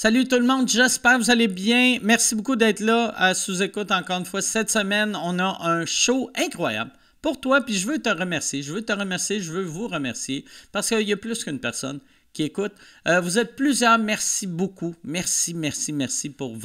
Salut tout le monde, j'espère que vous allez bien. Merci beaucoup d'être là à Sous-Écoute encore une fois. Cette semaine, on a un show incroyable pour toi, puis je veux te remercier. Je veux vous remercier parce qu'il y a plus qu'une personne qui écoute. Vous êtes plusieurs, merci beaucoup. Merci pour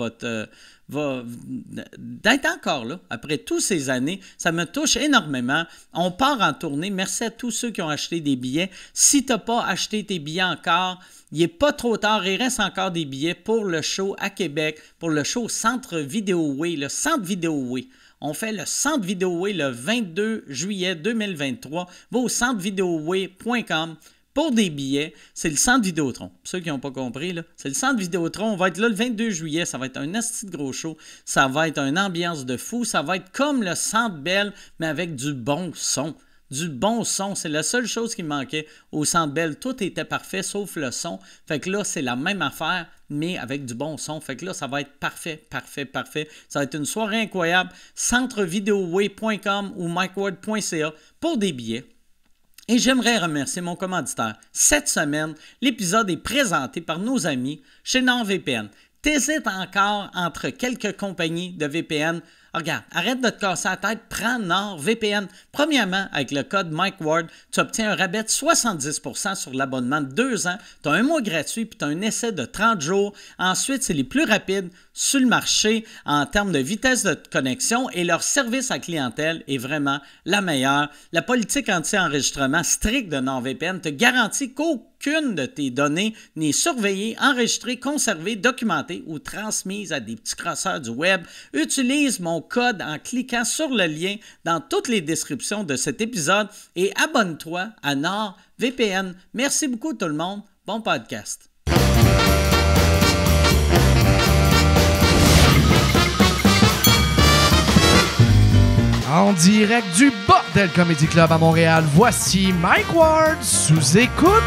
d'être encore là après toutes ces années. Ça me touche énormément. On part en tournée. Merci à tous ceux qui ont acheté des billets. Si tu n'as pas acheté tes billets encore, il n'est pas trop tard. Il reste encore des billets pour le show à Québec, pour le show au Centre Vidéoway, le Centre Vidéoway. On fait le Centre Vidéoway le 22 juillet 2023. Va au centrevideoway.com. Pour des billets, c'est le Centre Vidéotron. Pour ceux qui n'ont pas compris, là, c'est le Centre Vidéotron. On va être là le 22 juillet. Ça va être un asti de gros show. Ça va être une ambiance de fou. Ça va être comme le Centre Bell, mais avec du bon son. Du bon son. C'est la seule chose qui manquait au Centre Bell. Tout était parfait, sauf le son. Fait que là, c'est la même affaire, mais avec du bon son. Fait que là, ça va être parfait. Ça va être une soirée incroyable. Centrevideoway.com ou mikeward.ca pour des billets. Et j'aimerais remercier mon commanditaire. Cette semaine, l'épisode est présenté par nos amis chez NordVPN. T'hésites encore entre quelques compagnies de VPN? Regarde, arrête de te casser la tête, prends NordVPN. Premièrement, avec le code MikeWard, tu obtiens un rabais de 70% sur l'abonnement de 2 ans. Tu as un mois gratuit puis tu as un essai de 30 jours. Ensuite, c'est les plus rapides sur le marché en termes de vitesse de connexion et leur service à clientèle est vraiment la meilleure. La politique anti-enregistrement stricte de NordVPN te garantit qu'aucune de tes données n'est surveillée, enregistrée, conservée, documentée ou transmise à des petits crosseurs du web. Utilise mon code en cliquant sur le lien dans toutes les descriptions de cet épisode et abonne-toi à NordVPN. Merci beaucoup tout le monde. Bon podcast. En direct du Bordel Comedy Club à Montréal, voici Mike Ward sous écoute.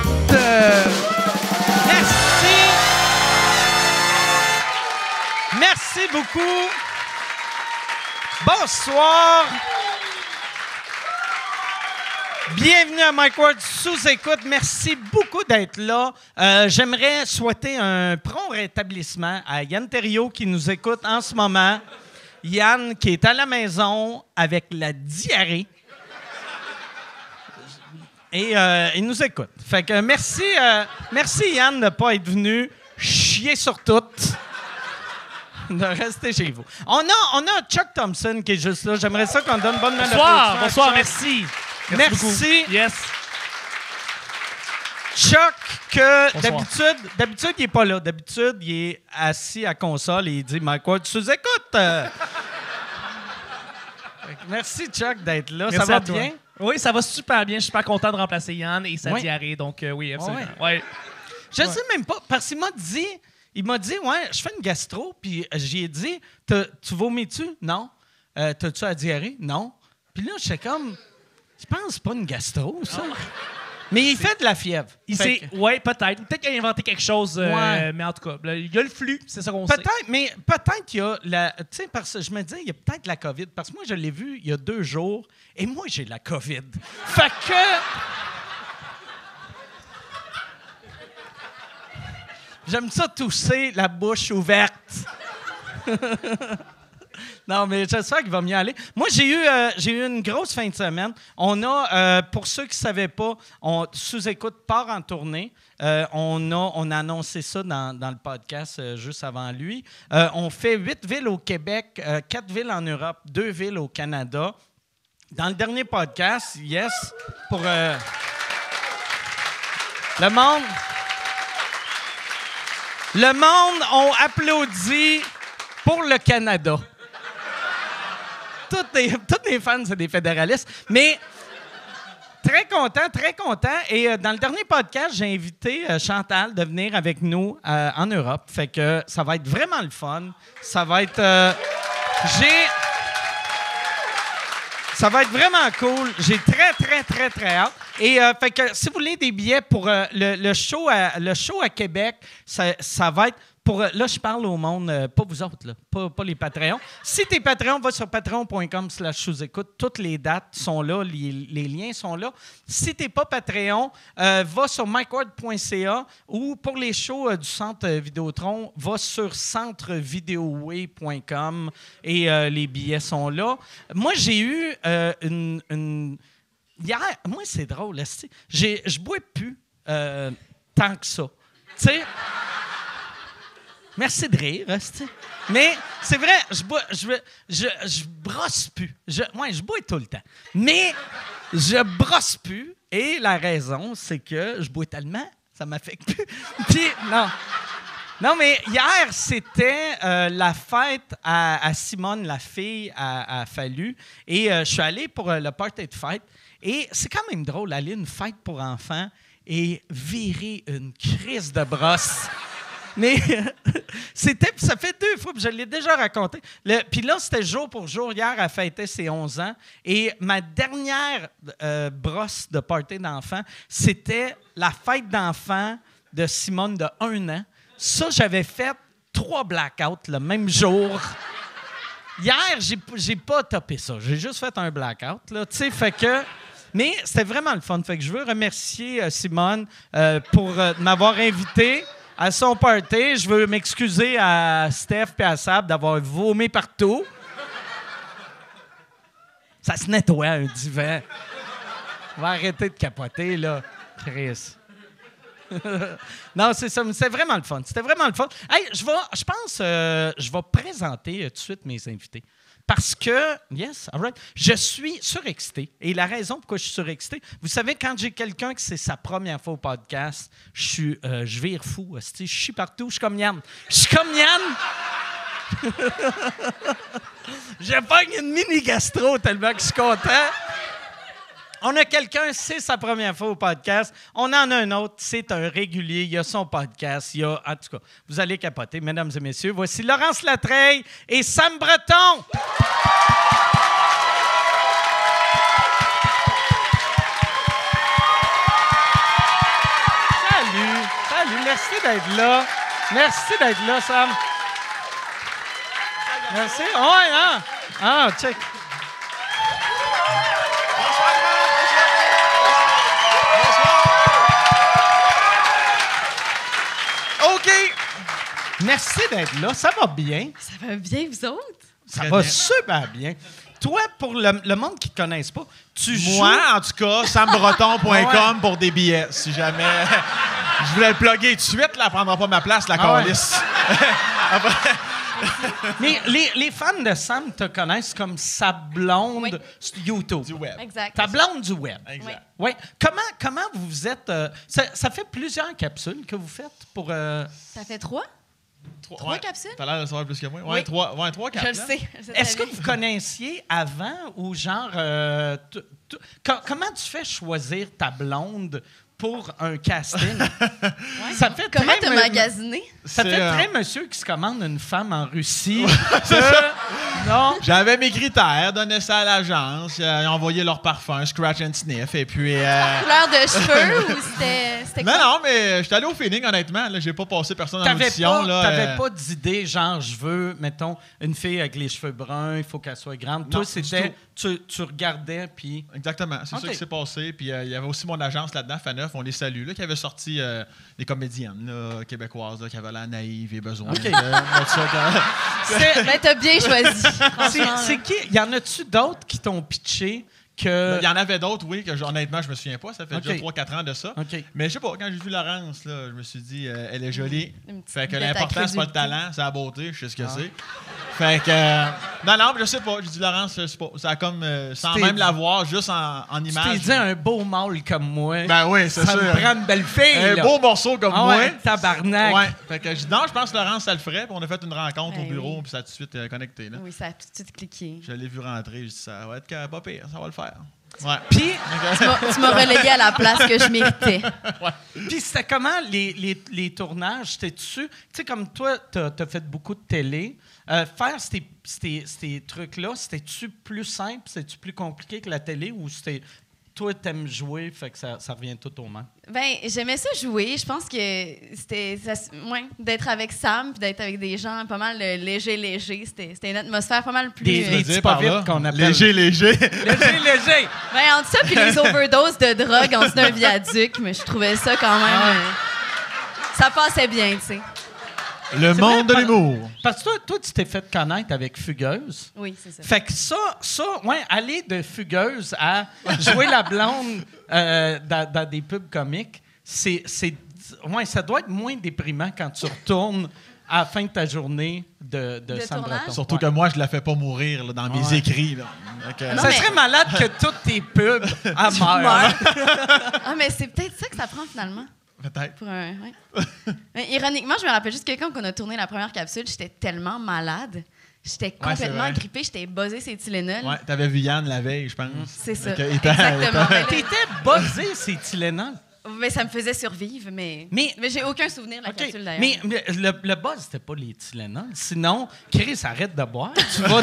Merci. Merci beaucoup. Bonsoir. Bienvenue à Mike Ward sous écoute. Merci beaucoup d'être là. J'aimerais souhaiter un prompt rétablissement à Yann Terriot qui nous écoute en ce moment. Yann qui est à la maison avec la diarrhée. Et il nous écoute. Fait que merci Yann de ne pas être venu chier sur tout. De rester chez vous. On a Chuck Thompson qui est juste là. J'aimerais ça qu'on donne bonne main d'applaudissement. Bonsoir, merci. Merci. Yes. Chuck, que Bonsoir. d'habitude, il n'est pas là. D'habitude, il est assis à console et il dit « Mike Ward, tu écoutes? » Merci, Chuck, d'être là. Merci ça va à toi. bien? Oui, ça va super bien. Je suis super content de remplacer Yann et sa diarrhée. Donc, oui, absolument. Ouais. Je ne sais même pas, parce qu'il m'a dit, ouais, je fais une gastro, puis j'ai dit, tu vomis-tu? Non. T'as-tu la diarrhée? Non. Puis là, je suis comme, je pense pas une gastro, ça. Mais il fait de la fièvre. Oui, peut-être. Peut-être qu'il a inventé quelque chose, mais en tout cas, il y a le flux, c'est ça qu'on sait. Peut-être, mais peut-être qu'il y a la. Tu sais, parce que je me dis, il y a peut-être la COVID. Parce que moi, je l'ai vu il y a 2 jours, et moi, j'ai la COVID. Fait que. J'aime ça tousser la bouche ouverte. Non, mais j'espère qu'il va mieux aller. Moi, j'ai eu une grosse fin de semaine. On a, pour ceux qui ne savaient pas, Sous-Écoute part en tournée. On a annoncé ça dans le podcast juste avant lui. On fait 8 villes au Québec, 4 villes en Europe, 2 villes au Canada. Dans le dernier podcast, pour le monde a applaudi pour le Canada. Tous les fans, c'est des fédéralistes. Mais très content. Et dans le dernier podcast, j'ai invité Chantal de venir avec nous en Europe. Fait que ça va être vraiment le fun. Ça va être... Ça va être vraiment cool. J'ai très hâte. Et fait que si vous voulez des billets pour le show à Québec, ça va être Là, je parle au monde, pas vous autres, là, pas les Patreons. Si t'es Patreon, va sur patreon.com/sous-écoute. Toutes les dates sont là, les liens sont là. Si t'es pas Patreon, va sur mikeward.ca ou pour les shows du Centre Vidéotron, va sur centrevideoway.com et les billets sont là. Moi, j'ai eu une... Hier, moi, c'est drôle. Je bois plus tant que ça. Tu sais... Merci de rire, hostie. Mais c'est vrai, je brosse plus. Je bois tout le temps. Mais je brosse plus. Et la raison, c'est que je bois tellement, ça m'affecte plus. Puis, non, mais hier, c'était la fête à Simone, la fille à Fallu. Et je suis allé pour le party de fête. Et c'est quand même drôle, aller à une fête pour enfants et virer une crise de brosse. Mais ça fait 2 fois, puis je l'ai déjà raconté. Puis là, c'était jour pour jour. Hier, elle fêtait ses 11 ans. Et ma dernière brosse de party d'enfant, c'était la fête d'enfant de Simone de 1 an. Ça, j'avais fait 3 blackouts le même jour. Hier, j'ai pas topé ça. J'ai juste fait un blackout, là. Tu sais, fait que... Mais c'était vraiment le fun. Fait que je veux remercier Simone pour m'avoir invité à son party. Je veux m'excuser à Steph et à Sab d'avoir vomi partout. Ça se nettoie, un divan. On va arrêter de capoter, là. Chris. Non, c'est ça. C'était vraiment le fun. C'était vraiment le fun. Hey, je pense je vais présenter tout de suite mes invités. Parce que, yes, all right, je suis surexcité. Et la raison pourquoi je suis surexcité, vous savez, quand j'ai quelqu'un que c'est sa première fois au podcast, je vire fou. Je suis partout, je suis comme Yann. Je pogne une mini-gastro tellement que je suis content. On a quelqu'un, c'est sa première fois au podcast. On en a un autre, c'est un régulier. Il a son podcast. En tout cas, vous allez capoter, mesdames et messieurs. Voici Laurence Latreille et Sam Breton. Salut, merci d'être là. Merci d'être là, Sam. Merci. Oh, ouais, hein? Ah, check. OK. Merci d'être là. Ça va bien? Ça va bien, vous autres? Ça va super bien. Toi, pour le monde qui ne te connaisse pas, tu joues... Moi, en tout cas, sambreton.com pour des billets. Si jamais... Je voulais le plugger tout de suite, là, elle prendra pas ma place, la calice. Mais les fans de Sam te connaissent comme sa blonde YouTube. Du web. Exact. Ta blonde du web. Exact. Oui. Comment vous êtes... ça fait plusieurs capsules que vous faites pour... Ça fait 3? 3 capsules? T'as l'air de savoir plus que moi. Ouais, Oui. 3, 4. Je le sais. Est-ce que vous connaissiez avant ou genre... comment tu fais choisir ta blonde pour un casting? Ouais. Ça fait Comment très t'as magasiné? Ça C'est, fait très monsieur qui se commande une femme en Russie. Non. J'avais mes critères, donnais ça à l'agence, ils ont envoyé leur parfum, scratch and sniff, et puis... Couleur de cheveux ou c'était quoi? Non, mais j'étais allé au feeling, honnêtement. Là, j'ai pas passé personne en audition. T'avais pas d'idée, genre, je veux, mettons, une fille avec les cheveux bruns, il faut qu'elle soit grande. Toi, c'était... Tu regardais, puis... Exactement, c'est ça qui s'est passé. Puis il y avait aussi mon agence là-dedans, Faneuf, on les salue, là, qui avait sorti des comédiennes là, québécoises là, qui avaient l'air naïves et besoin de ça. Ben, t'as bien choisi. C'est qui? Y en a-tu d'autres qui t'ont pitché que... Il y en avait d'autres, oui, que honnêtement, je me souviens pas. Ça fait déjà OK. 3-4 ans de ça. OK. Mais je sais pas, quand j'ai vu Laurence, là, je me suis dit, elle est jolie. Une petite Fait que bête à l'important, c'est pas le crédulité. talent, c'est la beauté, je sais ce que c'est. Fait que... non, mais je sais pas. J'ai dit, Laurence, c'est pas, ça a comme... sans t'es même dit- la voir, juste en Tu image. t'es dit un beau mâle comme moi. Ben oui, c'est ça sûr. me prend une belle fille, Un là. beau morceau comme Ah moi. ouais, tabarnak. Ouais. Fait que j'ai dit, non, je pense que Laurence, ça le ferait. Puis on a fait une rencontre au Ben bureau, oui. puis ça a tout de suite connecté. Là. Oui, ça a tout de suite cliqué. Je l'ai vu rentrer, j'ai dit, ça va être pas pire, ça va le faire. Ouais. Puis, Tu m'as relégué à la place que je méritais. puis c'était comment les tournages? T'es-tu... Tu sais, comme toi, t'as fait beaucoup de télé. Faire ces trucs-là, c'était-tu plus simple? C'était-tu plus compliqué que la télé ou c'était toi, t'aimes jouer, fait que ça revient tout au même. Ben, j'aimais ça jouer. Je pense que c'était d'être avec Sam puis d'être avec des gens pas mal léger. C'était une atmosphère pas mal plus... Des petits pas vite qu'on appelle. Léger. Léger. Ben, entre ça puis les overdoses de drogue en dessous d'un viaduc, mais je trouvais ça quand même... ça passait bien, tu sais. Le monde de l'humour. Parce que toi, tu t'es fait connaître avec Fugueuse. Oui, c'est ça. Fait que aller de Fugueuse à jouer la blonde dans des pubs comiques, ça doit être moins déprimant quand tu retournes à la fin de ta journée de Sam tournage? Breton. Surtout que moi, je la fais pas mourir là, dans mes écrits. Là. Donc, Ça serait malade que toutes tes pubs meurent. Ah, mais c'est peut-être ça que ça prend finalement. Peut-être. Mais ironiquement, je me rappelle juste que quand on a tourné la première capsule, j'étais tellement malade. J'étais complètement grippée, j'étais buzzée ces Tylenol. Ouais, t'avais vu Yann la veille, je pense. C'est ça. Exactement. T'étais buzzé, ces Tylenol. Mais ça me faisait survivre, mais j'ai aucun souvenir de la capsule d'ailleurs. Mais le buzz, c'était pas les Tylenol. Sinon, Chris, arrête de boire. Tu vas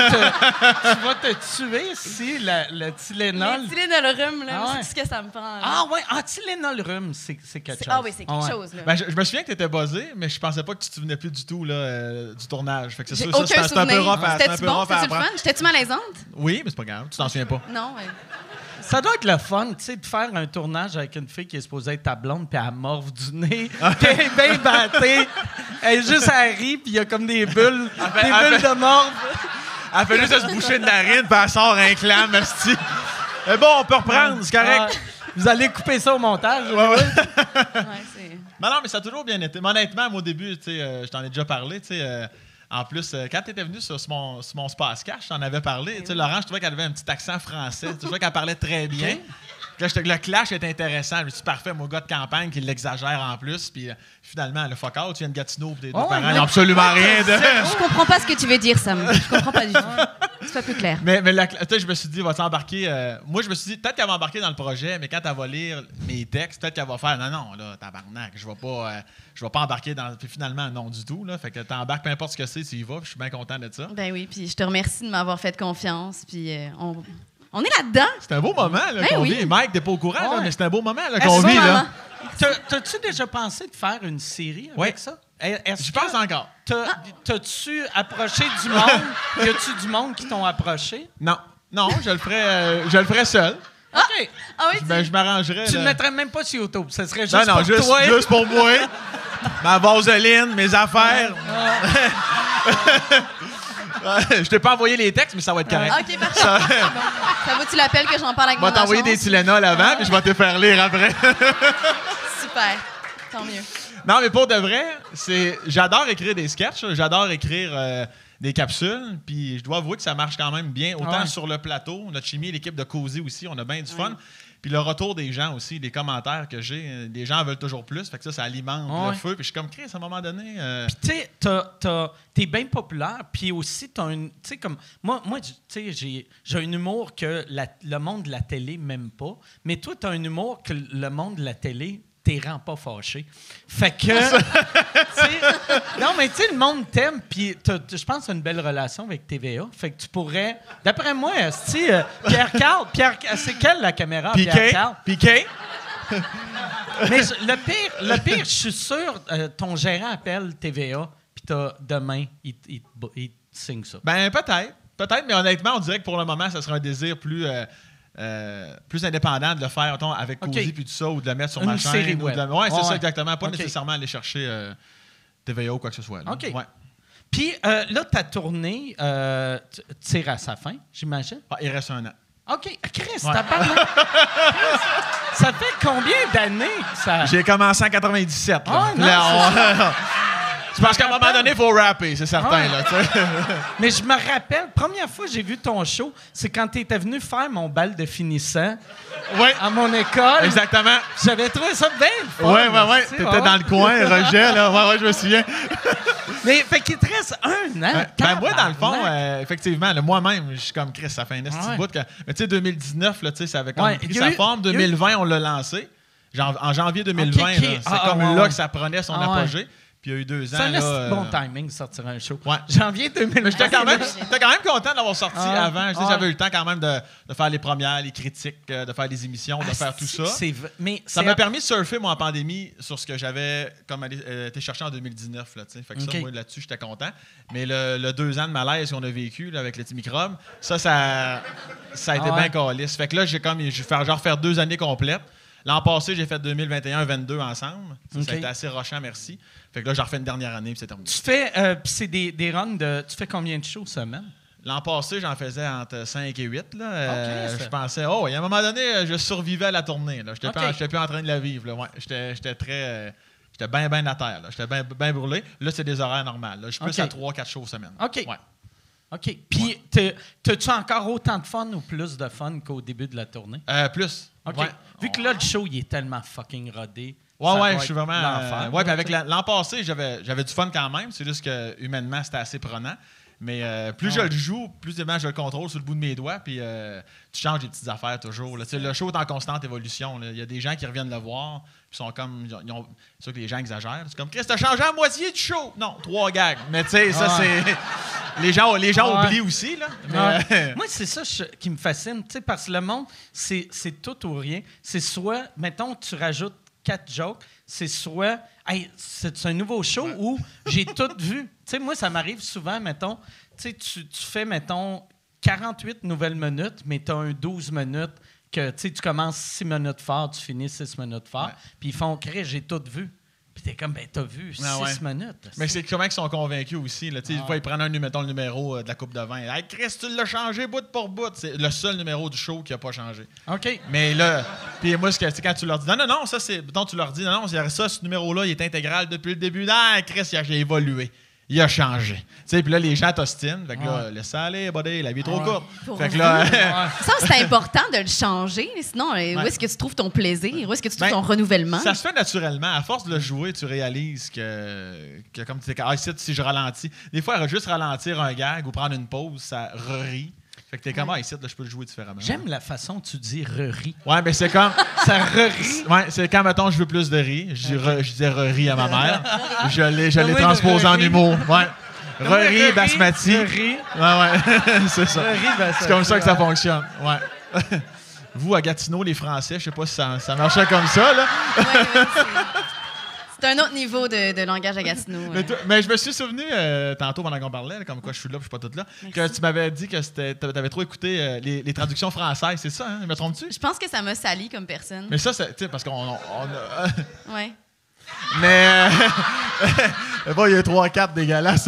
te tuer si le Tylenol... Les Tylenol rhum, là, Ah ouais. c'est tout ce que ça me prend. Là. Ah ouais, Tylenol rhum, c'est quelque chose. Ah oui, c'est quelque chose. Là. Ben, je me souviens que t'étais buzzé, mais je pensais pas que tu te souvenais plus du tout là, du tournage. Fait que c'est J'ai sûr, aucun c'est un peu souvenir. rough à C'était-tu bon? à C'était-tu le apprendre. fun? J'étais-tu malaisante? Oui, mais c'est pas grave, tu t'en souviens pas. Non, ouais. Ça doit être le fun, tu sais, de faire un tournage avec une fille qui est supposée être ta blonde, puis elle morve du nez, puis elle est bien battée. Elle est juste à rire, puis il y a comme des bulles, de morve. Elle fait juste se boucher de narine, puis elle sort un clam, esti. Mais bon, on peut reprendre, c'est correct. Vous allez couper ça au montage. Ouais. C'est... Non, mais ça a toujours bien été. Mais honnêtement, moi, au début, tu sais, je t'en ai déjà parlé, tu sais. En plus, quand tu étais venu sur mon Space Cash, je t'en avais parlé. Tu sais, Laurent, je trouvais qu'elle avait un petit accent français. Je trouvais qu'elle parlait très bien. Là, le clash est intéressant. Je me suis dit, parfait, mon gars de campagne qui l'exagère en plus. Puis finalement, le fuck out, tu viens de Gatineau, puis tes deux parents n'ont absolument rien de. Je comprends pas ce que tu veux dire, Sam. Je comprends pas du tout. C'est pas plus clair. Mais je me suis dit, va-tu embarquer. Moi, je me suis dit, peut-être qu'elle va embarquer dans le projet, mais quand elle va lire mes textes, peut-être qu'elle va faire, non, là, tabarnak, je vais pas embarquer dans. Puis finalement, non du tout. Là, fait que t'embarques, peu importe ce que c'est, tu y vas. Puis je suis bien content de ça. Ben oui, puis je te remercie de m'avoir fait confiance. Puis on est là-dedans. C'est un beau moment là, qu'on vit. Mike, t'es pas au courant, là, mais c'est un beau moment là, qu'on vit. Là. T'as-tu déjà pensé de faire une série avec ça? Je pense encore. T'as-tu approché du monde? Y a-tu du monde qui t'ont approché? Non, je le ferais seul. OK. Ah oui, Je m'arrangerais. Tu ne là. mettrais même pas sur YouTube. Ça serait juste Non, pour toi. juste pour moi. Ma vaseline, mes affaires. Je t'ai pas envoyé les textes, mais ça va être correct. OK, parfait. Ça vaut-tu l'appel que j'en parle avec Je mon vais t'envoyer des agence? Tylenol avant, puis je vais te faire lire après. Super. Tant mieux. Non, mais pour de vrai, j'adore écrire des sketchs, j'adore écrire des capsules, puis je dois avouer que ça marche quand même bien, autant sur le plateau, notre chimie, l'équipe de Cozy aussi, on a bien du fun. Puis le retour des gens aussi, les commentaires que j'ai, les gens veulent toujours plus, fait que ça alimente le feu, puis je suis comme Chris à un moment donné. Puis tu sais, t'es bien populaire, puis aussi t'as une, tu sais comme moi tu sais j'ai un humour que le monde de la télé m'aime pas, mais toi t'as un humour que le monde de la télé t'es rend pas fâché. Fait que, non, mais tu sais, le monde t'aime, puis je pense que tu as une belle relation avec TVA. Fait que tu pourrais, d'après moi, Pierre-Carl, c'est quelle la caméra, Pierre-Carl? Piqué. Mais le pire, je suis sûr, ton gérant appelle TVA, puis demain, il te signe ça. Ben, peut-être, mais honnêtement, on dirait que pour le moment, ça serait un désir plus indépendant de le faire avec Cozy puis tout ça, ou de le mettre sur ma chaîne. Série web. C'est ça, exactement. Pas nécessairement aller chercher TVA ou quoi que ce soit. Là. OK. Ouais. Puis là, ta tournée tire à sa fin, j'imagine? Ah, il reste un an. OK. Chris, t'as parlé. Ça fait combien d'années ça? J'ai commencé en 97. Ah, non, Je pense qu'à un moment donné, il faut rapper, c'est certain. Là, mais je me rappelle, première fois que j'ai vu ton show, c'est quand tu étais venu faire mon bal de finissant à mon école. Exactement. J'avais trouvé ça bien le fun. Oui. Tu étais dans le coin, Roger. Là. Ouais, je me souviens. Mais fait qu'il te reste un an. Ben, moi, dans le fond, effectivement, moi-même, je suis comme Chris, ça fait un petit bout. Mais tu sais, 2019, là, ça avait comme pris sa forme. 2020, on l'a lancé. En janvier 2020, c'est comme là que ça prenait son apogée. Puis il y a eu 2 ans. C'est un là, bon timing de sortir un show. Ouais. Janvier 2000. Mais j'étais quand même content d'avoir sorti avant. J'avais eu le temps quand même de faire les premières, les critiques, de faire des émissions, de faire tout ça. Ça m'a permis de surfer, moi, en pandémie, sur ce que j'avais comme été chercher en 2019. Là, fait que ça, moi, là-dessus, j'étais content. Mais le 2 ans de malaise qu'on a vécu là, avec le petit microbe, ça a été bien calisse. Fait que là, j'ai fait genre faire 2 années complètes. L'an passé, j'ai fait 2021-22 ensemble. Ça a été assez rochant, merci. Fait que là, j'en refais une dernière année, puis c'est terminé. Tu fais, c'est des runs de... Tu fais combien de shows semaine? L'an passé, j'en faisais entre 5 et 8. Là. Je pensais, il y a un moment donné, je survivais à la tournée. Je n'étais plus en train de la vivre. Là. Ouais, j'étais très... j'étais bien à terre. J'étais bien brûlé. Là, c'est des horaires normales. Là. Je suis plus à 3-4 shows semaine. OK. Ouais. OK. Puis, t'as-tu encore autant de fun ou plus de fun qu'au début de la tournée? Plus. OK. Ouais. Vu que là, le show, il est tellement fucking rodé. Ouais, je suis vraiment... l'enfer. Puis avec l'an passé, j'avais du fun quand même. C'est juste que humainement, c'était assez prenant. Mais plus je le joue, plus évidemment, je le contrôle sur le bout de mes doigts. Puis tu changes des petites affaires toujours. Là. Le show est en constante évolution. Il y a des gens qui reviennent le voir. Ils sont comme... C'est sûr que les gens exagèrent. C'est comme, Chris, t'as changé à moitié du show. Non, 3 gags. Mais tu sais, ça, c'est... Les gens oublient aussi. Là. Mais... Moi, c'est ça qui me fascine. Parce que le monde, c'est tout ou rien. C'est soit, mettons, tu rajoutes 4 jokes, c'est soit, hey, c'est un nouveau show où j'ai tout vu. Moi, ça m'arrive souvent, mettons, tu fais, mettons, 48 nouvelles minutes, mais tu as un 12 minutes que tu commences 6 minutes fort, tu finis 6 minutes fort, puis ils font créer, j'ai tout vu. Puis t'es comme, t'as vu 6 minutes. Mais c'est comment ils sont convaincus aussi. Là. Des fois, ils prennent mettons, le numéro de la coupe de vin. Hey, Chris, tu l'as changé bout pour bout. C'est le seul numéro du show qui n'a pas changé. OK. Mais là, puis moi, quand tu leur dis, non, ça, c'est. Mettons, tu leur dis, non, ça, ce numéro-là, il est intégral depuis le début. Ah, Chris, il a évolué. Il a changé. Puis là, les gens t'ostinent. Fait que là, laisse ça aller, buddy, la vie est trop courte. Fait que là. Ça, c'est important de le changer. Sinon, où est-ce que tu trouves ton plaisir? Où est-ce que tu trouves ton renouvellement? Ça se fait naturellement. À force de le jouer, tu réalises que comme tu sais, si je ralentis. Des fois, juste ralentir un gag ou prendre une pause, ça re-rit. Fait que t'es comme, ici, là, je peux le jouer différemment. J'aime la façon dont tu dis re-rit. Ouais, mais c'est comme. Ça re-rit. Ouais, c'est quand, mettons, je veux plus de riz. Je disais re-rit à ma mère. Je l'ai transposé en humour. Ouais. Re-rit basmati. Re-rit. Ouais. C'est ça. C'est comme ça que ça fonctionne. Ouais. Vous, à Gatineau, les Français, je sais pas si ça marchait comme ça, là. C'est un autre niveau de langage à Gatineau. Mais je me suis souvenu, tantôt, pendant qu'on parlait, comme quoi je suis là, puis je suis pas toute là, que tu m'avais dit que tu avais trop écouté les traductions françaises. C'est ça, hein? Me trompes-tu? Je pense que ça m'a sali comme personne. Mais ça, c'est parce qu'on ouais. Mais bon, il y a 3-4 dégueulasses.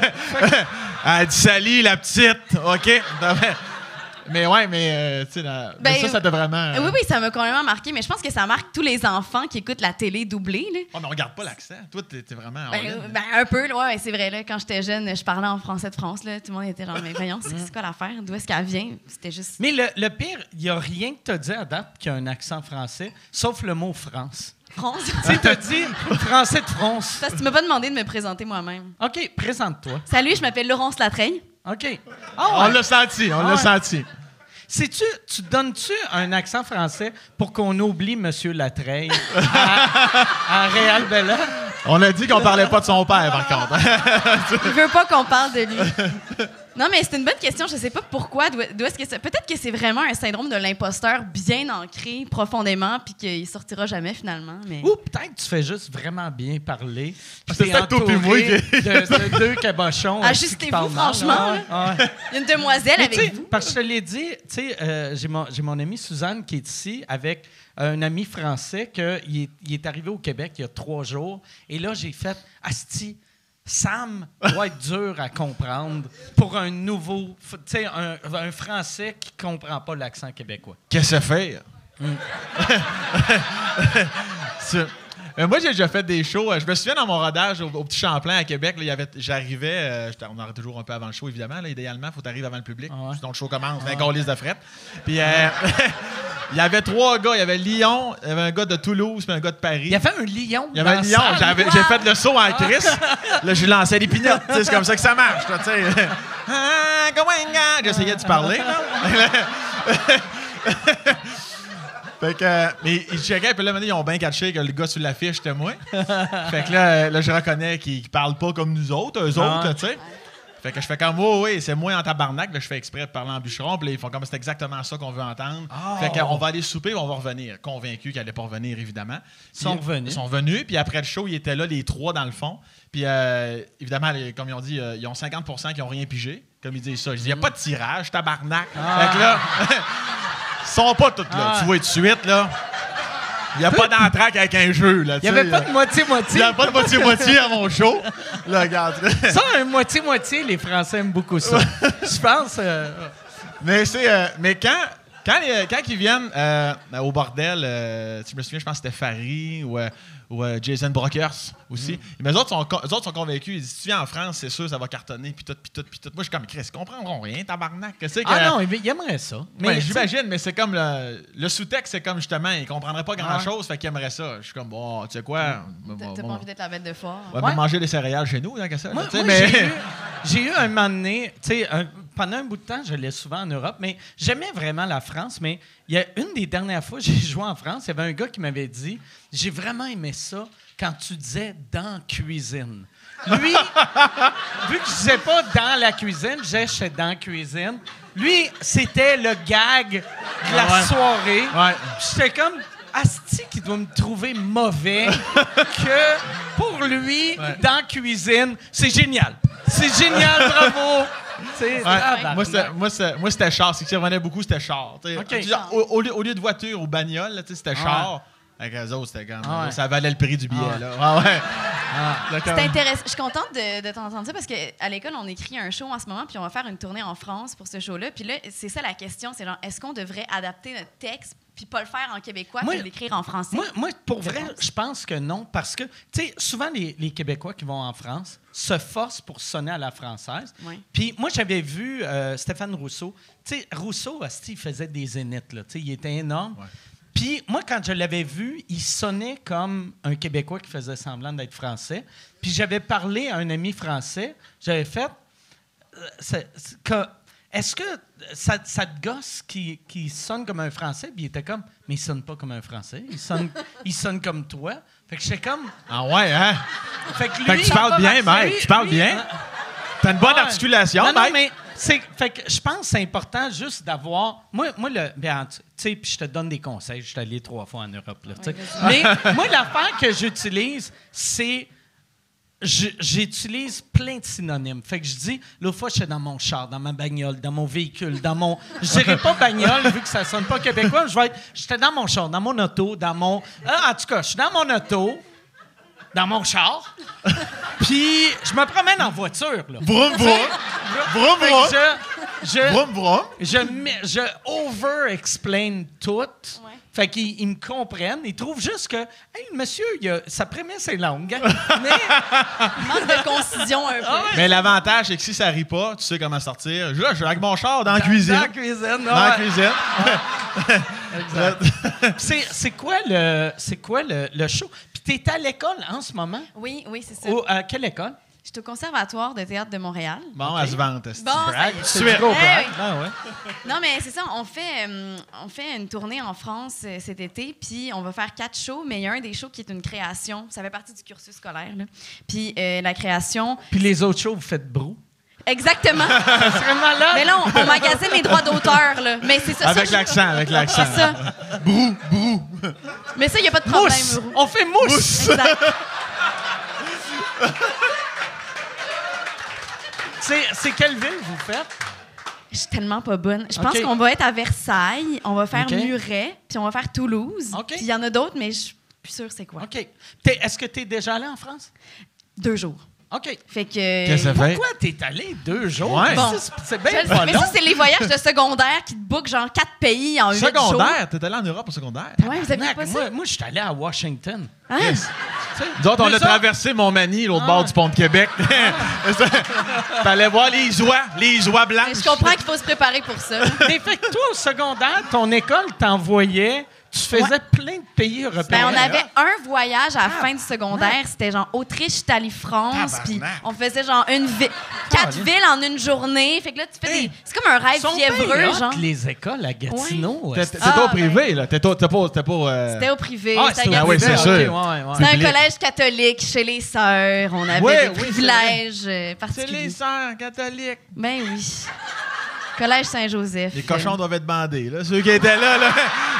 Elle dit Sally, la petite. OK? Mais ouais, mais tu sais, ça t'a vraiment. Oui, ça m'a complètement marqué, mais je pense que ça marque tous les enfants qui écoutent la télé doublée. Là. Oh, mais on regarde pas l'accent. Toi, t'es vraiment. Un peu, ouais, c'est vrai. Là, quand j'étais jeune, je parlais en français de France. Là, tout le monde était genre, mais voyons, c'est quoi l'affaire? D'où est-ce qu'elle vient? C'était juste. Mais le pire, il n'y a rien que t'as dit à date qui a un accent français, sauf le mot France. France? Tu sais, t'as dit français de France. Parce que tu m'as pas demandé de me présenter moi-même. OK, présente-toi. Salut, je m'appelle Laurence Latreille. OK. On l'a senti, l'a senti. Sais-tu, tu donnes-tu un accent français pour qu'on oublie M. Latreille à Réal Bella? On a dit qu'on parlait pas de son père, par contre. Il veut pas qu'on parle de lui. Non, mais c'est une bonne question. Je sais pas pourquoi. D'où est-ce que ça... Peut-être que c'est vraiment un syndrome de l'imposteur bien ancré profondément puis qu'il sortira jamais finalement. Mais... Ou peut-être que tu fais juste vraiment bien parler. C'est peut-être toi puis moi de 2 cabochons. Ajustez-vous, franchement. Il y a une demoiselle mais avec vous. Parce que je te l'ai dit, tu sais, j'ai mon amie Suzanne qui est ici avec un ami français qui est arrivé au Québec il y a 3 jours. Et là, j'ai fait « Asti, Sam doit être dur à comprendre pour un nouveau... Tu sais, un Français qui ne comprend pas l'accent québécois. » Qu'est-ce que ça fait? Moi, j'ai déjà fait des shows. Je me souviens dans mon rodage au Petit Champlain à Québec, j'arrivais, on arrive toujours un peu avant le show, évidemment. Là, idéalement, il faut t'arriver avant le public. Sinon, le show commence, un gros liste de fret. Puis, il y avait 3 gars. Il y avait Lyon, il y avait un gars de Toulouse, puis un gars de Paris. Il y avait un lion. Il y avait un lion. J'ai fait le saut en Chris. Là, j'ai lancé des pinottes. C'est comme ça que ça marche. J'essayais de parler. Fait que, mais ils checkaient, puis là, maintenant, ils ont bien catché que le gars sur l'affiche, c'était moi. Fait que là, je reconnais qu'ils parlent pas comme nous autres, eux autres, là, tu sais. Fait que je fais comme, oui, c'est moi en tabarnak. Là, je fais exprès de parler en bûcheron. Puis là, ils font comme, c'est exactement ça qu'on veut entendre. Fait qu'on va aller souper, on va revenir. Convaincus qu'ils n'allaient pas revenir, évidemment. Ils sont revenus. Ils sont venus. Puis après le show, ils étaient là, les trois, dans le fond. Puis évidemment, comme ils ont dit, ils ont 50% qui n'ont rien pigé. Comme ils disent ça. Je dis, il n'y a pas de tirage, tabarnak. Fait que là, ils sont pas tous là. Tu vois tout de suite, là. Il n'y a pas d'entraque avec un jeu, là. Il n'y avait pas de moitié-moitié. Il n'y a pas de moitié-moitié à mon show. Là, regarde. Ça, un moitié-moitié, les Français aiment beaucoup ça. Je pense... Mais mais quand ils viennent au bordel, je me souviens, je pense que c'était Farid ou Jason Brockers aussi. Mais eux autres sont convaincus. Ils disent, si tu viens en France, c'est sûr, ça va cartonner, puis tout. Moi, je suis comme, Chris, ils comprendront rien, tabarnak. non, ils aimeraient ça. Mais j'imagine, mais c'est comme le sous-texte, c'est comme justement, ils comprendraient pas grand-chose, fait qu'ils aimeraient ça. Je suis comme, bon, tu sais quoi? T'as pas envie d'être la bête de foire. Ouais. Manger des céréales chez nous, tant que ça. Moi, j'ai eu un moment donné, tu sais, pendant un bout de temps, je l'ai souvent en Europe, mais j'aimais vraiment la France. Mais il y a une des dernières fois que j'ai joué en France, il y avait un gars qui m'avait dit, j'ai vraiment aimé ça quand tu disais dans cuisine. Lui, vu que je disais pas dans la cuisine, je disais j'étais dans cuisine. Lui, c'était le gag de la soirée. Ouais. J'étais comme asti qui doit me trouver mauvais que pour lui, dans cuisine, c'est génial. C'est génial, bravo. Moi, c'était char. C'est que ça revenait beaucoup, c'était char. Okay. Au lieu de voiture ou bagnole, c'était char. Avec eux autres, c'était comme... Ça valait le prix du billet. C'est intéressant. Je suis contente de t'entendre ça parce qu'à l'école, on écrit un show en ce moment puis on va faire une tournée en France pour ce show-là. Puis là, c'est ça la question. C'est genre, est-ce qu'on devrait adapter notre texte puis pas le faire en québécois puis l'écrire en français? Moi, pour vrai, je pense que non. Parce que, tu sais, souvent, les Québécois qui vont en France se forcent pour sonner à la française. Oui. Puis moi, j'avais vu Stéphane Rousseau. Tu sais, Rousseau, il faisait des zéniths, là. Tu sais, il était énorme. Ouais. Puis moi, quand je l'avais vu, il sonnait comme un Québécois qui faisait semblant d'être français. Puis j'avais parlé à un ami français. J'avais fait... Est-ce que ça te gosse qui sonne comme un Français? Puis il était comme, mais il sonne pas comme un Français. Il sonne comme toi. Fait que j'étais comme... Ah ouais, hein? Fait que tu parles bien, Mike. Tu parles bien. T'as une bonne articulation, Mike. Non, mais fait que je pense que c'est important juste d'avoir... Moi tu sais, puis je te donne des conseils. Je suis allé 3 fois en Europe, là, mais moi, l'affaire que j'utilise, c'est... J'utilise plein de synonymes. Fait que je dis, l'autre fois, j'étais dans mon char, dans ma bagnole, dans mon véhicule, dans mon... Je dirais pas bagnole, vu que ça sonne pas québécois. J'étais dans mon char, dans mon auto, dans mon... en tout cas, je suis dans mon auto, dans mon char, puis je me promène en voiture, là. Vroom, vroom. Vroom, vroom. Je over-explain tout. Ouais. Fait qu'ils me comprennent. Ils trouvent juste que, hey, monsieur, sa prémisse est longue. Mais... manque de concision un peu. Ah ouais. Mais l'avantage, c'est que si ça rit pas, tu sais comment sortir. Là, je suis avec mon char dans la cuisine. Dans la cuisine, non. Dans la cuisine. Exact. C'est quoi le show? Puis t'es à l'école en ce moment? Oui, c'est ça. À quelle école? Je suis au Conservatoire de théâtre de Montréal. Bon, elle se vante. Bon, c'est du gros brag. Non, mais c'est ça. On fait une tournée en France cet été, puis on va faire 4 shows, mais il y a un des shows qui est une création. Ça fait partie du cursus scolaire, là. Puis la création... Puis les autres shows, vous faites brou? Exactement. Ça serait malade. Mais là, on magasine les droits d'auteur, là. Mais c'est ça. Avec l'accent. C'est ça. Brou. Mais ça, il n'y a pas de problème. Mousse. On fait mousse. Exact. C'est quelle ville vous faites? Je suis tellement pas bonne. Je pense qu'on va être à Versailles, on va faire Muret, puis on va faire Toulouse. Puis il y en a d'autres, mais je suis plus sûre c'est quoi. OK. Est-ce que tu es déjà allé en France? 2 jours. OK. Fait que... Qu'est-ce que ça fait? Pourquoi t'es allé 2 jours? Ouais. Bon, c'est bien pas mais long. ça, c'est les voyages de secondaire qui te bookent genre 4 pays en 8 jours. Secondaire? T'es allé en Europe au secondaire? Ouais, vous aviez pas ça? Moi, je suis allé à Washington. Hein? Yes. D'autres, on a traversé Montmagny, l'autre bord du pont de Québec. Fallait voir les oies blanches. Mais je comprends qu'il faut se préparer pour ça. Mais fait que toi, au secondaire, ton école t'envoyait Tu faisais plein de pays européens. Ben, on avait un voyage à la fin du secondaire. C'était genre Autriche, Italie, France. Puis on faisait genre 4 villes en une journée. Fait que là, tu fais c'est comme un rêve fiévreux, genre. Les écoles à Gatineau. T'étais au privé, là. T'étais pas... C'était au privé. C'était Ah oui, c'est sûr. C'était un collège catholique chez les sœurs. On avait des privilèges particuliers. C'est les sœurs catholiques. Ben oui. Collège Saint-Joseph. Les cochons doivent être bandés, là. Ceux qui étaient là.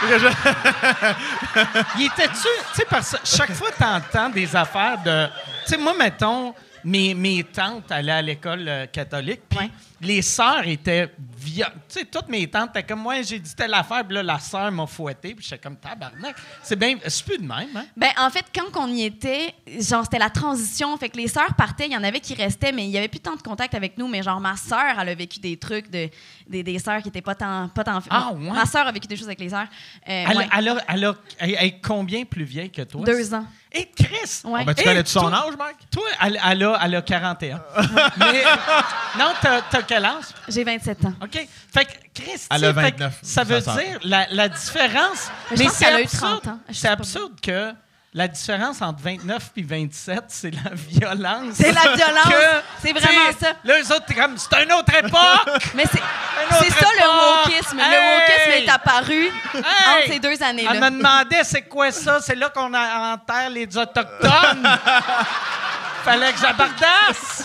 Il était-tu... Tu sais, parce que chaque fois, t'entends des affaires de... Tu sais, moi, mettons, mes tantes allaient à l'école catholique, puis les sœurs étaient... Tu sais, toutes mes tantes étaient comme, moi, j'ai dit telle affaire, puis là, la sœur m'a fouetté, puis j'étais comme, tabarnak. C'est plus de même, hein? Ben, en fait, quand on y était, genre, c'était la transition. Fait que les sœurs partaient, il y en avait qui restaient, mais il y avait plus tant de contact avec nous. Mais genre, ma sœur, elle a vécu des trucs des sœurs qui étaient pas tant... Ah, ouais? Ma sœur a vécu des choses avec les sœurs. Elle est combien plus vieille que toi? 2 ans. Et Chris! Ouais. Ben, tu connais-tu son âge, Mike? Toi, elle a 41. Mais, non, t'as quel âge? J'ai 27 ans. OK. Fait que, Chris, Elle a 29. Ça veut dire la différence. Mais je pense qu'elle a eu absurde, 30 ans. Je C'est sais pas. absurde que la différence entre 29 et 27, c'est la violence. C'est la violence. C'est vraiment ça. Là, eux autres, t'es comme, c'est une autre époque. Mais c'est autre ça le époque. wokisme. Hey! Le wokisme est apparu entre ces 2 Elle années-là. me demandait c'est quoi ça. C'est là qu'on enterre les Autochtones. Fallait que j'abardasse.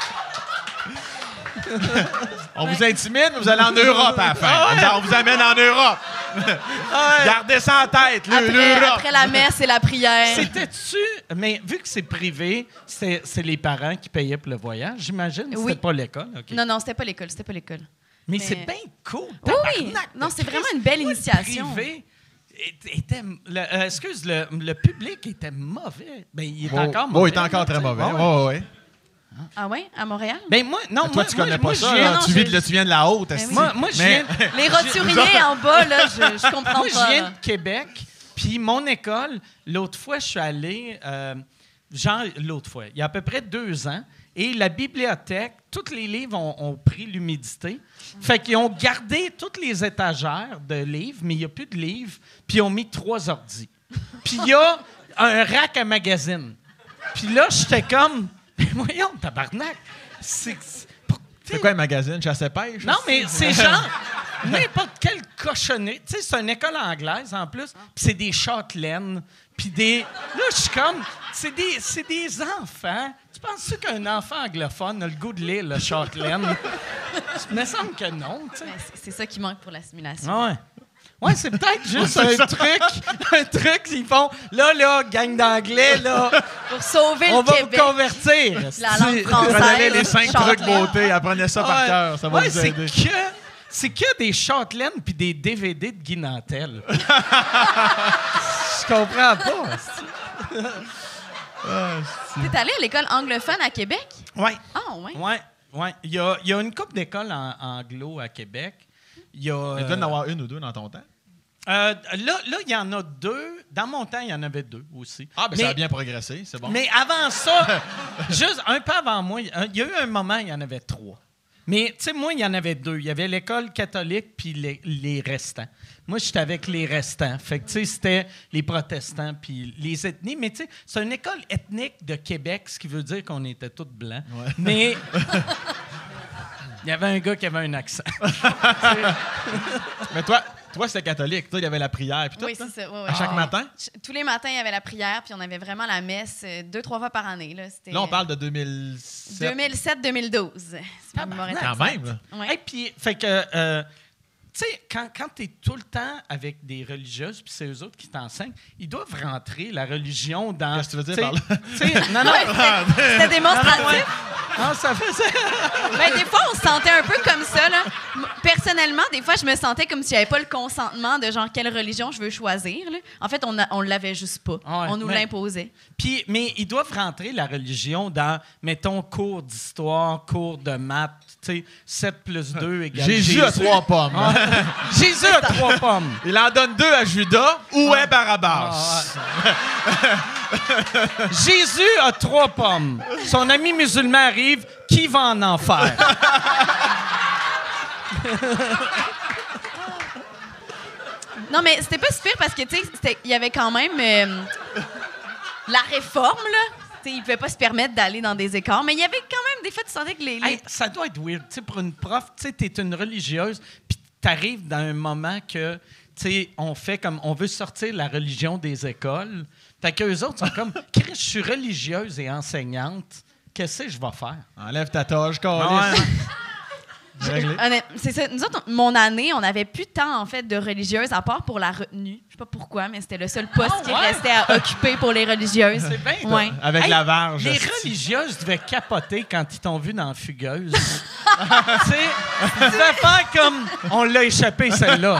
On vous intimide, mais vous allez en Europe à la fin. On vous amène en Europe. Gardez ça en tête, l'Europe. Après la messe et la prière. C'était-tu... Mais vu que c'est privé, c'est les parents qui payaient pour le voyage, j'imagine? Oui. C'était pas l'école? OK. Non, c'était pas l'école. Mais c'est bien cool. Oui, oui. tabarnak, Non, c'est Christ. vraiment une belle Moi, le initiation. privé était... le public était mauvais. Ben, il est encore mauvais. Oh, il est encore très mauvais. Ouais. Ah ouais? À Montréal? Ben moi, non, Toi, tu connais pas moi, ça. je viens- là. Tu viens de la haute. esti. oui. Moi, je viens... Les roturiers en bas, là, je comprends Moi, pas. je viens là. de Québec, puis mon école, l'autre fois, je suis allé, l'autre fois, il y a à peu près 2 ans, et la bibliothèque, tous les livres ont pris l'humidité. Fait qu'ils ont gardé toutes les étagères de livres, mais il n'y a plus de livres, puis ils ont mis 3 ordis. Puis il y a un rack à magazines. Puis là, j'étais comme, mais voyons, tabarnak, c'est quoi un magazine? Chasse et pêche? non, mais c'est genre n'importe quelle cochonnée. Tu sais, c'est une école anglaise en plus, puis c'est des châtelaines, puis des... Là, je suis comme... C'est des enfants. Tu penses-tu qu'un enfant anglophone a le goût de lire le châtelaine? Il me semble que non, tu sais. Ben, c'est ça qui manque pour l'assimilation. Ah ouais. Ouais, c'est peut-être juste un truc, ils font, là, gang d'anglais, là, Pour sauver on le va Québec. vous convertir. La langue française. Prenez les 5 trucs châtelaine. beauté. Apprenez ça par cœur. Ça va vous aider. C'est que des châtelaines puis des DVD de Guy Nantel. Je comprends pas. T'es allé à l'école anglophone à Québec? Oui. Ah, ouais. Ouais. Il y a une couple d'écoles anglo à Québec. Il y a... Il doit y en avoir 1 ou 2 dans ton temps. Là, il y en a 2. Dans mon temps, il y en avait 2 aussi. Ah, ben ça a bien progressé. C'est bon. Mais avant ça, juste un peu avant moi, il y a eu un moment, il y en avait 3. Mais, tu sais, moi, il y en avait 2. Il y avait l'école catholique puis les restants. Moi, j'étais avec les restants. Fait que, tu sais, c'était les protestants puis les ethnies. Mais, tu sais, c'est une école ethnique de Québec, ce qui veut dire qu'on était tous blancs. Ouais. Mais il y avait un gars qui avait un accent. Mais toi c'était catholique. Toi, il y avait la prière. Puis tout, Oui, c'est ça. Ouais, ouais. À chaque matin? Tous les matins, il y avait la prière, puis on avait vraiment la messe 2-3 fois par année. Là, on parle de 2007. 2007-2012. C'est ma mémoire Quand exacte. même, là. Ouais. Et puis, fait que, tu sais, quand tu es tout le temps avec des religieuses, puis c'est eux autres qui t'enseignent, ils doivent rentrer la religion dans... Qu'est-ce que tu veux dire t'sais, par là? t'sais, non, C'était démonstratif. non, ça faisait... Ben, des fois, on se sentait un peu comme ça. Là. Personnellement, des fois, je me sentais comme si j'avais pas le consentement de genre quelle religion je veux choisir. Là. En fait, on l'avait juste pas. Ah ouais, On nous l'imposait. Puis, mais ils doivent rentrer la religion dans, mettons, cours d'histoire, cours de maths, tu sais, 7 plus 2 égale Jésus a 3 pommes. Ah. Jésus a 3 pommes. Il en donne 2 à Judas. Où est Barabbas? Jésus a 3 pommes. Son ami musulman arrive. Qui va en enfer? Non, mais c'était pas super parce que, tu sais, il y avait quand même la réforme, là. Tu sais, ils pouvaient pas se permettre d'aller dans des écarts, mais il y avait quand même des fois, tu sentais que les... Hey, ça doit être weird. Tu sais, pour une prof, tu sais, t'es une religieuse, puis t'arrives dans un moment que, tu sais, on fait comme... On veut sortir la religion des écoles. Fait qu'eux autres sont comme, Chris, je suis religieuse et enseignante. Qu'est-ce que je vais faire? Enlève ta toge, câlisse. C'est ça. Nous autres, mon année, on n'avait plus tant, en fait, de religieuses, à part pour la retenue. Je sais pas pourquoi, mais c'était le seul poste qui restait à occuper pour les religieuses. C'est bien. Ouais. Avec la varge. Les religieuses devaient capoter quand ils t'ont vu dans Fugueuse. Tu sais, ils devaient faire comme, on l'a échappé, celle-là.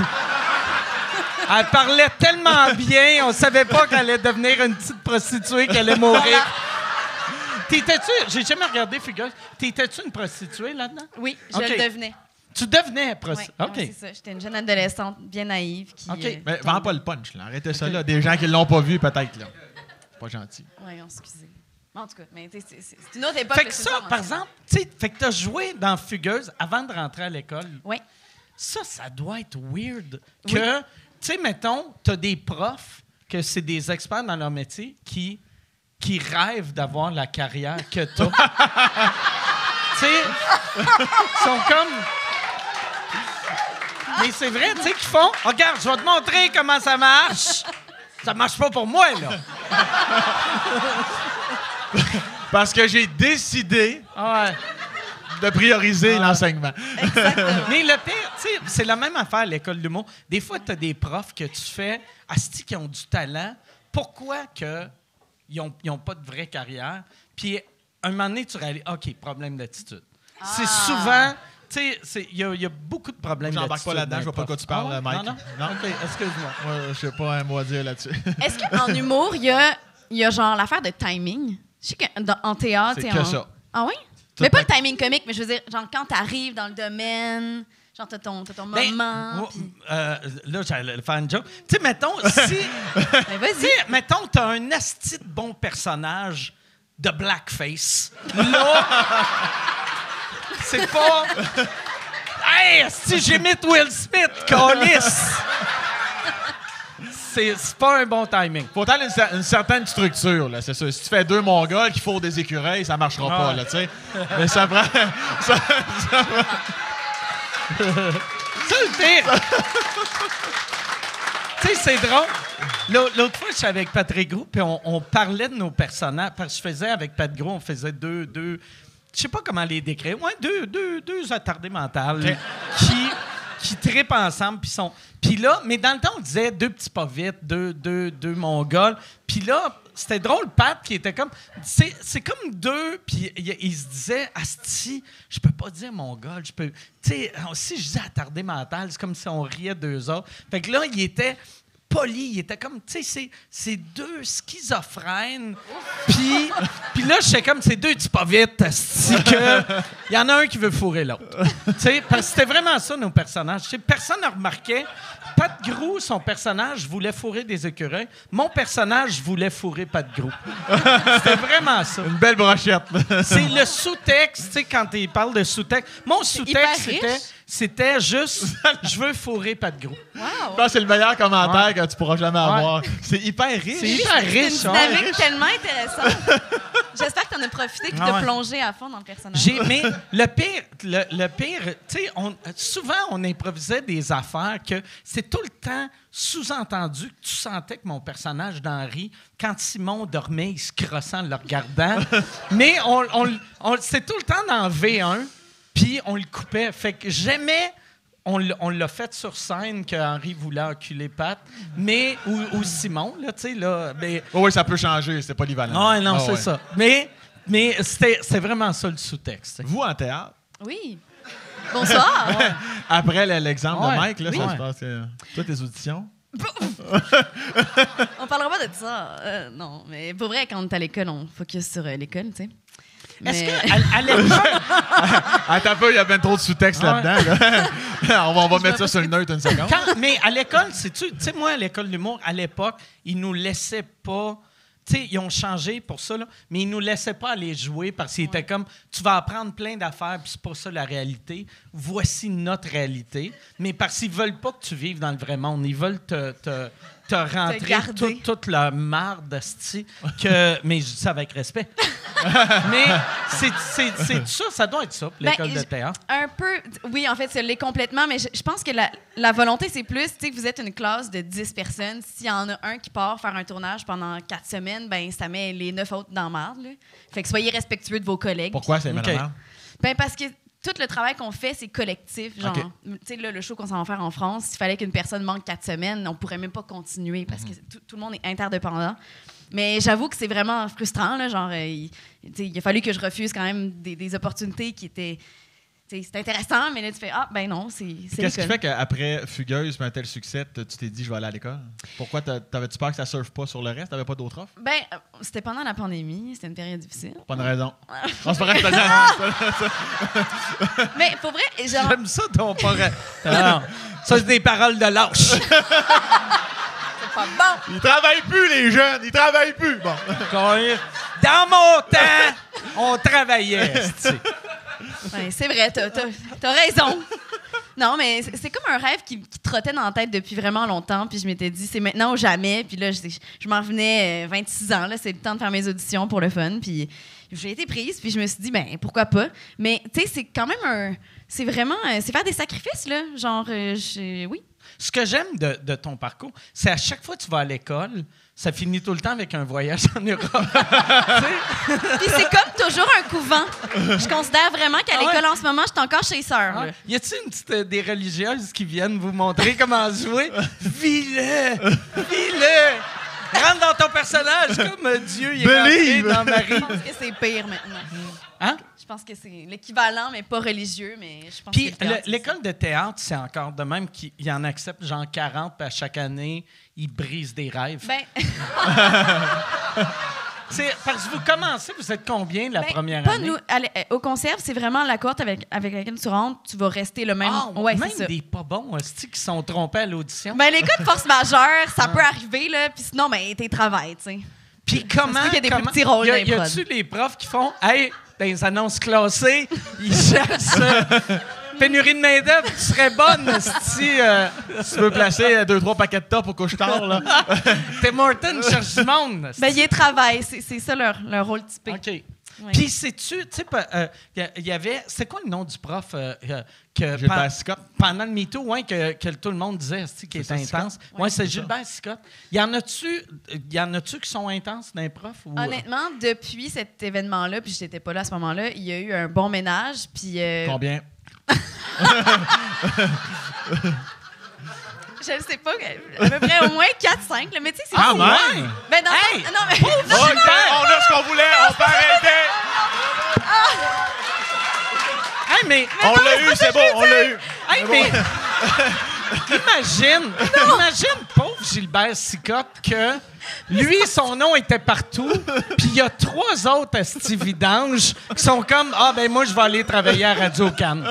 Elle parlait tellement bien, on savait pas qu'elle allait devenir une petite prostituée, qu'elle allait mourir. T'étais-tu... J'ai jamais regardé Fugueuse. T'étais-tu une prostituée là-dedans? Oui, je le devenais. Tu devenais prostituée? Ouais, OK. c'est ça. J'étais une jeune adolescente bien naïve qui... OK. Mais vends pas le punch, là. Arrêtez ça, là. Des gens qui l'ont pas vu, peut-être, là. C'est pas gentil. Oui, excusez. En tout cas, mais c'est une autre époque. Fait que ça, par exemple, tu sais, fait que t'as joué dans Fugueuse avant de rentrer à l'école. Oui. Ça doit être weird que, tu sais, mettons, t'as des profs que c'est des experts dans leur métier qui rêvent d'avoir la carrière que t'as. Tu sais, ils sont comme... Mais c'est vrai, tu sais, qu'ils font... Oh, regarde, je vais te montrer comment ça marche. Ça marche pas pour moi, là. Parce que j'ai décidé Ouais. de prioriser l'enseignement. Mais le pire, tu sais, c'est la même affaire à l'école d'humour. Des fois, tu as des profs que tu fais, asti, qui ont du talent. Pourquoi que ils ont pas de vraie carrière? Puis, un moment donné, tu réalises, OK, problème d'attitude. C'est souvent... Tu sais, il y a beaucoup de problèmes d'attitude. J'embarque pas là-dedans, je vois pas de quoi tu parles, Mike. Non? OK, excuse-moi. Moi, je sais pas un mot à dire là-dessus. Est-ce qu'en humour, il y a genre l'affaire de timing? Je sais qu'en théâtre... C'est que ça. Ah oui? Mais pas le timing comique, mais je veux dire, genre quand t'arrives dans le domaine... Genre, t'as ton moment. Là, j'allais faire une joke. Tu sais, mettons, si... Ben, vas-y. Tu sais, mettons, t'as un asti de bon personnage de blackface. Là, c'est pas... Hey, si j'imite Will Smith, câlisse! C'est pas un bon timing. Faut attendre une certaine structure, là, c'est sûr. Si tu fais deux Mongols qui fourrent des écureuils, ça marchera pas, là, tu sais. Mais ça prend... ça prend... Ça, le pire! Tu sais, c'est drôle. L'autre fois, j'étais avec Patrick Gros, puis on parlait de nos personnages. Parce que je faisais avec Pat Gros, on faisait deux je sais pas comment les décrire. Ouais, deux attardés mentales qui trippent ensemble, puis sont... Puis là, mais dans le temps, on disait deux petits pas vite, deux Mongols. Puis là, c'était drôle, Pat, qui était comme... C'est comme deux, puis il se disait, asti, je peux pas dire Mongol, je peux... Tu sais, si je disais attardé mental, c'est comme si on riait d'eux autres. Fait que là, il était poli, il était comme, tu sais, c'est deux schizophrènes. Puis là, j'étais comme, c'est deux petits pas vite, asti, que... Il y en a un qui veut fourrer l'autre. Tu sais, parce que c'était vraiment ça, nos personnages. T'sais, personne ne remarquait. Pat Grou, son personnage, voulait fourrer des écureuils. Mon personnage voulait fourrer Pat Grou. C'était vraiment ça. Une belle brochette. C'est le sous-texte, tu sais, quand il parle de sous-texte. Mon sous-texte, c'était juste « Je veux fourrer Pat Grou ». Wow. Je pense que c'est le meilleur commentaire que tu pourras jamais avoir. C'est hyper riche. C'est hyper riche. C'est une dynamique tellement intéressante. J'espère que tu en as profité et que tu as plongé à fond dans le personnage. Mais le pire, tu sais, souvent, on improvisait des affaires que c'est tout le temps sous-entendu que tu sentais que mon personnage d'Henri, quand Simon dormait, il se crossait en le regardant. Mais c'est tout le temps dans V1, puis on le coupait. Fait que jamais... On l'a fait sur scène que Henri voulait enculer Pat, mais ou Simon, là, tu sais, là. Mais... Oui, ça peut changer, c'est polyvalent. Ah non, c'est ça. Mais c'est vraiment ça le sous-texte. Vous, en théâtre? Oui. Bonsoir. Après l'exemple de Mike, là, oui. ça se passe. Toi, tes auditions? On parlera pas de ça. Non, mais pour vrai, quand on est à l'école, on focus sur l'école, tu sais. Est-ce qu'à l'école... Attends un peu, il y a bien trop de sous-texte là-dedans. Là. on va mettre ça sur le neutre une seconde. Mais à l'école, tu sais, moi, à l'école d'humour, à l'époque, ils nous laissaient pas Tu sais, ils ont changé pour ça, là, mais ils nous laissaient pas aller jouer parce qu'ils étaient comme, tu vas apprendre plein d'affaires, puis c'est pas ça la réalité. Voici notre réalité. Mais parce qu'ils veulent pas que tu vives dans le vrai monde. Ils veulent te rentrer toute la marde, asti, que... Mais je dis ça avec respect. Mais c'est ça doit être ça, l'école de théâtre. Un peu, oui, en fait, ça l'est complètement, mais je pense que la volonté, c'est plus, tu sais, que vous êtes une classe de 10 personnes. S'il y en a un qui part faire un tournage pendant 4 semaines, ben ça met les 9 autres dans la marde, là. Fait que soyez respectueux de vos collègues. Pourquoi c'est Okay. maintenant? Ben parce que tout le travail qu'on fait, c'est collectif. Genre, tu sais, là, le show qu'on s'en va faire en France, s'il fallait qu'une personne manque 4 semaines, on pourrait même pas continuer parce que tout le monde est interdépendant. Mais j'avoue que c'est vraiment frustrant. Là, genre, il a fallu que je refuse quand même des opportunités qui étaient... C'est intéressant, mais là, tu fais « Ah, ben non, c'est Qu'est-ce qui fait qu'après Fugueuse, un tel succès, tu t'es dit « Je vais aller à l'école ». Pourquoi? T'avais-tu peur que ça ne surfe pas sur le reste? T'avais pas d'autres offres? Ben, c'était pendant la pandémie. C'était une période difficile. Pas de raison. Non, c'est pas vrai que t'as Mais pour vrai, genre... J'aime ça, ton pas... Non, ça, c'est des paroles de lâche. C'est pas bon. Ils travaillent plus, les jeunes! Ils travaillent plus! Bon. Dans mon temps, on travaillait, esti. Ouais, c'est vrai, t'as raison. Non, mais c'est comme un rêve qui trottait dans la tête depuis vraiment longtemps. Puis je m'étais dit, c'est maintenant ou jamais. Puis là, je m'en revenais 26 ans. Là, c'est le temps de faire mes auditions pour le fun. Puis j'ai été prise. Puis je me suis dit, ben pourquoi pas. Mais tu sais, c'est quand même c'est vraiment... c'est faire des sacrifices, là. Genre, oui. Ce que j'aime de ton parcours, c'est à chaque fois que tu vas à l'école, ça finit tout le temps avec un voyage en Europe. Puis c'est comme toujours un couvent. Je considère vraiment qu'à l'école en ce moment, je suis encore chez Sœur. Ah. Y a-t-il des religieuses qui viennent vous montrer comment jouer? Vis-le! Vis-le! Rentre dans ton personnage comme Dieu il est rentré dans Marie. Je pense que c'est pire maintenant. Hein? Je pense que c'est l'équivalent, mais pas religieux. Mais je pense Puis que l'école de théâtre, c'est encore de même qu'il en accepte genre 40, puis à chaque année, ils brisent des rêves. Ben, parce que vous commencez, vous êtes combien la première pas année? nous. Au conserve, c'est vraiment la cohorte avec laquelle tu rentres, tu vas rester le même. Ouais, même c'est ça. des pas bons, qui sont trompés à l'audition. Ben, les cas de force majeure, ça peut arriver, là. Puis sinon, ben, t'es travail, tu sais. Puis comment? qu'il y a des plus petits rôles Y d'impro. a-tu les profs qui font, hey, dans les annonces classées, ils cherchent pénurie de main-d'œuvre, tu serais bonne si tu veux placer 2-3 paquets de top au couche-tard, là. Tim Hortons cherche du monde. Ben, ils travaillent. C'est ça leur rôle typique. OK. Ouais. Puis, sais-tu, il y avait. C'est quoi le nom du prof que Gilbert Sicotte. pendant le MeToo, ouais, que tout le monde disait qu'il était intense? Oui, c'est Gilbert Sicotte. Y en a-tu qui sont intenses dans les profs? Ou... Honnêtement, depuis cet événement-là, puis j'étais pas là à ce moment-là, il y a eu un bon ménage. Puis. Combien? Je ne sais pas, à peu près au moins 4-5. Mais tu sais, c'est fou. Ouais! Ben, dans Hey! non, mais. OK, on a ce qu'on voulait, on peut arrêter! Hey, mais On l'a eu, c'est bon, on l'a eu! Hey, mais imagine, pauvre Gilbert Sicotte, que lui, son nom était partout, puis il y a 3 autres esti vidanges qui sont comme « Ah, ben moi, je vais aller travailler à Radio-Can.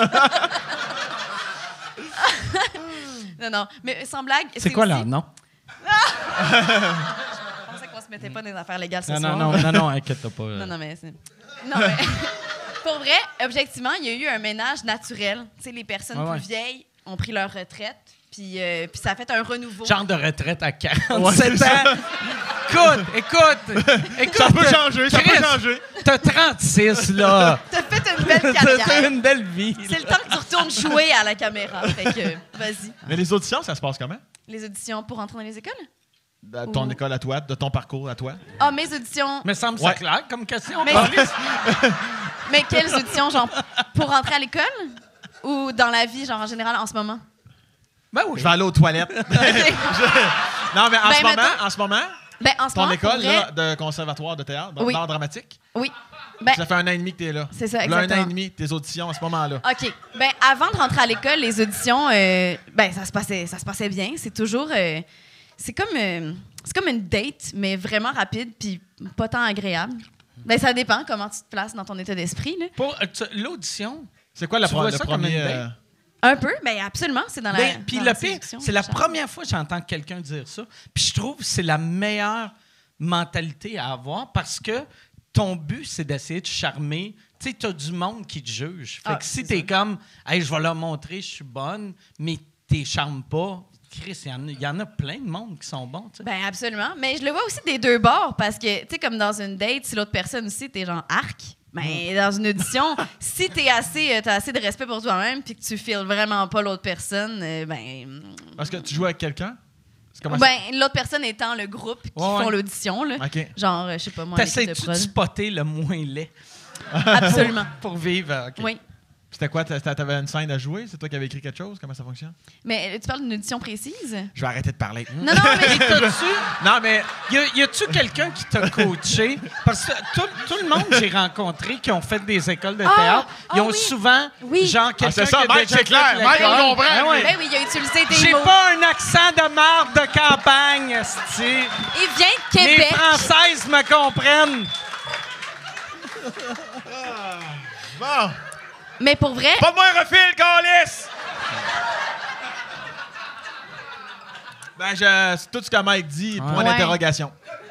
Non, mais sans blague. » C'est quoi aussi... leur nom? Je pensais qu'on se mettait pas dans les affaires légales ce soir. Non, inquiète-toi pas. Non, mais pour vrai, objectivement, il y a eu un ménage naturel. Tu sais, les personnes plus vieilles ont pris leur retraite, puis ça a fait un renouveau. Genre de retraite à 47 ans. Écoute. Ça peut changer, ça peut Chris, changer. T'as 36, là. T'as fait une belle T'as carrière. une belle vie. C'est le temps que tu retournes jouer à la caméra. Fait que, vas-y. Mais les auditions, ça se passe comment? Les auditions pour entrer dans les écoles? De ton école à toi, de ton parcours à toi? Ah, mes auditions. Me semble ça clair comme question. Mais quelles auditions, genre, pour rentrer à l'école? Ou dans la vie, genre, en général, en ce moment? Ben oui. Je vais aller aux toilettes. Non, mais en ce moment, Ben, en ce ton moment, école pour vrai, là, de conservatoire de théâtre, Oui. d'art dramatique, oui. Ben, ça fait 1 an et demi que tu es là. c'est ça, Là, 1 an et exactement. demi, tes auditions à ce moment-là. OK. Ben, avant de rentrer à l'école, les auditions, ben, ça se passait bien. C'est toujours... c'est comme une date, mais vraiment rapide puis pas tant agréable. Ben, ça dépend comment tu te places dans ton état d'esprit, là. Pour l'audition, C'est quoi Tu vois le ça comme premier... une date? Un peu, mais absolument, c'est dans la... puis dans le la pire, séduction, c'est la genre. première fois que j'entends quelqu'un dire ça. Puis je trouve que c'est la meilleure mentalité à avoir parce que ton but, c'est d'essayer de charmer. Tu sais, t'as du monde qui te juge. Fait que si t'es comme, hey, je vais leur montrer, je suis bonne, mais t'es charmes pas, Chris, il y en a plein de monde qui sont bons, tu sais. Ben absolument. Mais je le vois aussi des deux bords parce que, tu sais, comme dans une date, si l'autre personne aussi, t'es genre arc. Ben, dans une audition, si t'as assez de respect pour toi-même puis que tu files vraiment pas l'autre personne, ben. Parce que tu joues avec quelqu'un? L'autre personne étant le groupe qui font l'audition, là. OK. Genre, je sais pas moi. T'essaies-tu de spotter le moins laid? Absolument. Pour vivre. OK. Oui. C'était quoi? T'avais une scène à jouer? C'est toi qui avais écrit quelque chose? Comment ça fonctionne? Mais tu parles d'une audition précise? Je vais arrêter de parler. Non, mais Non, mais Y a-tu quelqu'un qui t'a coaché? Parce que tout le monde que j'ai rencontré qui ont fait des écoles de théâtre, ils ont souvent, genre, quelqu'un c'est ça, qui a Mike, déjà c'est clair. fait Mike, on l'école. comprend. Ben ouais. Ben oui, il a utilisé des J'ai mots. pas un accent de marde de campagne, esti. Il vient de Les Québec. Françaises me comprennent. bon. Mais pour vrai, Pas de moi un refil, câlisse! C'est tout ce que Mike dit, point Ouais. d'interrogation.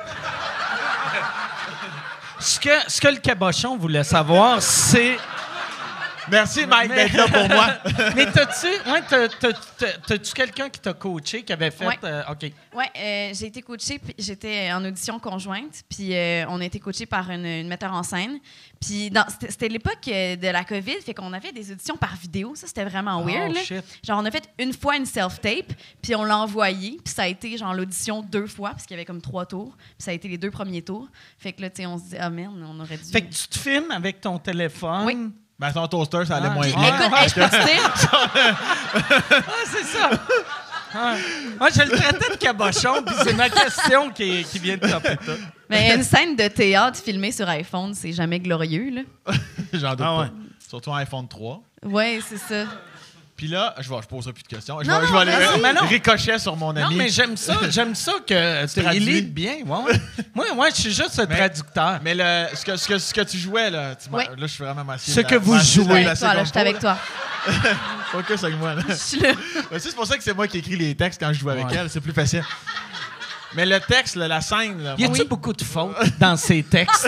Ce que le cabochon voulait savoir, c'est... Merci, Mike, d'être là pour moi. Mais t'as-tu quelqu'un qui t'a coaché, qui avait fait... Ouais. OK. ouais, j'ai été coachée, puis j'étais en audition conjointe, puis on a été coachés par une metteur en scène. Puis c'était l'époque de la COVID, fait qu'on avait des auditions par vidéo. Ça, c'était vraiment weird. Oh, là. shit. Genre, on a fait une fois une self-tape, puis on l'a envoyé, puis ça a été genre l'audition 2 fois, parce qu'il y avait comme 3 tours, puis ça a été les 2 premiers tours. Fait que là, tu sais, on se dit, ah merde, on aurait dû. Fait que tu te filmes avec ton téléphone. Oui. Ben, son toaster, ça allait moins Puis, bien. écoute, hey, je peux te dire, C'est ça. Ouais. Moi, je le traitais de cabochon, puis c'est ma question qui vient de taper tout. mais une scène de théâtre filmée sur iPhone, c'est jamais glorieux, là. J'en doute Ah ouais. pas. Surtout en iPhone 3. Ouais, c'est ça. Puis là, je poserai plus de questions. Je Non, vais non, aller mais non. ricochet sur mon Non, ami. mais j'aime ça que tu traduis. lis bien. Ouais. Moi, je suis juste un traducteur. Mais ce que tu jouais, là, Oui. là, je suis vraiment massif. Ce que vous jouez. Avec toi, là, j'étais avec toi. Focus avec moi, là. Je suis là. C'est pour ça que c'est moi qui écris les textes quand je joue avec Ouais. elle. C'est plus facile. Mais le texte, là, la scène... Là, Y a-tu beaucoup de fautes dans ces textes?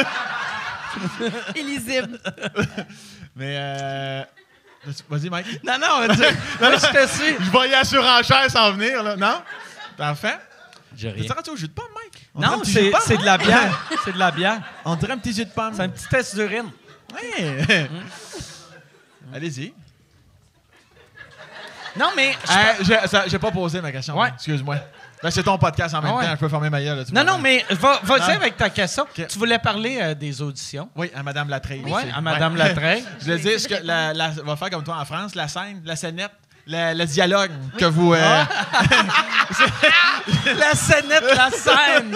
Illisible. Mais... Vas-y, Mike. Non, je te suis. Je voyais la surenchère s'en venir, là. Non? T'en fais? J'ai T'es rendu au jus de pomme, Mike? On dirait un Non, petit jus de pomme, c'est de la bière. C'est de la bière. On dirait un petit jus de pomme. C'est un petit test d'urine. Ouais. Allez-y. Non, mais... J'ai pas posé ma question. Ouais. hein. Excuse-moi. Là, c'est ton podcast en même Ouais. temps. Je peux fermer ma gueule. Là, tu Non, vois. non, mais vas-y Non. avec ta question. OK. Tu voulais parler des auditions. Oui, à Madame Latreille. Oui, à Madame Latreille. Je voulais dire, ce que va faire comme toi en France, la scène, la scénette, le dialogue que vous... La scénette, la scène.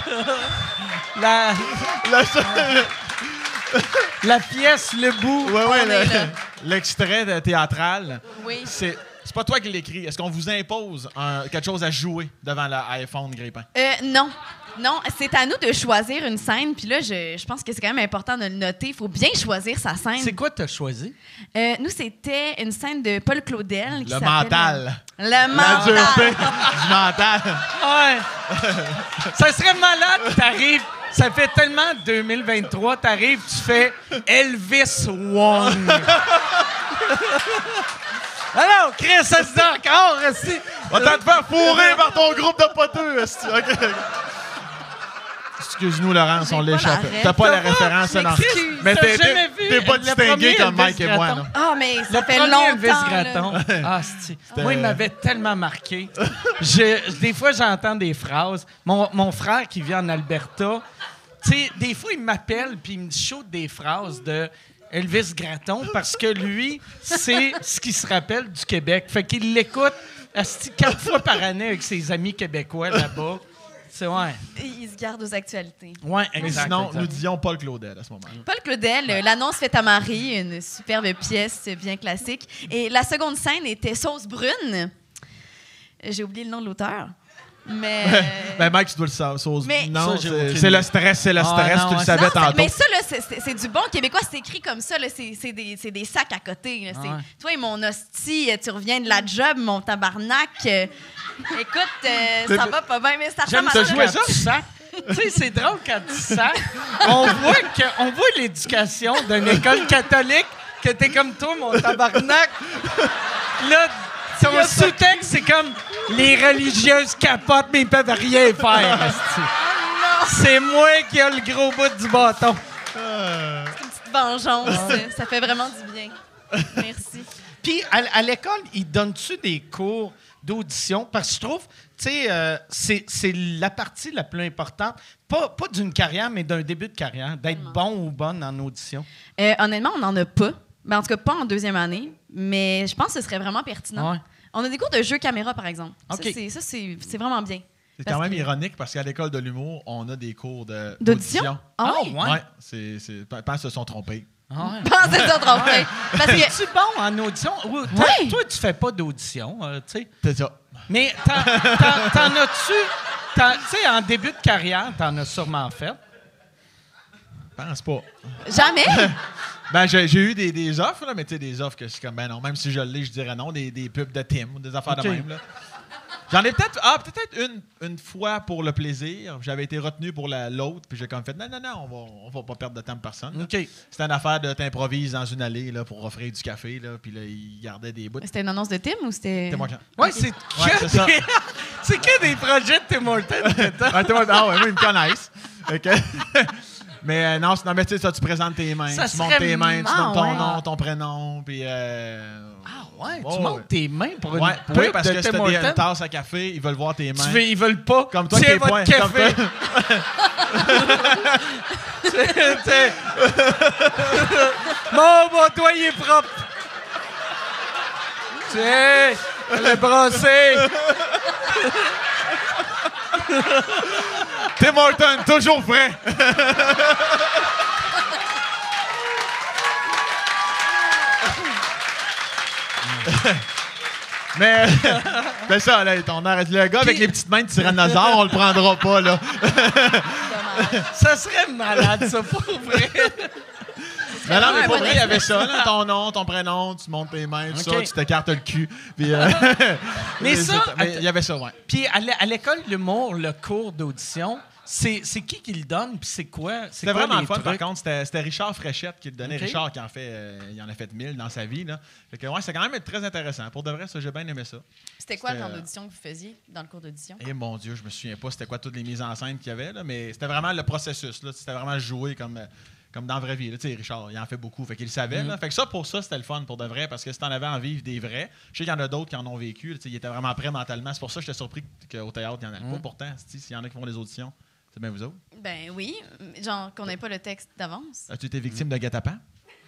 La pièce, le bout. Ouais, On est là. l'extrait théâtral. Oui. C'est pas toi qui l'écris. Est-ce qu'on vous impose quelque chose à jouer devant l'iPhone Grippin? Non. Non, c'est à nous de choisir une scène. Puis là, je pense que c'est quand même important de le noter. Il faut bien choisir sa scène. C'est quoi t'as choisi? Nous, c'était une scène de Paul Claudel. Qui Le s'appelle, mental. Le La dureté mental. du mental. Ouais. Ça serait malade, t'arrives. Ça fait tellement 2023, t'arrives, tu fais Elvis Wong. Alors, Chris, ça se dit encore, aussi. Va t'en te faire fourrer par ton groupe de poteux. esti. OK. Excuse-nous, Laurence, on J'ai pas l'échappe. la ref. T'as pas la T'as pas? référence, Je non. m'excuse. Mais T'as jamais vu t'es pas le distingué premier comme Elvis Mike et moi. Gratton? non. Ah, mais ça Le fait premier Elvis longtemps. là. Gratton. Ah, moi, il m'avait tellement marqué. Des fois, j'entends des phrases. Mon frère qui vit en Alberta, tu sais, des fois, il m'appelle puis il me shoot des phrases de Elvis Gratton parce que lui, c'est ce qu'il se rappelle du Québec. Fait qu'il l'écoute 4 fois par année avec ses amis québécois là-bas. C'est ouais. Il se garde aux actualités. Ouais, Mais exact. sinon, exact. nous disions Paul Claudel à ce moment-là. Paul Claudel, l'annonce faite à Marie, une superbe pièce bien classique. Et la seconde scène était Sauce brune. J'ai oublié le nom de l'auteur. Mais. Ben, Mike, tu dois le savoir. Mais- Non, Ça, j'ai aucune c'est le stress, Ah, non, tu le ouais, savais Non, tantôt. mais ça, là, c'est du bon québécois. C'est écrit comme ça. Là, c'est des sacs à côté. Là. Ouais. Toi, mon hostie, tu reviens de la job, mon tabarnak. Écoute, ça va pas bien, mais ça J'aime ressemble ça à jouer ça. ça. Tu sacs. Tu sais, c'est drôle quand tu sacs. On voit l'éducation d'une école catholique que t'es comme toi, mon tabarnak. Là, son sous-texte, c'est comme les religieuses capotent, mais ils peuvent rien faire. C'est moi qui ai le gros bout du bâton. Petite vengeance. Ça fait vraiment du bien. Merci. Puis, à l'école, ils donnent-tu des cours d'audition? Parce que je trouve, tu sais, c'est la partie la plus importante, pas d'une carrière, mais d'un début de carrière, d'être bon ou bonne en audition. Honnêtement, on n'en a pas. Ben, en tout cas, pas en deuxième année, mais je pense que ce serait vraiment pertinent. Ouais. On a des cours de jeu caméra, par exemple. OK. Ça, c'est vraiment bien. C'est Parce quand même que- ironique parce qu'à l'école de l'humour, on a des cours D'audition? Ah oui? Ouais, je pense qu'ils se sont trompés. Pensez ça trop bien. Parce que Es-tu bon en audition? Ou Ouais. Toi, tu fais pas d'audition, tu sais. C'est ça. Mais t'en as-tu... Tu sais, en début de carrière, t'en as sûrement fait. Je pense pas. jamais. Ben, j'ai eu des offres, là, mais tu sais, des offres que je suis comme, ben non, même si je l'ai, je dirais non, des pubs de Tim ou des affaires OK. de même, là. J'en ai peut-être une fois pour le plaisir. J'avais été retenu pour l'autre, puis j'ai comme fait, non, on va pas perdre de temps pour personne. là. OK. C'était une affaire de t'improviser dans une allée, là, pour offrir du café, là, puis là, ils gardaient des bouts. C'était une annonce de Tim ou c'était. C'était moi qui... Ouais, c'est c'est ça. c'est que des projets de Tim Hortons que t'as. Ah, ouais, moi, ils me connaissent. OK. Mais non, mais tu sais, ça, tu présentes tes mains, Ça tu montes serait tes mains, tu donnes ton ouais. nom, ton prénom, puis... Ah ouais, Oh, tu ouais. montes tes mains pour une Ouais, pub oui, parce de que Tim c'était une Hortons. tasse à café, ils veulent voir tes mains. Ils veulent pas. Comme toi, Tiens, tes votre points. café. Comme T'sais. Mon doigt, il est propre. Tiens, le brossé. Tim Hortons, toujours frais. Mais c'est ça, là, on arrête le gars avec les petites mains de tyrannosaure, on le prendra pas, là. Ça serait malade, ça, pour vrai. Mais non, mais Ouais, pour bon vrai, il y avait ça, là, ton nom, ton prénom, tu montes tes mains, tout OK. ça, tu t'écartes le cul. Puis, Mais ça, il y avait ça, ouais. Puis à l'école de l'humour, le cours d'audition, c'est qui le donne, puis c'est quoi? C'était vraiment les le fun, par trucs? contre. C'était Richard Fréchette qui le donnait. OK. Richard qui il en a fait 1000 dans sa vie. Là. Fait que, ouais, c'est quand même très intéressant. Pour de vrai, ça, j'ai bien aimé ça. C'était quoi le C'était, genre d'audition que vous faisiez dans le cours d'audition? Et mon Dieu, je me souviens pas c'était quoi toutes les mises en scène qu'il y avait, là, mais c'était vraiment le processus. Là. C'était vraiment joué comme dans la vraie vie. Là. Tu sais, Richard, il en fait beaucoup. Fait qu'il le savait. Là. Fait que ça, pour ça, c'était le fun pour de vrai, parce que si t'en avais en vivre des vrais, je sais qu'il y en a d'autres qui en ont vécu. Tu sais, ils étaient vraiment prêts mentalement. C'est pour ça que j'étais surpris qu'au théâtre, il n'y en a pas. Pourtant, s'il y en a qui font des auditions, c'est bien vous autres. Ben oui. Genre qu'on n'ait pas le texte d'avance. As-tu été victime de guet-apens?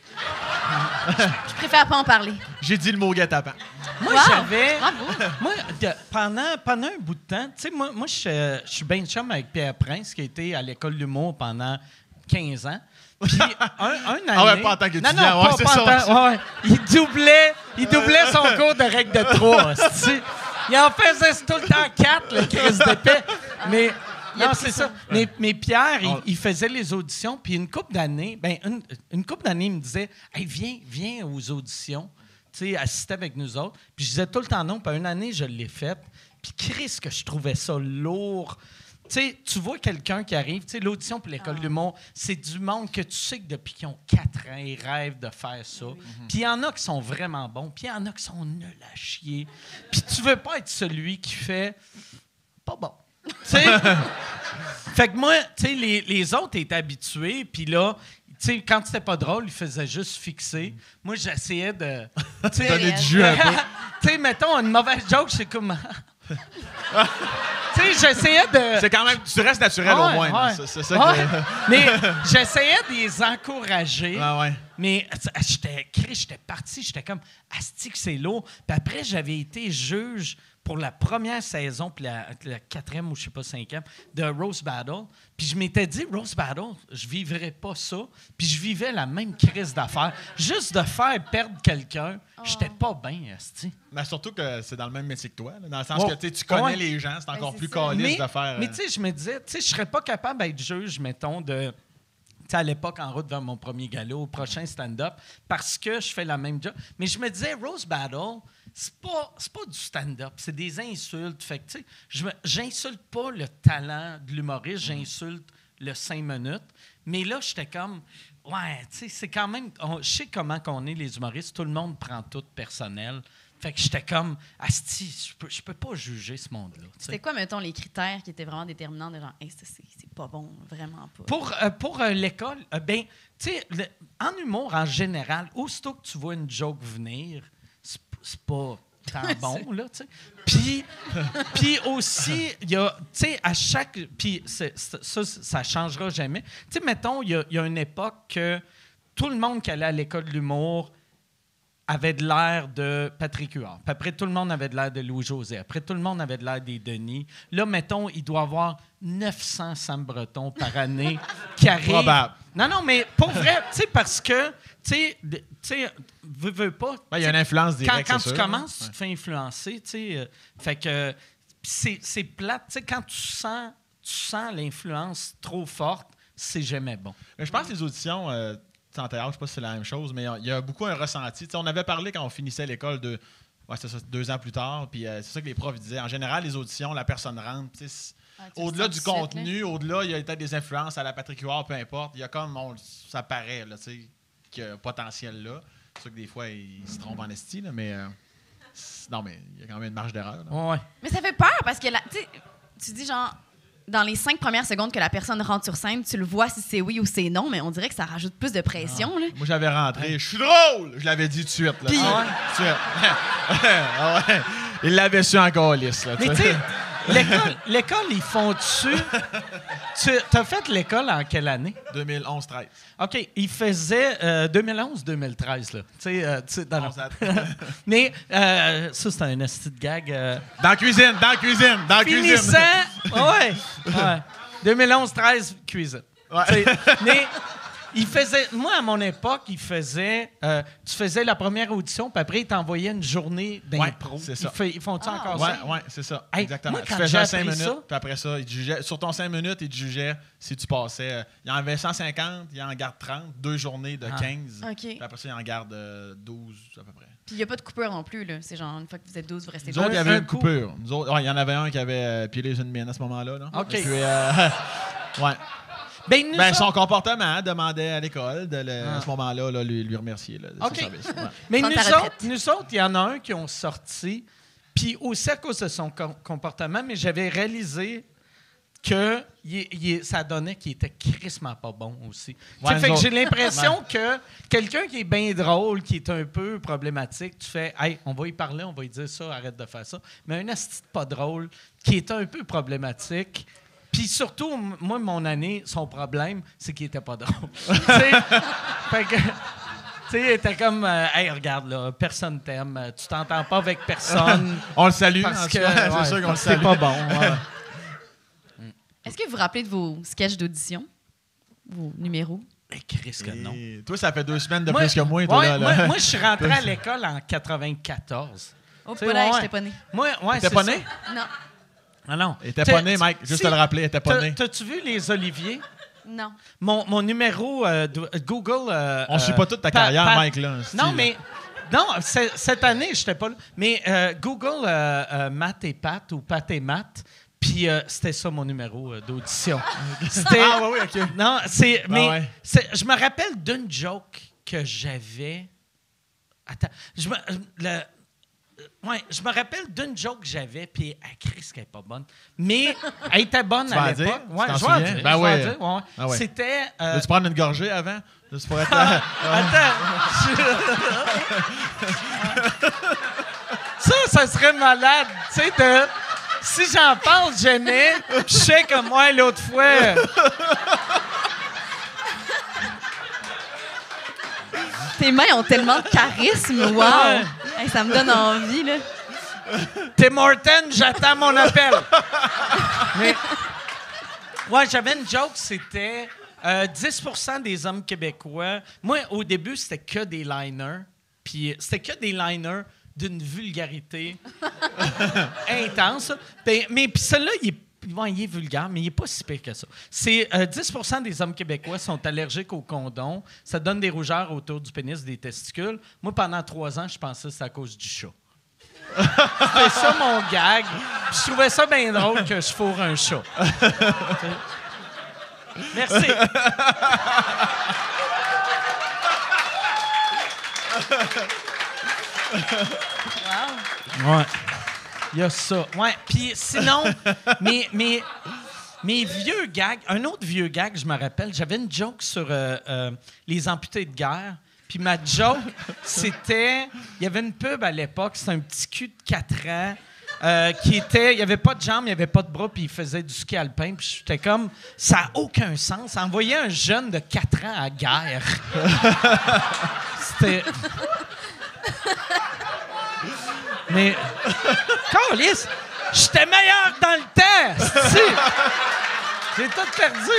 Je préfère pas en parler. J'ai dit le mot guet-apens. Moi, Wow! j'avais... Bravo. Moi, pendant un bout de temps, tu sais, moi je suis bien chum avec Pierre Prince, qui a été à l'école de l'humour pendant 15 ans. Puis, un année... Ah ouais, pas en tant qu'étudiant, Non, ouais, pas, c'est pas en ça. tant- ouais. Il doublait son cours de règle de 3. Il en faisait tout le temps 4, le Christ d'épée. Mais... Non, c'est ça. Mais Pierre, il faisait les auditions, puis une couple d'années, une couple d'années, il me disait « Hey, viens aux auditions, tu sais, assister avec nous autres. » Puis je disais tout le temps non, puis une année, je l'ai faite. Puis Christ, que je trouvais ça lourd. Tu sais, tu vois quelqu'un qui arrive, tu sais, l'audition pour l'école de l'humour, c'est du monde que tu sais que depuis qu'ils ont 4 ans, ils rêvent de faire ça. Puis il y en a qui sont vraiment bons, puis il y en a qui sont nuls à chier. Puis tu veux pas être celui qui fait « Pas bon. » Tu sais? Fait que moi, tu sais, les autres étaient habitués, puis là, tu sais, quand c'était pas drôle, ils faisaient juste fixer. Moi, j'essayais de... tu sais, Donner du jus un peu. Tu sais, mettons, une mauvaise joke, c'est comme... tu sais, j'essayais de... C'est quand même... Tu restes naturel au Ouais, moins. là. ouais. C'est ça Ouais. que... Mais j'essayais de les encourager. Ah ouais. Mais j'étais parti, j'étais comme asti que c'est lourd. Puis après, j'avais été juge pour la première saison, puis la quatrième ou je sais pas, cinquième, de Roast Battle. Puis je m'étais dit, Roast Battle, je vivrais pas ça. Puis je vivais la même crise d'affaires. Juste de faire perdre quelqu'un, j'étais pas bien, asti. Mais surtout que c'est dans le même métier que toi. Là, dans le sens Ouais. que tu sais, tu connais Ouais. les gens, c'est encore c'est plus ça. caliste de faire... Mais tu sais, je me disais, tu sais, je serais pas capable d'être juge, mettons, de... Tu sais, à l'époque, en route vers mon premier galop, au prochain stand-up, parce que je fais la même job. Mais je me disais, Roast Battle, c'est pas du stand-up, c'est des insultes. Fait que, tu sais, j'insulte pas le talent de l'humoriste, j'insulte le 5 minutes. Mais là, j'étais comme, ouais, tu sais, c'est quand même, je sais comment qu'on est les humoristes, tout le monde prend tout personnel. Fait que j'étais comme, asti, je peux pas juger ce monde-là. C'était quoi, mettons, les critères qui étaient vraiment déterminants de genre, hey, c'est pas bon, vraiment pas? Pour l'école, ben, tu sais, en humour en général, aussitôt que tu vois une joke venir, c'est pas tant bon, là, tu sais. Puis aussi, il y a, tu sais, à chaque. Puis ça changera jamais. Tu sais, mettons, il y a une époque que tout le monde qui allait à l'école de l'humour avait de l'air de Patrick Huard. Puis après, tout le monde avait de l'air de Louis-José. Après, tout le monde avait de l'air des Denis. Là, mettons, il doit y avoir 900 Sam Breton par année qui arrivent. Probable. Non, mais pour vrai, tu sais, parce que, tu sais, veux pas. Il y a une influence directe, Quand c'est tu sûr. commences, tu te fais influencer, tu sais. Fait que c'est plate. Tu sais, quand tu sens l'influence trop forte, c'est jamais bon. Mais je pense que les auditions... en théâtre, je ne sais pas si c'est la même chose, mais il y a beaucoup un ressenti. T'sais, on avait parlé quand on finissait l'école de 2 ans plus tard, puis c'est ça que les profs disaient. En général, les auditions, la personne rentre. Au-delà du contenu, au-delà, il y a peut-être des influences à la Patrick Huard, peu importe. Il y a comme, ça paraît, là, qu'il y a un potentiel là. C'est sûr que des fois, ils se trompent en esti, là, mais non, mais il y a quand même une marge d'erreur. Là. Ouais. Mais ça fait peur parce que tu dis genre, dans les 5 premières secondes que la personne rentre sur scène, tu le vois si c'est oui ou c'est non, mais on dirait que ça rajoute plus de pression. Là. Moi, j'avais rentré. Je suis drôle! Je l'avais dit tout de suite. Là, Puis- tout de suite. Ah ouais. Il l'avait su encore lisse. Là, Mais tu sais, l'école, ils font dessus. Tu as fait l'école en quelle année? 2011-13. OK, il faisait 2011-2013, là. Tu sais, non. Mais ça, c'est un esti de gag. Dans la cuisine. Finissant, ouais. 2011-13, cuisine. Ouais. Tu sais, mais il faisait, moi, à mon époque, il faisait, tu faisais la première audition, puis après, il t'envoyait une journée d'impro. Ouais, c'est ça. Ils font-tu encore ça? Ouais, c'est ça. Hey, exactement. moi, Tu quand faisais j'ai 5 appris minutes, ça- puis après ça, il te jugeait. Sur ton 5 minutes, il te jugeait si tu passais. Il en avait 150, il en garde 30, 2 journées de 15. OK. Puis après ça, il en garde 12 à peu près. Puis il n'y a pas de coupure non plus. Là. C'est genre, une fois que vous êtes 12, vous restez Nous autres, il y 12. avait un une coup. coupure. Nous autres, ouais, il y en avait un qui avait pilé une mine à ce moment-là. Là. OK. Et puis, ouais. Ben, Son comportement demandait à l'école à ce moment-là là, lui remercier là, de OK. ses services. Ouais. Mais Prendre ta retraite. nous autres, il y en a un qui ont sorti, puis aussi à cause de son comportement, mais j'avais réalisé que ça donnait qu'il était crissement pas bon aussi. Ouais, fait que nous j'ai autres. l'impression que quelqu'un qui est bien drôle, qui est un peu problématique, tu fais « Hey, on va y parler, on va y dire ça, arrête de faire ça. » Mais un asti de pas drôle, qui est un peu problématique. Puis surtout, moi, mon année, son problème, c'est qu'il était pas drôle. Tu sais, fait que... Tu sais, il était comme, hey, regarde, là, personne t'aime, tu t'entends pas avec personne. On le salue. Parce en que tout cas, ouais, c'est sûr qu'on le parce que salue. c'est pas bon. Ouais. Est-ce que vous vous rappelez de vos sketchs d'audition? Vos numéros? Mais Chris, que non. Et toi, ça fait 2 semaines de plus que moi. Toi, ouais, là. moi, je suis rentré à l'école en 94. Oh, Tu sais, pas là, ouais. j'étais pas née. Moi, ouais, T'étais c'est pas ça. né? Non. Ah non. Il était pas né, Mike. Juste te le rappeler, il était pas né. T'as-tu vu les Oliviers? Non. Mon numéro Google... On suit pas toute ta carrière, Mike. Là, Non, mais... Non, cette année, je n'étais pas là. Mais Google Matt et Pat ou Pat et Matt, puis c'était ça mon numéro d'audition. C'était... Ah, oui, OK. Non, c'est... Mais ouais. je me rappelle d'une joke que j'avais... Attends, je me rappelle d'une joke que j'avais, puis Chris, qu'elle n'est pas bonne. Mais elle était bonne Tu vas à en dire? l'époque. Tu Ouais, t'en je vais en souviens? dire. Ben je vais en ouais. dire, ouais. Ah ouais. C'était... Veux-tu prendre une gorgée avant? Juste pour être... Attends. Ça serait malade. Tu sais, si j'en parle, j'aimais. Je sais que moi, l'autre fois... Tes mains ont tellement de charisme. Wow! Ouais. Hey, ça me donne envie, là. Tim Horton, j'attends mon appel. Mais, ouais, j'avais une joke, c'était 10% des hommes québécois. Moi, au début, c'était que des liners. Puis c'était que des liners d'une vulgarité intense. Mais puis celui-là, il est vulgaire, mais il n'est pas si pire que ça. C'est 10% des hommes québécois sont allergiques aux condoms. Ça donne des rougeurs autour du pénis, des testicules. Moi, pendant 3 ans, je pensais que c'était à cause du chat. C'était ça mon gag. Puis je trouvais ça bien drôle que je fourre un chat. Merci. Ouais. Il y a ça. Ouais. Puis sinon, mes vieux gags, un autre vieux gag, je me rappelle, j'avais une joke sur les amputés de guerre. Puis ma joke, c'était... Il y avait une pub à l'époque, c'était un petit cul de 4 ans qui était... Il n'y avait pas de jambes, il n'y avait pas de bras, puis il faisait du ski alpin. Puis j'étais comme... Ça n'a aucun sens. Envoyer un jeune de 4 ans à la guerre. C'était... Mais... Câlisse, j'étais meilleur dans le temps! Si. J'ai tout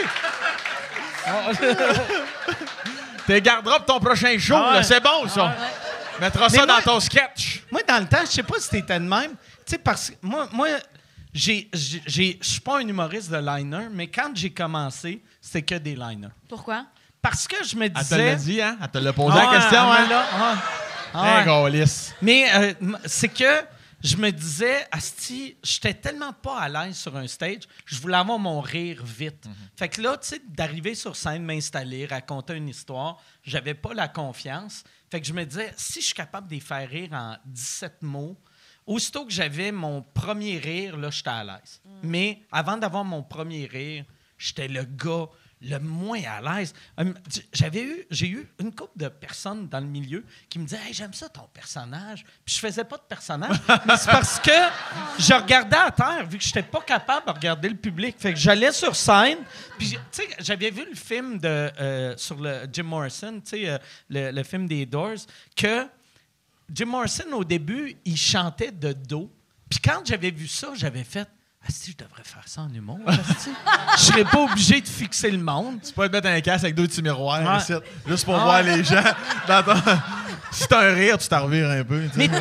perdu. T'es garderas pour ton prochain show, là, c'est bon, ça. Ouais. Mettra ça dans ton sketch. Moi, dans le temps, je sais pas si t'étais de même. Tu sais, parce que moi je suis pas un humoriste de liner, mais quand j'ai commencé, c'était que des liners. Pourquoi? Parce que je me Elle te disais... l'a dit, hein? Elle te l'a posé la question, hein? Là, Très lisse. Mais c'est que je me disais, asti, j'étais tellement pas à l'aise sur un stage, je voulais avoir mon rire vite. Fait que là, tu sais, d'arriver sur scène, m'installer, raconter une histoire, j'avais pas la confiance. Fait que je me disais, si je suis capable de les faire rire en 17 mots, aussitôt que j'avais mon premier rire, là, j'étais à l'aise. Mais avant d'avoir mon premier rire, j'étais le gars le moins à l'aise. J'ai eu une couple de personnes dans le milieu qui me disaient « Hey, j'aime ça ton personnage. » Puis je faisais pas de personnage, mais c'est parce que je regardais à terre, vu que j'étais pas capable de regarder le public. Fait que j'allais sur scène, puis tu sais, j'avais vu le film sur le Jim Morrison, tu sais, le film des Doors, que Jim Morrison, au début, il chantait de dos. Puis quand j'avais vu ça, j'avais fait « Ah, si, je devrais faire ça en humour. Je serais pas obligé de fixer le monde. » Tu peux te mettre un casque avec 2 petits miroirs, ici, juste pour voir les gens. Dans ton... Si t'as un rire, tu t'en revires un peu. Mais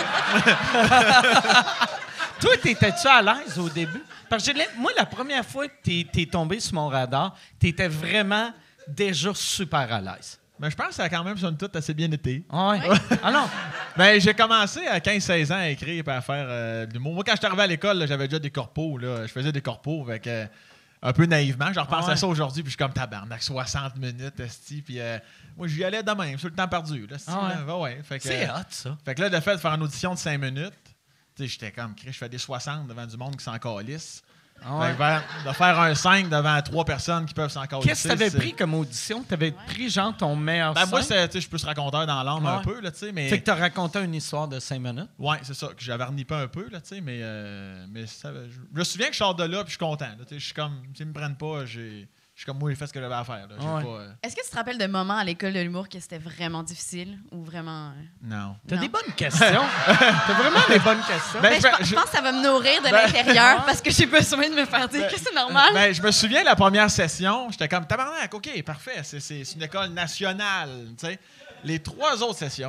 toi, t'étais-tu à l'aise au début? Parce que moi, la première fois que t'es tombé sur mon radar, t'étais vraiment déjà super à l'aise. Mais je pense que ça a quand même, somme toute, assez bien été. Ouais. Ah non. Ben, j'ai commencé à 15-16 ans à écrire et à faire de l'humour. Moi, quand je suis arrivé à l'école, là, j'avais déjà des corpos. Là. Je faisais des corpos avec, un peu naïvement. Je repense à ça aujourd'hui, puis je suis comme tabarnak, 60 minutes, esti. Puis moi, j'y allais de même, sur le temps perdu. Là, Fait que, c'est hot, ça. Fait que là, de fait, de faire une audition de 5 minutes, j'étais comme, je fais des 60 devant du monde qui s'en calisse. Fait que de faire un 5 devant 3 personnes qui peuvent s'en calisser. Qu'est-ce que t'avais pris comme audition? T'avais pris, genre, ton meilleur Ben, moi, 5? je suis plus raconteur dans l'âme un peu, là, tu sais, mais... Fait que t'as raconté une histoire de 5 minutes? Ouais, c'est ça, que j'avais renippé un peu, là, tu sais, mais ça, je me souviens que je sors de là, puis je suis content, là, tu sais, je suis comme, s'ils me prennent pas, je suis comme, moi, j'ai fait ce que j'avais à faire, là, Est-ce que tu te rappelles de moments à l'école de l'humour que c'était vraiment difficile ou vraiment... Non. T'as Non. des bonnes questions. T'as vraiment des bonnes questions. Ben, je pense que ça va me nourrir de l'intérieur parce que j'ai besoin de me faire dire que c'est normal. Ben, je me souviens, la première session, j'étais comme, tabarnak, OK, parfait, c'est une école nationale, tu sais. Les 3 autres sessions,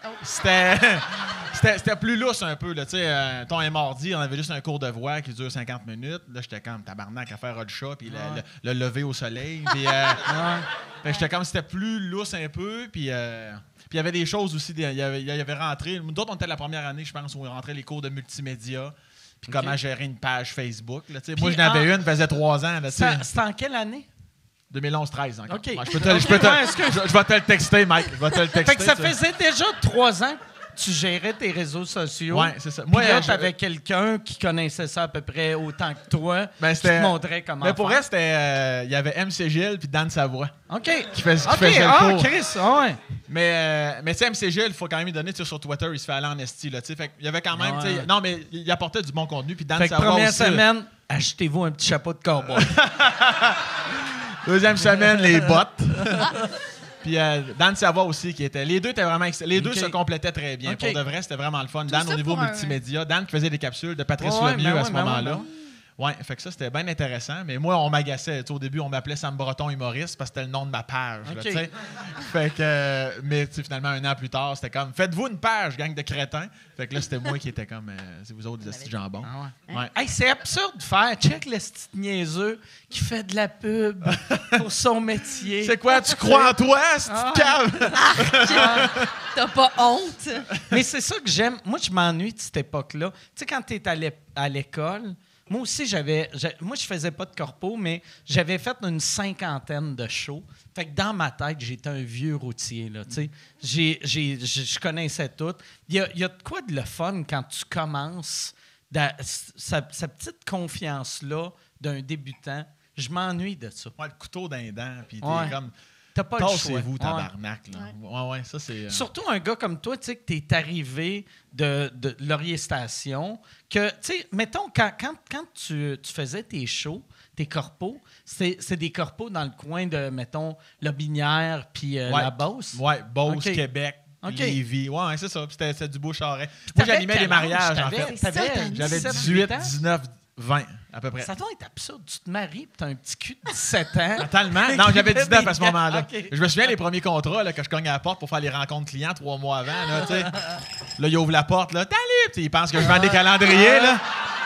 c'était plus lousse un peu, là, tu sais. Ton et mardi, on avait juste un cours de voix qui dure 50 minutes. Là, j'étais comme, tabarnak, à faire le chat, puis le lever au soleil. Puis j'étais comme, c'était plus lousse un peu, puis il y avait des choses aussi, il y avait rentré, d'autres, on était la première année, je pense, où on rentrait les cours de multimédia, puis comment gérer une page Facebook. Là, moi, j'en avais une, faisait 3 ans. C'était en quelle année? 2011-13 encore. OK. Ouais, je vais te le texter, Mike. Je vais te le texter. Fait que ça faisait déjà 3 ans que tu gérais tes réseaux sociaux. Ouais, c'est ça. Moi, là, t'avais quelqu'un qui connaissait ça à peu près autant que toi, qui te montrait comment mais pour faire. vrai, c'était... Il y avait MC Gilles puis Dan Savoie. OK. Qui faisait le cours. Chris, ouais. Mais tu sais, MC Gilles, il faut quand même lui donner, sur Twitter, il se fait aller en esti, là, tu sais. Fait qu'il y avait quand même, tu sais... Non, mais il apportait du bon contenu, puis Dan Fait que Savoie première aussi, semaine, achetez-vous un petit chapeau de cowboy. Deuxième semaine, les bottes. Puis Dan Savoie aussi, qui était... Les deux étaient vraiment... Les deux se complétaient très bien. Pour de vrai, c'était vraiment le fun. Dan, au niveau multimédia. Dan qui faisait des capsules de Patrice Lemieux à ce moment-là. Ouais, fait que ça, c'était bien intéressant. Mais moi, on m'agaçait. Au début, on m'appelait Sam Breton humoriste parce que c'était le nom de ma page. Là, OK. fait que, mais finalement, 1 an plus tard, c'était comme, faites-vous une page, gang de crétins. Fait que là, c'était moi qui était comme, c'est vous autres, des astis de jambon. Ah ouais. Ouais. Hey, c'est absurde de faire. Check le petit niaiseux qui fait de la pub pour son métier. C'est quoi, tu crois en toi, cette Ah. cave? T'as pas honte? Mais c'est ça que j'aime. Moi, je m'ennuie de cette époque-là. Tu sais, quand tu es à l'école, moi aussi, moi, je faisais pas de corpo, mais j'avais fait une 50aine de shows. Fait que dans ma tête, j'étais un vieux routier, là, tu sais. Je connaissais tout. Il y a de quoi de le fun quand tu commences, sa petite confiance-là d'un débutant. Je m'ennuie de ça. Ouais, le couteau d'un dent, puis t'es Ouais. comme, T'as pas le choix. tassez-vous, Ouais. tabarnak. Là. Ouais, ça, c'est... Surtout un gars comme toi, tu sais, que tu es arrivé de Laurier Station, que, tu sais, mettons, quand tu faisais tes shows, tes corpos, c'est des corpos dans le coin de, mettons, Lobinière puis la Beauce. Ouais, Beauce, OK. Québec, OK. Lévis. Ouais, c'est ça. Puis c'était du Beau-Charret. Moi, T'avais j'animais quel les mariages, âge? en fait. C'est ça, T'avais J'avais 17, 18, ans? 19, 20, à peu près. Ça doit être absurde. Tu te maries puis t'as un petit cul de 17 ans. Totalement. Non, j'avais 19 à ce moment-là. OK. Je me souviens les premiers contrats là, que je cogne à la porte pour faire les rencontres clients 3 mois avant. Là, tu sais. Là, il ouvre la porte. Là, salut! Puis il pense que je vends des calendriers. Là.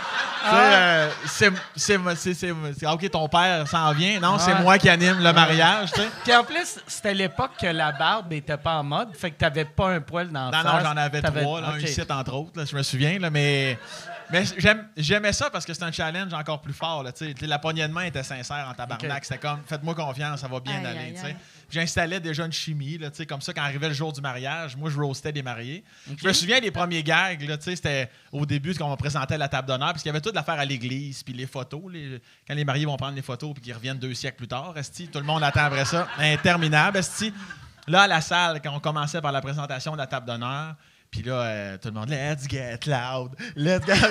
Tu sais, c'est OK, ton père s'en vient. Non, c'est moi qui anime le mariage. Tu sais. Puis en plus, c'était l'époque que la barbe n'était pas en mode, fait que t'avais pas un poil dans la Non, face. j'en avais 3, là, OK. un site entre autres, là, je me souviens, là, mais j'aimais ça parce que c'était un challenge encore plus fort. Là, la poignée de main était sincère en tabarnak. OK. C'était comme, faites-moi confiance, ça va bien Aïe, aller. aïe, tu sais. aïe. J'installais déjà une chimie, là, comme ça, quand arrivait le jour du mariage, moi, je roastais des mariés. Je me souviens des premiers gags, là, c'était au début quand on me présentait la table d'honneur, parce qu'il y avait toute l'affaire à l'église, puis les photos. Quand les mariés vont prendre les photos, puis qu'ils reviennent 2 siècles plus tard, esti, tout le monde attend après ça. Interminable, esti. Là, à la salle, quand on commençait par la présentation de la table d'honneur, puis là, tout le monde, let's get loud, let's get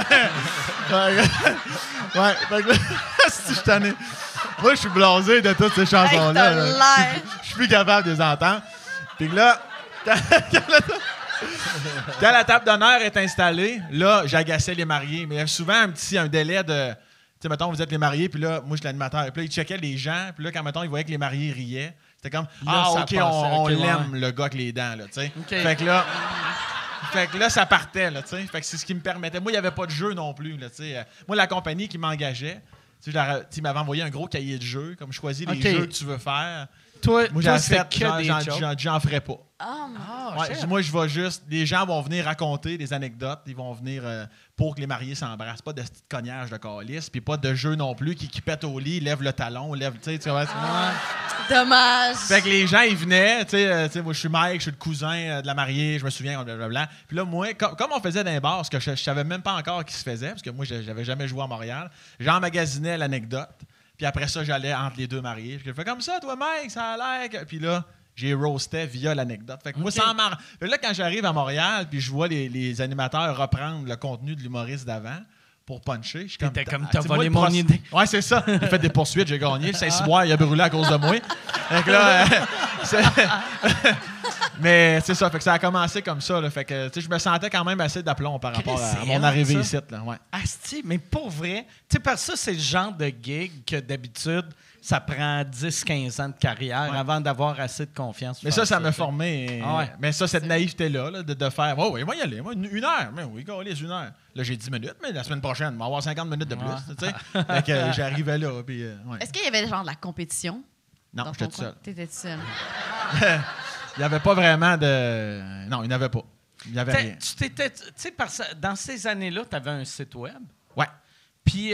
ouais, fait que là, si je t'en ai. Moi, je suis blasé de toutes ces chansons-là. Hey, t'as là. l'air. Je suis plus capable de les entendre. Puis que là, quand la table d'honneur est installée, là, j'agaçais les mariés. Mais il y avait souvent un délai de. Tu sais, mettons, vous êtes les mariés, puis là, moi, je suis l'animateur. Puis là, ils checkaient les gens. Puis là, quand, mettons, ils voyaient que les mariés riaient, c'était comme, Là, ça OK, passait, on OK, l'aime, ouais. le gars avec les dents, là, tu sais. OK. Fait que là, ça partait, là, tu sais. Fait que c'est ce qui me permettait. Moi, il n'y avait pas de jeu non plus, là, tu sais. Moi, la compagnie qui m'engageait, tu sais, il m'avait envoyé un gros cahier de jeux, comme choisis les OK. jeux que tu veux faire. Toi, Moi, toi, j'avais c'est fait, que des jokes. j'en ferais pas. Ah, Moi, je vais juste. Les gens vont venir raconter des anecdotes. Ils vont venir pour que les mariés s'embrassent. Pas de petit cognage de calice. Puis pas de jeu non plus qui pète au lit, lève le talon, lève. Tu vois. dommage. Fait que les gens, ils venaient. Tu sais, moi, je suis Mike, je suis le cousin de la mariée, je me souviens, blablabla. Puis là, moi, comme on faisait dans les bars, ce que je savais même pas encore qui se faisait, parce que moi, j'avais jamais joué à Montréal, j'emmagasinais l'anecdote. Puis après ça, j'allais entre les deux mariés. Puis je fais comme ça, toi, Mike, ça a l'air. Puis là, j'ai roasté via l'anecdote. Fait que moi, sans marre. Fait que là, quand j'arrive à Montréal, puis je vois les animateurs reprendre le contenu de l'humoriste d'avant pour puncher, je suis comme. T'étais comme, Ah, t'as tu sais, moi, volé le mon idée. Ouais, c'est ça. J'ai fait des poursuites, j'ai gagné. Le Saint-Cyboire, il a brûlé à cause de moi. Fait que là, mais c'est ça. Fait que ça a commencé comme ça. Là. Fait que, tu sais, je me sentais quand même assez d'aplomb par rapport à C'est mon hot, arrivée ça. ici. Là. Ouais. Asti, mais pour vrai, tu sais, parce que ça, c'est le genre de gig que d'habitude, ça prend 10-15 ans de carrière avant d'avoir assez de confiance. Mais ça m'a formé. Ah ouais. Mais ça, cette naïveté-là, là, de faire, oh, oui, moi y aller. Moi, une heure. Mais oui, allez, une heure. Là, j'ai 10 minutes, mais la semaine prochaine, on va avoir 50 minutes de plus. Tu sais. Fait que j'arrivais là. Puis, ouais. Est-ce qu'il y avait genre de la compétition? Non, dans j'étais ton tout coin? seul. T'étais tout seul. Il n'y avait pas vraiment de. Non, il n'y en avait pas. Il n'y avait rien. Tu t'étais, tu sais, dans ces années-là, tu avais un site web. Ouais. Puis,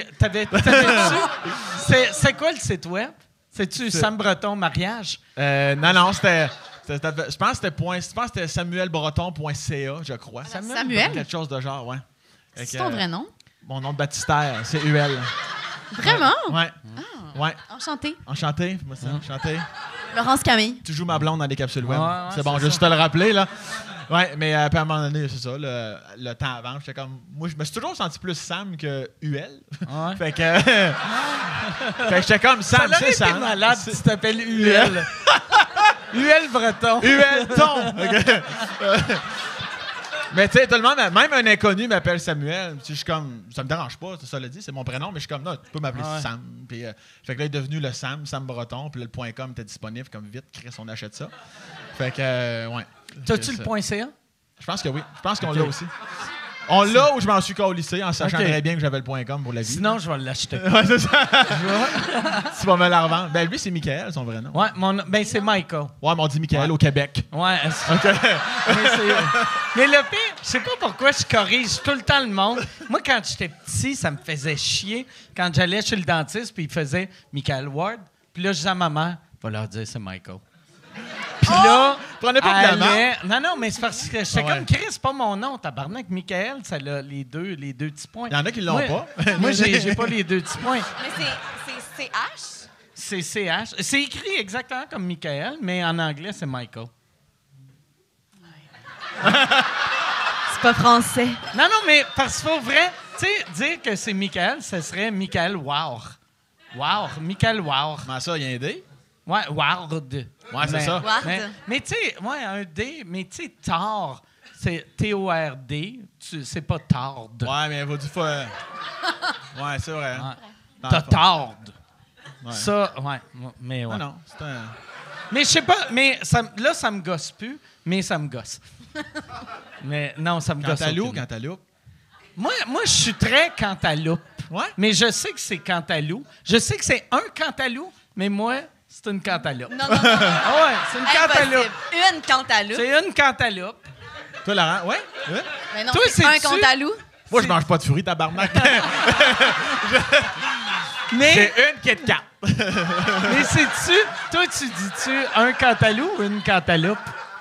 c'est quoi le site web? C'est-tu Sam Breton Mariage? Non, c'était. Je pense que c'était samuelbreton.ca, je crois. Samuel? Quelque chose de genre, ouais. C'est ton vrai nom? Mon nom de baptistère, c'est UL. Vraiment? Ouais. Ouais. Enchantée. Enchanté, moi ça, enchanté. Laurence Camille. Tu joues ma blonde dans les capsules web. Ouais, C'est bon, c'est juste te le rappeler, là. Ouais, mais puis à un moment donné, c'est ça, le temps avant, j'étais comme. Moi, je me suis toujours senti plus Sam que UL. Ouais. Fait que. Fait que j'étais comme Ça Sam, aurait c'est été Sam. malade si tu t'appelles UL. UL Breton. UL ton! Ok. Mais tu sais, tout le monde, même un inconnu m'appelle Samuel. Je suis comme, ça me dérange pas, ça le dit, c'est mon prénom, mais je suis comme, non, tu peux m'appeler Sam. Puis, fait que là, il est devenu le Sam Breton. Puis là, le .com était disponible, comme vite, Chris, on achète ça. Fait que, ouais. T'as-tu le .ca? Je pense que oui. Je pense qu'on l'a aussi. On l'a ou je m'en suis collissé en sachant très bien que j'avais le .com pour la vie. Sinon, je vais l'acheter. Ouais, c'est ça. Tu vas me la revendre. Ben, lui, c'est Michael, son vrai nom. Ouais, ben c'est Michael. Ouais, mais on dit Michael au Québec. Ouais. OK. Mais le pire, je sais pas pourquoi je corrige tout le temps le monde. Moi, quand j'étais petit, ça me faisait chier quand j'allais chez le dentiste puis il faisait Michael Ward. Puis là, je disais à ma mère, va leur dire c'est Michael. Puis là, prenez pas de la main. Non, mais c'est parce que j'étais comme Chris, c'est pas mon nom. Tabarnak, Michael, ça a les deux petits points. Il y en a qui l'ont pas. Moi, j'ai pas les 2 petits points. Mais c'est CH? C'est CH. C'est écrit exactement comme Michael, mais en anglais, c'est Michael. C'est pas français. Non, mais parce qu'il faut vrai, tu sais, dire que c'est Michael, ce serait Michael Ward. Michael Ward. Comment ça, il y a un D? Ouais, Ward. Ouais, c'est ça. Ward. Mais tu sais, ouais, un D, mais tu sais, Tord, c'est T-O-R-D, c'est pas Tord. Ouais, mais il faut... Ouais, c'est vrai. Ouais. T'as Tord. Ouais. Ça, ouais, mais ouais. Non, c'est un... Mais je sais pas, mais là, ça me gosse plus, mais ça me gosse. Mais non, ça me gosse. Cantaloupe. Moi, je suis très cantaloupe. Ouais? Mais je sais que c'est cantalou. Je sais que c'est un cantalou, mais moi, c'est une cantaloupe. Non. Ah ouais, c'est une cantaloupe. Impossible. Une cantaloupe. C'est une cantaloupe. Toi, Laurent, ouais? Mais non, Toi, c'est un c'est-tu- cantalou. Moi, je mange pas de fruits, tabarnak. Mais, C'est une Kit Kat. mais sais-tu, toi, tu dis-tu un cantalou ou une cantaloupe?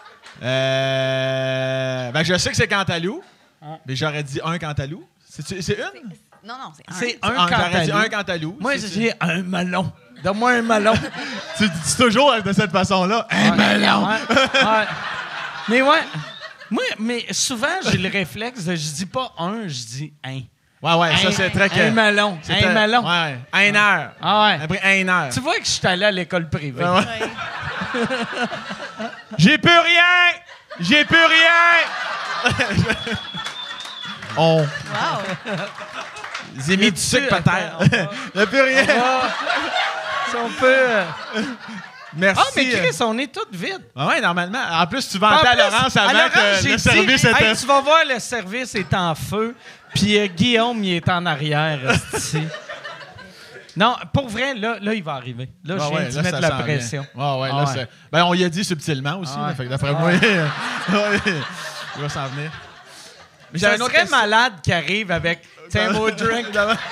Ben, je sais que c'est Cantalou, mais j'aurais dit un Cantalou. C'est une? Non, c'est un. C'est un J'aurais dit cantalou. un Cantalou. Moi, j'ai un melon. Donne-moi un melon. Tu dis toujours de cette façon-là. Un melon. Ouais. Mais ouais. Moi, mais souvent, j'ai le réflexe de je dis pas un, je dis un. Ouais, ça, c'est très... Un melon. C'était- Un melon. Ouais, un heure. Ah ouais. Après 1 heure. Tu vois que je suis allé à l'école privée. Ouais. Ouais. J'ai plus rien! On... Wow. J'ai mis du sucre par terre. J'ai plus rien. Si on peut. Merci. Ah, mais Chris, on est tous vides. Ah ouais, normalement. En plus, tu vantais à Laurence avant que j'ai le dit, service était... Hey, tu vas voir, le service est en feu. Puis Guillaume, il est en arrière. esti. Non, pour vrai, là, il va arriver. Là, je viens d'y mettre la pression. Là, c'est... Ben, on y a dit subtilement aussi. Là, fait que d'après moi, il va s'en venir. Mais Ça j'avais une autre serait question. malade qui arrive avec un beau drink.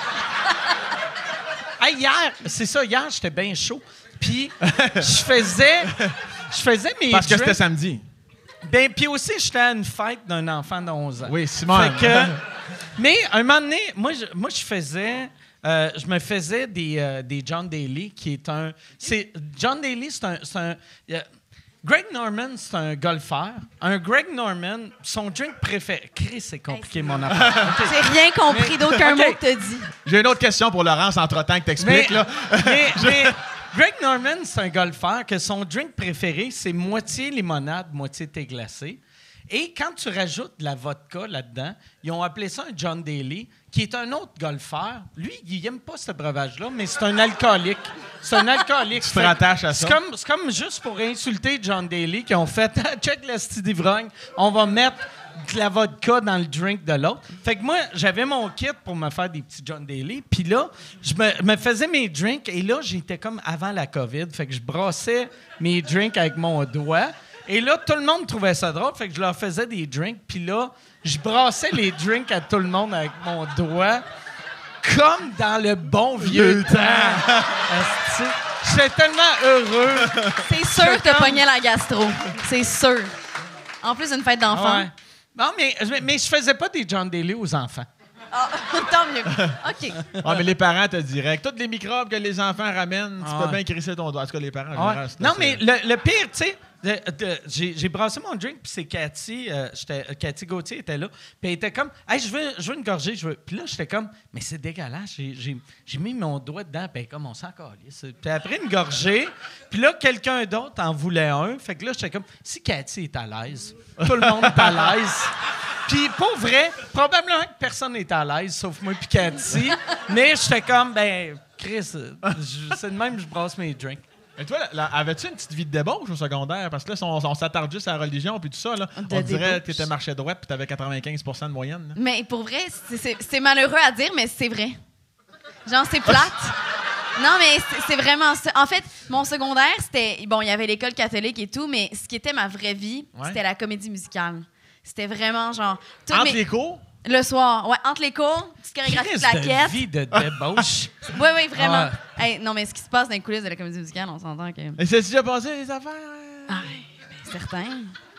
Hey, hier, c'est ça, hier, j'étais bien chaud. Puis, je faisais mes Parce que c'était drinks. samedi. Ben, puis aussi, j'étais à une fête d'un enfant de 11 ans. Oui, Simone. Fait que, mais, un moment donné, moi, je faisais... je me faisais des John Daly, qui est un... John Daly, c'est un Greg Norman, c'est un golfeur. Un Greg Norman, son drink préféré... Chris, c'est compliqué, mon affaire. OK. J'ai rien compris d'aucun OK. mot que t'as dit. J'ai une autre question pour Laurence entre-temps que t'expliques. Là. mais Greg Norman, c'est un golfeur que son drink préféré, c'est moitié limonade, moitié thé glacé. Et quand tu rajoutes de la vodka là-dedans, ils ont appelé ça un John Daly, qui est un autre golfeur. Lui, il n'aime pas ce breuvage-là, mais c'est un alcoolique. C'est un alcoolique. Tu te rattaches à ça. C'est comme juste pour insulter John Daly qui ont fait « Check le style d'ivrogne, on va mettre de la vodka dans le drink de l'autre. » Fait que moi, j'avais mon kit pour me faire des petits John Daly. Puis là, je me faisais mes drinks. Et là, j'étais comme avant la COVID. Fait que je brassais mes drinks avec mon doigt. Et là, tout le monde trouvait ça drôle. Fait que je leur faisais des drinks. Puis là, je brassais les drinks à tout le monde avec mon doigt. Comme dans le bon vieux temps. Asti. J'étais tellement heureux. C'est sûr que t'as pogné la gastro. C'est sûr. En plus d'une fête d'enfants. Ouais. Non, mais je faisais pas des John Daly aux enfants. Ah, tant mieux. OK. Ah, mais les parents te diraient que tous les microbes que les enfants ramènent, tu Ah. peux bien crisser ton doigt. En tout cas, les parents, en Ouais. général, c'est Non, assez- mais le pire, tu sais, j'ai brassé mon drink, puis c'est Cathy, Cathy Gauthier était là, puis elle était comme, hey, je veux une gorgée, Puis là, j'étais comme, mais c'est dégueulasse, j'ai mis mon doigt dedans, puis comme, on s'en calisse. Puis après une gorgée, puis là, quelqu'un d'autre en voulait un, fait que là, j'étais comme, si Cathy est à l'aise, tout le monde est à l'aise. Puis pour vrai, probablement que personne n'est à l'aise, sauf moi puis Cathy. Mais j'étais comme, ben, Chris, c'est de même que je brasse mes drinks. Et toi, avais-tu une petite vie de débauche au secondaire? Parce que là, si on s'attarde juste à la religion puis tout ça, là, on dirait que tu étais marché droit puis tu avais 95 % de moyenne. Là. Mais pour vrai, c'est malheureux à dire, mais c'est vrai. Genre, c'est plate. Non, mais c'est vraiment ça. En fait, mon secondaire, c'était... Bon, il y avait l'école catholique et tout, mais ce qui était ma vraie vie, c'était la comédie musicale. C'était vraiment genre... Entre les cours? Le soir, ouais, entre les cours, petite chorégraphie de plaquettes. Vie de débauche. Oui, vraiment. Hey, non, mais ce qui se passe dans les coulisses de la comédie musicale, on s'entend que... Et c'est déjà passé, les affaires? Ah, ben, certain.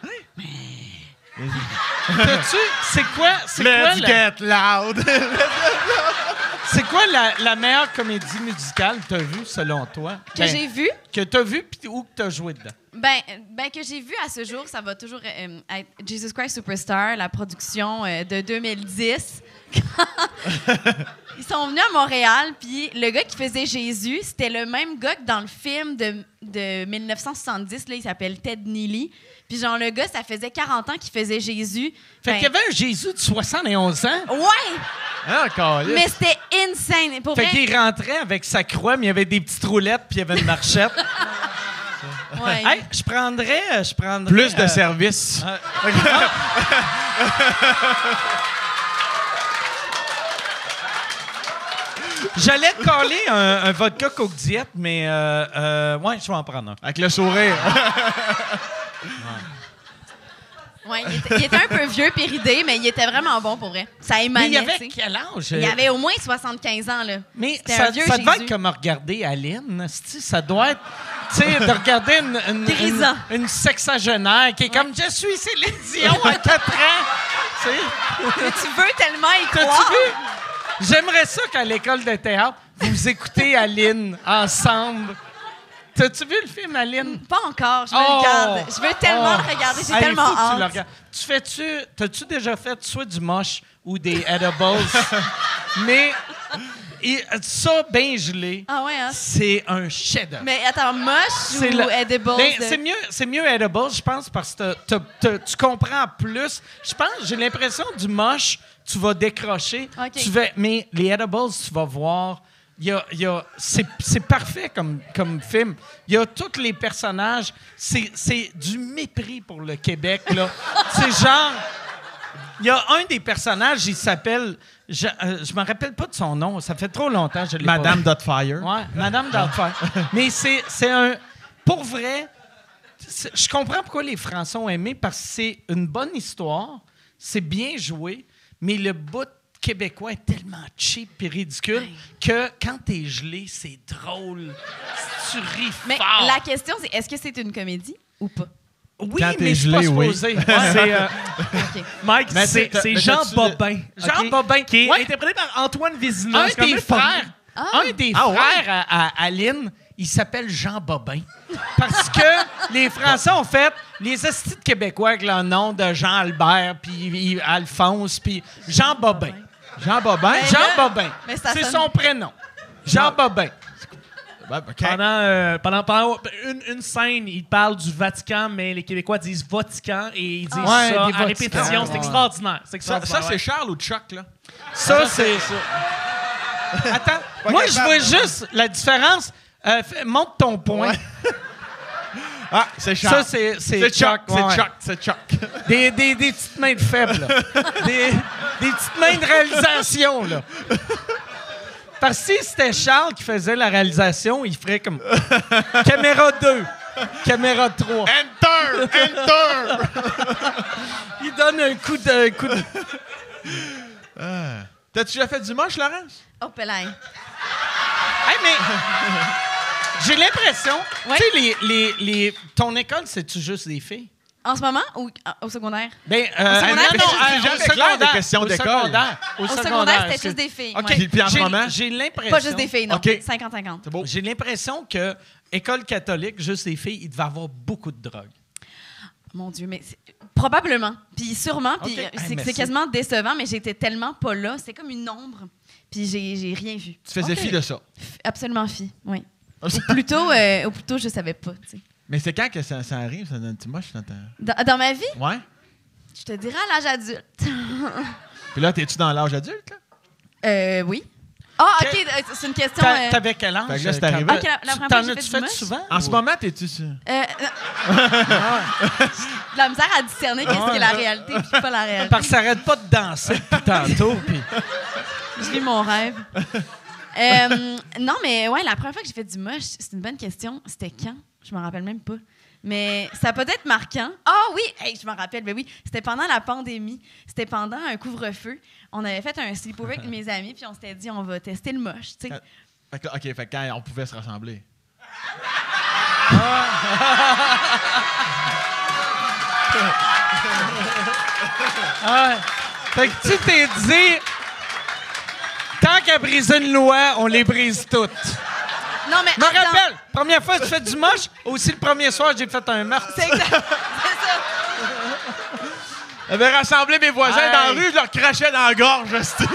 C'est quoi... Let's get loud! C'est quoi la meilleure comédie musicale que tu as vue, selon toi? Que j'ai vue? Que tu as vue ou que tu as joué dedans? Ben, que j'ai vu à ce jour, ça va toujours être Jesus Christ Superstar, la production de 2010. Ils sont venus à Montréal, puis le gars qui faisait Jésus, c'était le même gars que dans le film de 1970, là, il s'appelle Ted Neely. Puis genre, le gars, ça faisait 40 ans qu'il faisait Jésus. Fait qu'il y avait un Jésus de 71 ans? Ouais! Ah, mais c'était insane. Pour fait vrai, qu'il rentrait avec sa croix, mais il y avait des petites roulettes, puis il y avait une marchette. ouais. Hey, je prendrais plus de services. J'allais te coller un vodka Coke Diet, mais ouais, je vais en prendre un. Avec le sourire. Ouais, il était un peu vieux puis ridé, mais il était vraiment bon pour vrai. Ça émanait. Mais il avait t'sais. quel âge? Il avait au moins 75 ans, là. Mais C'était ça un vieux devait Jésus. être comme regarder Aline. Ça doit être, tu sais, de regarder une sexagénaire qui est comme « Je suis Céline Dion à 4 ans! » Tu sais? Mais tu veux tellement y T'as-tu croire. vu? J'aimerais ça qu'à l'école de théâtre, vous écoutez Aline ensemble. T'as-tu vu le film, Aline? Pas encore, je le regarde. Je veux tellement le regarder, j'ai tellement faut que tu le hâte. regardes. T'as-tu déjà fait soit du moche ou des edibles? Mais ça, bien gelé, Ah ouais, hein? c'est un chef-d'œuvre. Mais attends, moche ou edible? Ben, c'est mieux edible, je pense, parce que tu comprends plus. Je pense, j'ai l'impression du moche, tu vas décrocher. OK. Mais les edibles, tu vas voir... c'est parfait comme film. Il y a tous les personnages. C'est du mépris pour le Québec, là. C'est genre... Il y a un des personnages, il s'appelle... Je me rappelle pas de son nom. Ça fait trop longtemps que je l'ai pas vu. Madame Dotfire. Ouais, Madame Doubtfire. Mais c'est un... Pour vrai, je comprends pourquoi les Français ont aimé, parce que c'est une bonne histoire, c'est bien joué, mais le bout québécois est tellement cheap et ridicule que quand t'es gelé, c'est drôle. Tu ris Mais fort. la question, c'est est-ce que c'est une comédie ou pas? Oui, Quand mais t'es c'est gelé, pas oui. supposé. Ouais. C'est, OK. Mike, Mais c'est mais Jean t'as-tu- Bobin. Jean OK? Bobin. Qui est Ouais. interprété par Antoine Vézina. Un C'est quand des même pas frères, Ah. un des Ah ouais? frères à Aline, il s'appelle Jean Bobin. Parce que les Français ont fait les estis de Québécois avec le nom de Jean Albert, puis Alphonse, puis Jean Bobin. Jean Bobin. Mais Jean là- Bobin. mais ça C'est sonne- son prénom. Jean Bobin. Pendant une scène, il parle du Vatican, mais les Québécois disent Vatican et ils disent Ouais, ça des à Vaticans. répétition. C'est Ouais. extraordinaire. C'est Ça, extraordinaire. c'est Charles ou Chuck, là? Ça, c'est... Attends, moi, je vois juste la différence. Montre ton point. Ah, c'est Charles. Ça, c'est C'est Chuck. ouais. C'est Chuck. C'est Chuck. Des petites mains de faible, là. des petites mains de réalisation, là. Parce que si c'était Charles qui faisait la réalisation, il ferait comme caméra 2, caméra 3. Enter! Enter! Il donne un coup de... T'as-tu déjà fait du moche, Laurence? Oh, Pelin. Hey, mais j'ai l'impression... Ouais. Tu sais, ton école, c'est-tu juste des filles? En ce moment ou au secondaire? Ben, secondaire, non, c'est jamais clair des questions au d'école. secondaire. Au secondaire, c'était juste des filles. OK. ouais. Puis en ce moment? J'ai l'impression... Pas juste des filles, non. OK. 50-50. C'est beau. J'ai l'impression que école catholique, juste des filles, il devait avoir beaucoup de drogue. Mon Dieu, mais probablement. Puis sûrement, puis OK. Hey, c'est merci. quasiment décevant, mais j'étais tellement pas là. C'est comme une ombre. Puis j'ai rien vu. Tu faisais OK. fi de ça. Absolument fi, oui. Ou plutôt, je savais pas, tu sais. Mais c'est quand que ça arrive, ça donne un petit moche dans ta... Dans ma vie, Ouais? je te dirais à l'âge adulte. Puis là, t'es-tu dans l'âge adulte, là? Oui. Ah, OK, c'est une question... T'avais quel âge? Fait que là, c'est arrivé. OK, la première fois T'en que j'ai as-tu fait fait du moche, souvent? En ce moment, t'es-tu sur... de la misère à discerner qu'est-ce qui est la réalité puis pas la réalité. Parce que ça arrête pas de danser depuis tantôt. Puis... Je vis mon rêve. Non, mais ouais, la première fois que j'ai fait du moche, c'est une bonne question. C'était quand? Je me rappelle même pas. Mais ça peut être marquant. Ah oui! Hey, je me rappelle, ben oui. C'était pendant la pandémie. C'était pendant un couvre-feu. On avait fait un sleepover avec mes amis, puis on s'était dit, on va tester le moche, tu sais. Fait que, OK, fait que quand on pouvait se rassembler. Ouais. Fait que tu t'es dit, tant qu'à briser une loi, on les brise toutes. Non, mais Je me rappelle, première fois que tu fais du moche, aussi le premier soir, j'ai fait un meurtre. C'est exact. C'est ça. J'avais rassemblé mes voisins Hey. dans la rue, je leur crachais dans la gorge.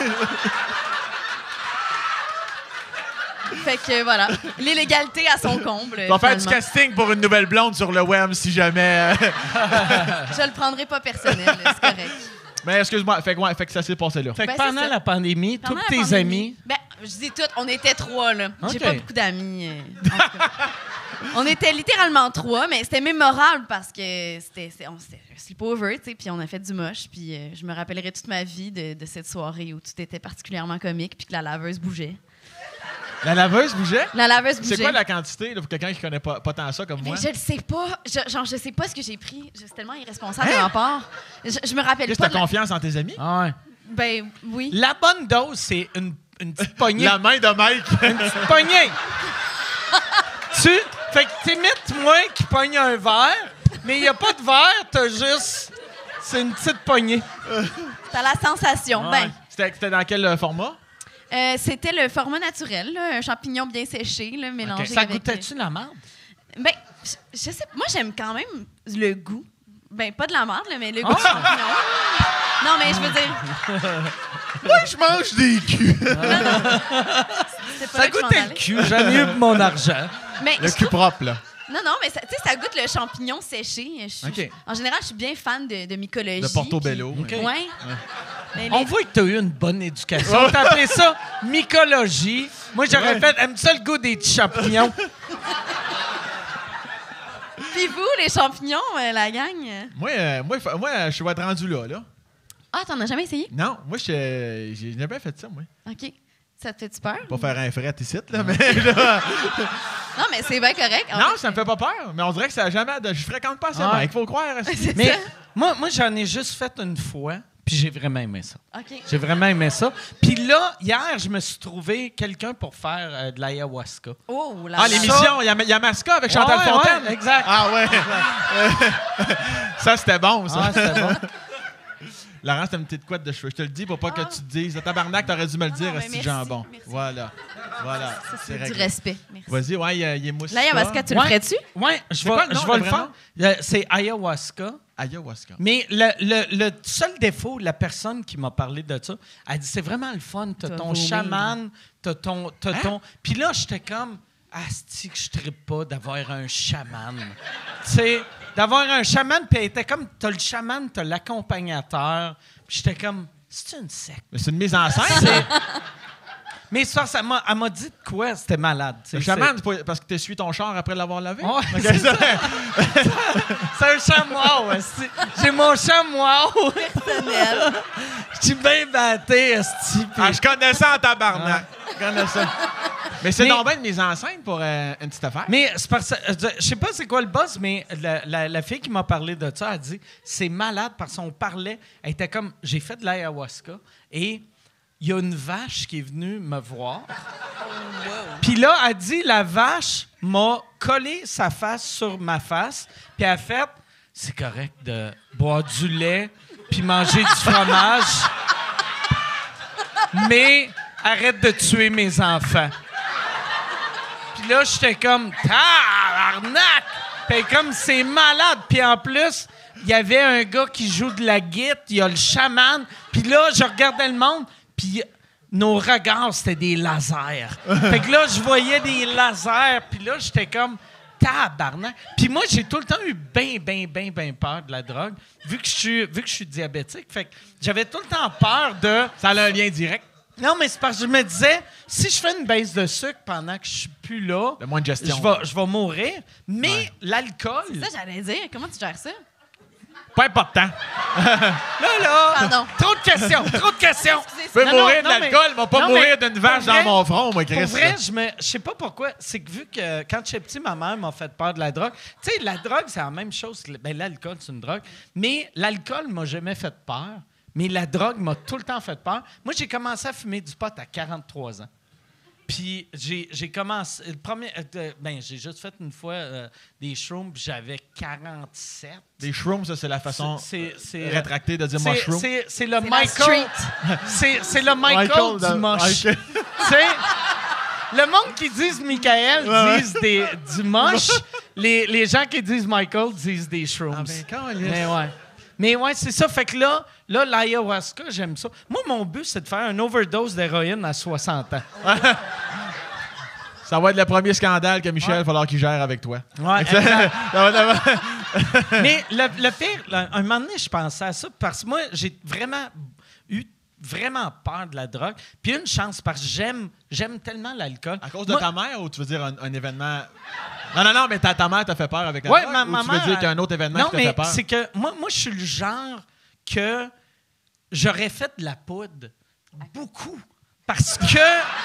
Fait que voilà, l'illégalité à son comble. On va faire du finalement. casting pour une nouvelle blonde sur le web si jamais. Je le prendrai pas personnel, là, c'est correct. Mais excuse-moi, fait que ça s'est passé là. Fait que Ben, c'est pendant ça. la pandémie, Pendant tous la tes pandémie, amis... Ben, je dis tout, on était 3, là. J'ai OK. pas beaucoup d'amis. En tout cas. On était littéralement 3, mais c'était mémorable parce que c'était un sleepover, tu sais, puis on a fait du moche, puis je me rappellerai toute ma vie de cette soirée où tout était particulièrement comique, puis que la laveuse bougeait. La laveuse bougeait? La laveuse bougeait. C'est quoi la quantité là, pour quelqu'un qui connaît pas tant ça comme moi? Mais je le sais pas. Je sais pas ce que j'ai pris. C'est tellement irresponsable de ma part. Je me rappelle Qu'est-ce pas. que t'as confiance en tes amis? Ah ouais. Ben oui. La bonne dose, c'est une petite poignée. La main de Mike. Une petite poignée. Fait que t'imites moi qui pogne un verre, mais il n'y a pas de verre, t'as juste... C'est une petite poignée. T'as la sensation. Ben, C'était dans quel format? c'était le format naturel, là, un champignon bien séché, là, mélangé Ça avec... goûtait-tu la merde? Ben, je sais. Moi, j'aime quand même le goût. Ben, pas de la merde, là, mais le goût du champignon. Non, mais je veux dire... Moi, je mange des culs. C'est pas Ça là que je m'en goûtait le allais. cul, j'aime mieux mon argent. Mais Le je cul trouve- propre, là. Non, mais ça, tu sais, ça goûte le champignon séché. OK. En général, je suis bien fan de mycologie. De Portobello. puis- oui. Ouais. Mais On les- voit que t'as eu une bonne éducation. T'as appelé ça mycologie. Moi, j'aurais fait, aime ça le goût des petits champignons. Puis vous, les champignons, la gang? Moi, je vais être rendu là. Ah, t'en as jamais essayé? Non, moi, j'ai jamais fait ça, moi. OK. Ça te fait-tu peur? Pas faire un fret ici, là, mais là... Non, mais c'est bien correct. En Non, fait, ça me fait pas peur, mais on dirait que ça a jamais... Je fréquente pas ça, Ah. Mike, faut croire. c'est Mais ça. moi j'en ai juste fait une fois, puis j'ai vraiment aimé ça. OK. J'ai vraiment aimé ça. Puis là, hier, je me suis trouvé quelqu'un pour faire de l'ayahuasca. Oh, là Ah, là. l'émission, il y a Masca avec Chantal Ouais, Fontaine. ouais, exact. Ah ouais. Ça, c'était bon, ça. Ah, c'était bon. Laurent, c'était une petite couette de cheveux. Je te le dis pour pas que tu te dises. Tabarnak, t'aurais dû me le dire, mais c'est merci, jambon. merci. Voilà. Ça, c'est du réglé. respect. Merci. Vas-y, ouais, il est mousse. L'ayahuasca, tu le Ouais. ferais-tu? Oui, je quoi le nom, vais le le vrai faire. C'est ayahuasca. Ayahuasca. Mais le seul défaut de la personne qui m'a parlé de ça, elle dit c'est vraiment le fun. T'as T'as ton vomir. chaman, t'as ton. Hein? Puis là, j'étais comme, asti que je trippe pas d'avoir un chaman. Tu sais, d'avoir un chaman, puis elle était comme, t'as le chaman, t'as l'accompagnateur. Puis j'étais comme, c'est une secte. Mais c'est une mise en scène. Mais ça, elle m'a dit de quoi? C'était malade. tu sais, Le chaman, c'est pas parce que t'essuies ton char après l'avoir lavé? Ouais, Ok, c'est ça. C'est un chamois, asti. J'ai mon chamois. Personnel. Je suis bien batté, esti. puis- Ah, je connais ça en tabarnak. Je connais ça. Mais c'est Mais- donc bien une mise en scène pour une petite affaire. Mais c'est parce que je sais pas c'est quoi le buzz, mais la fille qui m'a parlé de ça a dit c'est malade parce qu'on parlait, elle était comme j'ai fait de l'ayahuasca et il y a une vache qui est venue me voir. Puis là, elle dit la vache m'a collé sa face sur ma face, puis elle a fait c'est correct de boire du lait puis manger du fromage, mais arrête de tuer mes enfants. Puis là, j'étais comme, tabarnak! Puis comme, c'est malade. Puis en plus, il y avait un gars qui joue de la guitare, il y a le chaman. Puis là, je regardais le monde, puis nos regards, c'était des lasers. Fait que là, je voyais des lasers, puis là, j'étais comme, tabarnak. Puis moi, j'ai tout le temps eu bien peur de la drogue, vu que je suis diabétique. Fait que j'avais tout le temps peur de... Ça a un lien direct. Non, mais c'est parce que je me disais, si je fais une baisse de sucre pendant que je suis plus là, De moins de gestion. je vais mourir. Mais l'alcool... Ça, j'allais dire. Comment tu gères ça? Pas important. Là! Pardon. Trop de questions! Je peux Non, mourir non, de l'alcool, mais pas non, mourir mais d'une vache pour vrai- dans mon front, moi, Chris. Pour vrai, je sais pas pourquoi. C'est que vu que quand j'étais petit, ma mère m'a fait peur de la drogue. Tu sais, la drogue, c'est la même chose. Ben, l'alcool, c'est une drogue. Mais l'alcool m'a jamais fait peur. Mais la drogue m'a tout le temps fait peur. Moi, j'ai commencé à fumer du pot à 43 ans. Puis j'ai commencé... j'ai juste fait une fois des shrooms, puis j'avais 47. Des shrooms, ça, c'est la façon C'est rétractée de dire mushroom. C'est le la Michael... street. C'est le Michael du moche. Tu sais, le monde qui disent Michael disent du moche. Les gens qui disent Michael disent des shrooms. Mais ouais, c'est ça. Fait que là, l'ayahuasca, j'aime ça. Moi, mon but, c'est de faire une overdose d'héroïne à 60 ans. Ça va être le premier scandale que Michel va falloir qu'il gère avec toi. Ouais, exact. Mais le pire, un moment donné, je pensais à ça parce que moi, j'ai eu peur de la drogue. Puis une chance, parce que j'aime tellement l'alcool. À cause de ta mère ou tu veux dire un événement... Non, mais ta mère t'a fait peur avec la Ouais, drogue? ma Ou tu mère, veux dire qu'il y a un autre événement non, qui t'a fait peur? Non, mais c'est que moi, je suis le genre que j'aurais fait de la poudre beaucoup. Parce que...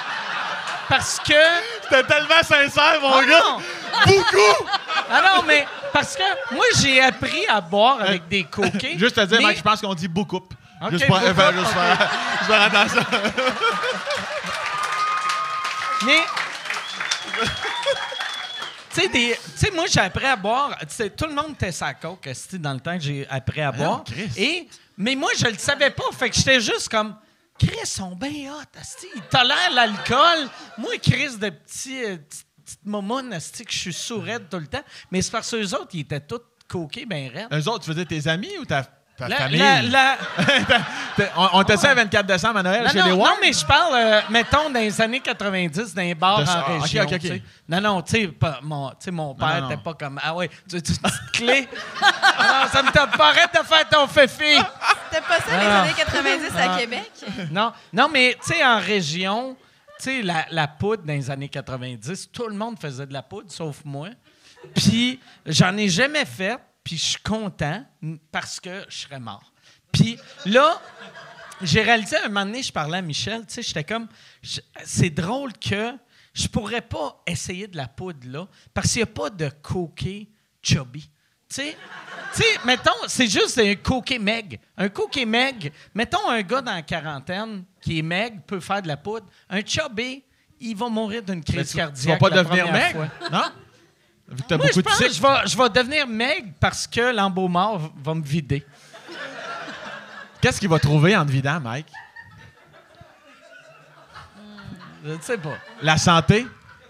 C'était tellement sincère, mon Ah gars! non! Beaucoup! Ah non, mais parce que moi, j'ai appris à boire avec des coquets. Juste te dire, mais- Mike, je pense qu'on dit beaucoup. Ok, Juste pour beaucoup, faire ok. faire attention. Mais... Tu sais, moi, j'ai appris à boire. Tout le monde était sa coke dans le temps que j'ai appris à boire. Chris. Mais moi, je le savais pas. Fait que j'étais juste comme... Chris, ils sont bien hot, asti. Ils tolèrent l'alcool. Moi, Chris, de petite momoune, asti, que je suis sourd-raide tout le temps. Mais c'est parce que eux autres, ils étaient tous coqués, bien raides. Eux autres, tu veux dire tes amis ou ta La- famille? la- On t'a dit le 24 décembre à Noël chez les non, Ward? non, mais je parle, mettons, dans les années 90, dans les bars De ça. en Ah, région. ok. tu sais. Non, tu sais, mon père non. n'était pas comme... Ah ouais, tu veux une petite clé? Ah non, ça me tape pas. Arrête de faire ton féfi! C'était pas ça, les années 90 à Québec? Non, mais tu sais, en région, tu sais, la poudre dans les années 90, tout le monde faisait de la poudre, sauf moi. Puis j'en ai jamais fait, puis je suis content parce que je serais mort. Puis là, j'ai réalisé un moment donné, je parlais à Michel, tu sais, j'étais comme... C'est drôle que je pourrais pas essayer de la poudre là, parce qu'il n'y a pas de coquet chubby. Tu sais, mettons, c'est juste un coquet meg. Un coquet meg, mettons un gars dans la quarantaine qui est meg, peut faire de la poudre. Un chubby, il va mourir d'une crise cardiaque. Tu vas pas la devenir première meg? fois. Non? Vu que t'as Moi, je beaucoup de pense que sucre. je vais devenir meg parce que l'embaumeur va me vider. Qu'est-ce qu'il va trouver en te vidant, Mike? Je ne sais pas. La santé?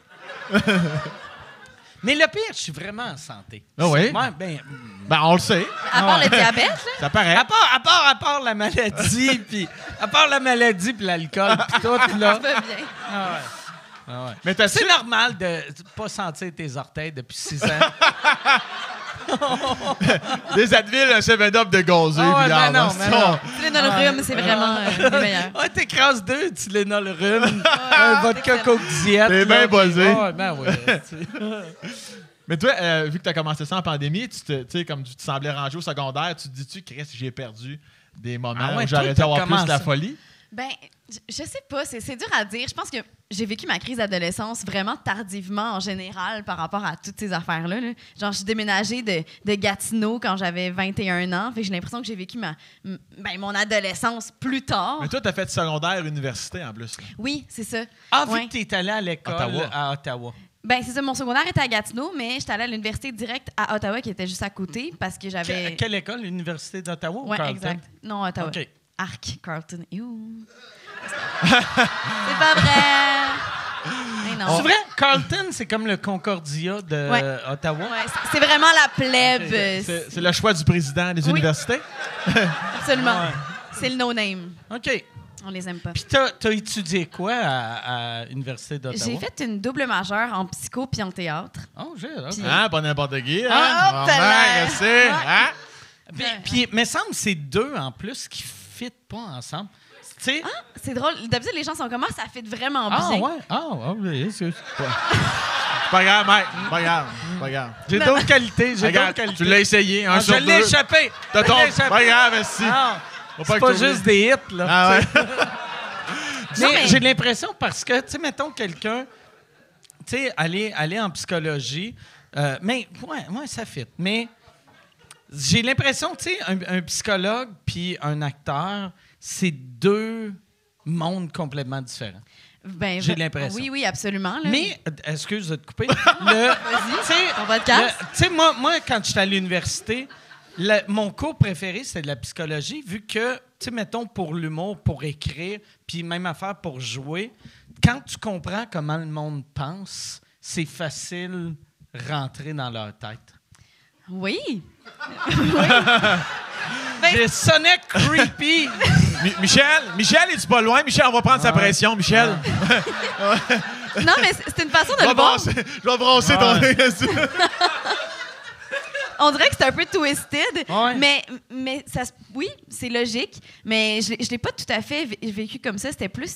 Mais le pire, je suis vraiment en santé. Ah oui? Ouais, Ben, on le sait. À part le diabète, là? Ça paraît. à part la maladie, puis l'alcool, puis tout, là. Ça va bien. Ah ouais. Mais t'as C'est normal de pas sentir tes orteils depuis 6 ans. des Advil, un 7-Up de gazeux. Ah ouais, puis là, mais non, on mais va- non. Tylenol-rhume, c'est vraiment les meilleurs. Ouais, t'écrases 2 Tylenol-rhume, un vodka excellent. Coke Diet. T'es là. bien buzzé. Ah ouais, ben ouais. Mais toi, vu que tu as commencé ça en pandémie, tu sais, comme tu te semblais rangé au secondaire, tu te dis-tu, Chris, j'ai perdu des moments Ah ouais, où toi, j'aurais dû t'as avoir plus commencé. la folie? Ben, je sais pas, c'est dur à dire. Je pense que j'ai vécu ma crise d'adolescence vraiment tardivement en général par rapport à toutes ces affaires-là. Là. Genre, je suis déménagée de Gatineau quand j'avais 21 ans. Fait que j'ai l'impression que j'ai vécu mon adolescence plus tard. Mais toi, tu as fait secondaire, université en plus. Là. Oui, c'est ça. Ah, vu Ouais. que t'es allé à l'école Ottawa. à Ottawa. Ben, c'est ça. Mon secondaire était à Gatineau, mais j'étais allée à l'université directe à Ottawa qui était juste à côté parce que j'avais. Quelle école? L'Université d'Ottawa ou Ouais, Carleton? exact. Non, Ottawa. OK. Arc, Carleton. Ew. C'est pas vrai. Mais non. C'est vrai? Carleton, c'est comme le Concordia de Ouais. Ottawa? Ouais, c'est vraiment la plèbe. C'est le choix du président des Oui. universités? Absolument. C'est le no-name. OK. On les aime pas. Puis t'as étudié quoi à l'Université d'Ottawa? J'ai fait une double majeure en psycho puis en théâtre. Oh, j'ai... OK. Puis- Hein, pas n'importe qui. Hein? Ah, t'as l'air. je sais. Hein? Puis, mais semble que c'est deux en plus qui ne fit pas ensemble. Tu sais? C'est drôle. D'habitude, les gens sont comme ça fait vraiment Ah, bien. ouais. Ah, oui. C'est Pas grave, mec. Pas grave. Pas grave. J'ai d'autres qualités. J'ai d'autres Regarde, qualités. tu l'as essayé. Un Ah, sur je l'ai deux. échappé. T'as Je ton... l'ai échappé. Pas grave, si. Ah, Faut c'est que pas t'oublies. juste des hits, là. Ah ouais. Mais mais- j'ai l'impression parce que, tu sais, mettons quelqu'un, tu sais, aller en psychologie, mais, ouais, ça fit. Mais j'ai l'impression, tu sais, un psychologue puis un acteur, c'est deux mondes complètement différents. Ben, J'ai l'impression. Oui, absolument. Là. Mais, excuse de te couper, Vas-y, ton podcast. tu sais, moi, quand j'étais à l'université, mon cours préféré, c'était de la psychologie, vu que, tu sais, mettons, pour l'humour, pour écrire, puis même affaire pour jouer, quand tu comprends comment le monde pense, c'est facile rentrer dans leur tête. Oui. Je sonnais creepy. Michel, es-tu pas loin? Michel, on va prendre sa pression, Michel. Non, mais c'est une façon de le voir. Je vais brasser ton... On dirait que c'est un peu twisted, Ouais. mais ça, oui, c'est logique, mais je l'ai pas tout à fait vécu comme ça. C'était plus...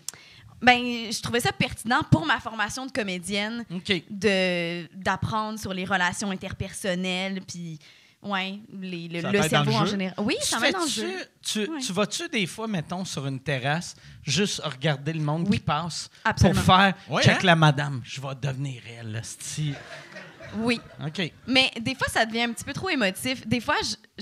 je trouvais ça pertinent pour ma formation de comédienne OK. d'apprendre sur les relations interpersonnelles, puis ouais, Ça le t'aide dans cerveau le en jeu? général. Oui, ça m'aide dans le jeu. Ouais. Tu vas-tu des fois, mettons, sur une terrasse, juste regarder le monde Oui. qui passe Absolument. pour faire Ouais, check hein? la madame, je vais devenir elle, esti. Oui. OK. Mais des fois, ça devient un petit peu trop émotif. Des fois,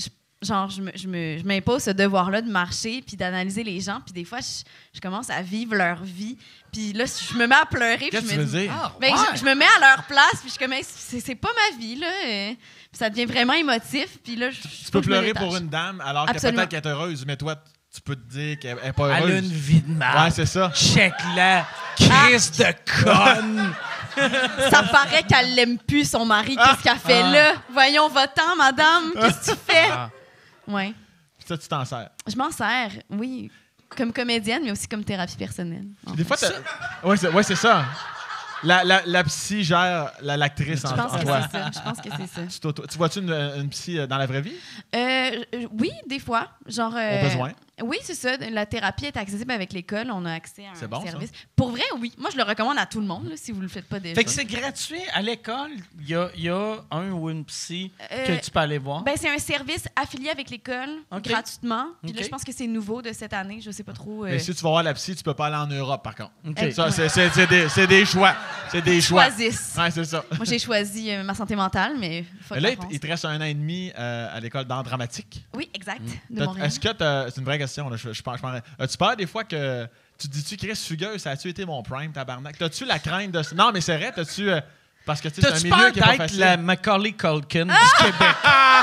je m'impose ce devoir-là de marcher puis d'analyser les gens. Puis des fois, je commence à vivre leur vie. Puis là, je me mets à pleurer. puis Qu'est-ce que je tu me veux dis- dire? Ben, je me mets à leur place. Puis je suis comme, hey, c'est pas ma vie, là. Puis ça devient vraiment émotif. Puis là, Tu peux pleurer pour une dame alors que Absolument. peut-être qu'elle est heureuse, mais toi, tu peux te dire qu'elle n'est pas Elle a heureuse. une vie de mal. Ouais, c'est ça. Check-la, Chris de conne. Ça paraît qu'elle l'aime plus, son mari. Qu'est-ce qu'elle fait là? Voyons, va-t'en, madame. Qu'est-ce que tu fais? Ouais. Ça, tu t'en sers. Je m'en sers, oui. Comme comédienne, mais aussi comme thérapie personnelle. Des fois, ouais, c'est ça. La psy gère l'actrice Je en pense que toi. c'est ça. Je pense que c'est ça. Tu vois-tu une psy dans la vraie vie? Oui, des fois. Genre. Au besoin? Oui, c'est ça. La thérapie est accessible avec l'école. On a accès à C'est un bon, ça. service. Pour vrai, oui. Moi, je le recommande à tout le monde, là, si vous le faites pas déjà. Fait que c'est gratuit à l'école. Il y a un ou une psy que tu peux aller voir. Ben, c'est un service affilié avec l'école, OK. gratuitement. Puis là, OK. je pense que c'est nouveau de cette année. Je sais pas trop. Mais si tu vas voir la psy, tu peux pas aller en Europe, par contre. OK. Ça, c'est des choix. C'est des choix. choisissent. Ouais, c'est ça. Moi, j'ai choisi ma santé mentale, mais fuck Mais là, la France. il te reste 1 an et demi à l'école d'art dramatique. Oui, exact. De Montréal. Est-ce que c'est une vraie question, là, je pense. As-tu peur des fois que tu te dis-tu, Chris Fugueuse, ça a-tu été mon prime, tabarnak? T'as-tu la crainte de. Non, mais c'est vrai, t'as-tu. Parce que tu sais, c'est un T'as-tu milieu peur qui est pas d'être facile. la Macaulay Culkin du Québec?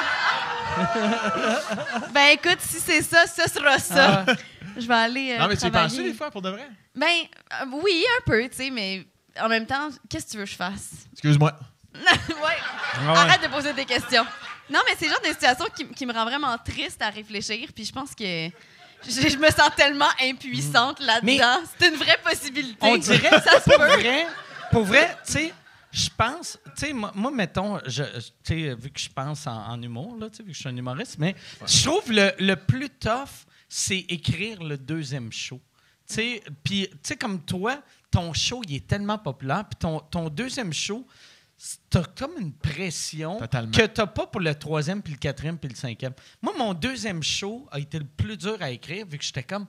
Ben écoute, si c'est ça, ce sera ça. Je vais aller Non, mais tu y travailler. penses des fois, pour de vrai? Ben oui, un peu, tu sais, mais en même temps, qu'est-ce que tu veux que je fasse? Excuse-moi. Ouais. Arrête de poser des questions. Non, mais c'est le genre de situation qui me rend vraiment triste à réfléchir, puis je pense que je me sens tellement impuissante là-dedans. C'est une vraie possibilité. On dirait, ça se peut. pour vrai, tu sais, je pense, tu sais, moi, mettons, tu sais, vu que je pense en humour, là, tu sais, vu que je suis un humoriste, mais je trouve le plus tough, c'est écrire le deuxième show. Tu sais, puis, tu sais, comme toi, ton show, il est tellement populaire, puis ton deuxième show, t'as comme une pression Totalement. que t'as pas pour le troisième, puis le quatrième, puis le cinquième. Moi, mon deuxième show a été le plus dur à écrire, vu que j'étais comme...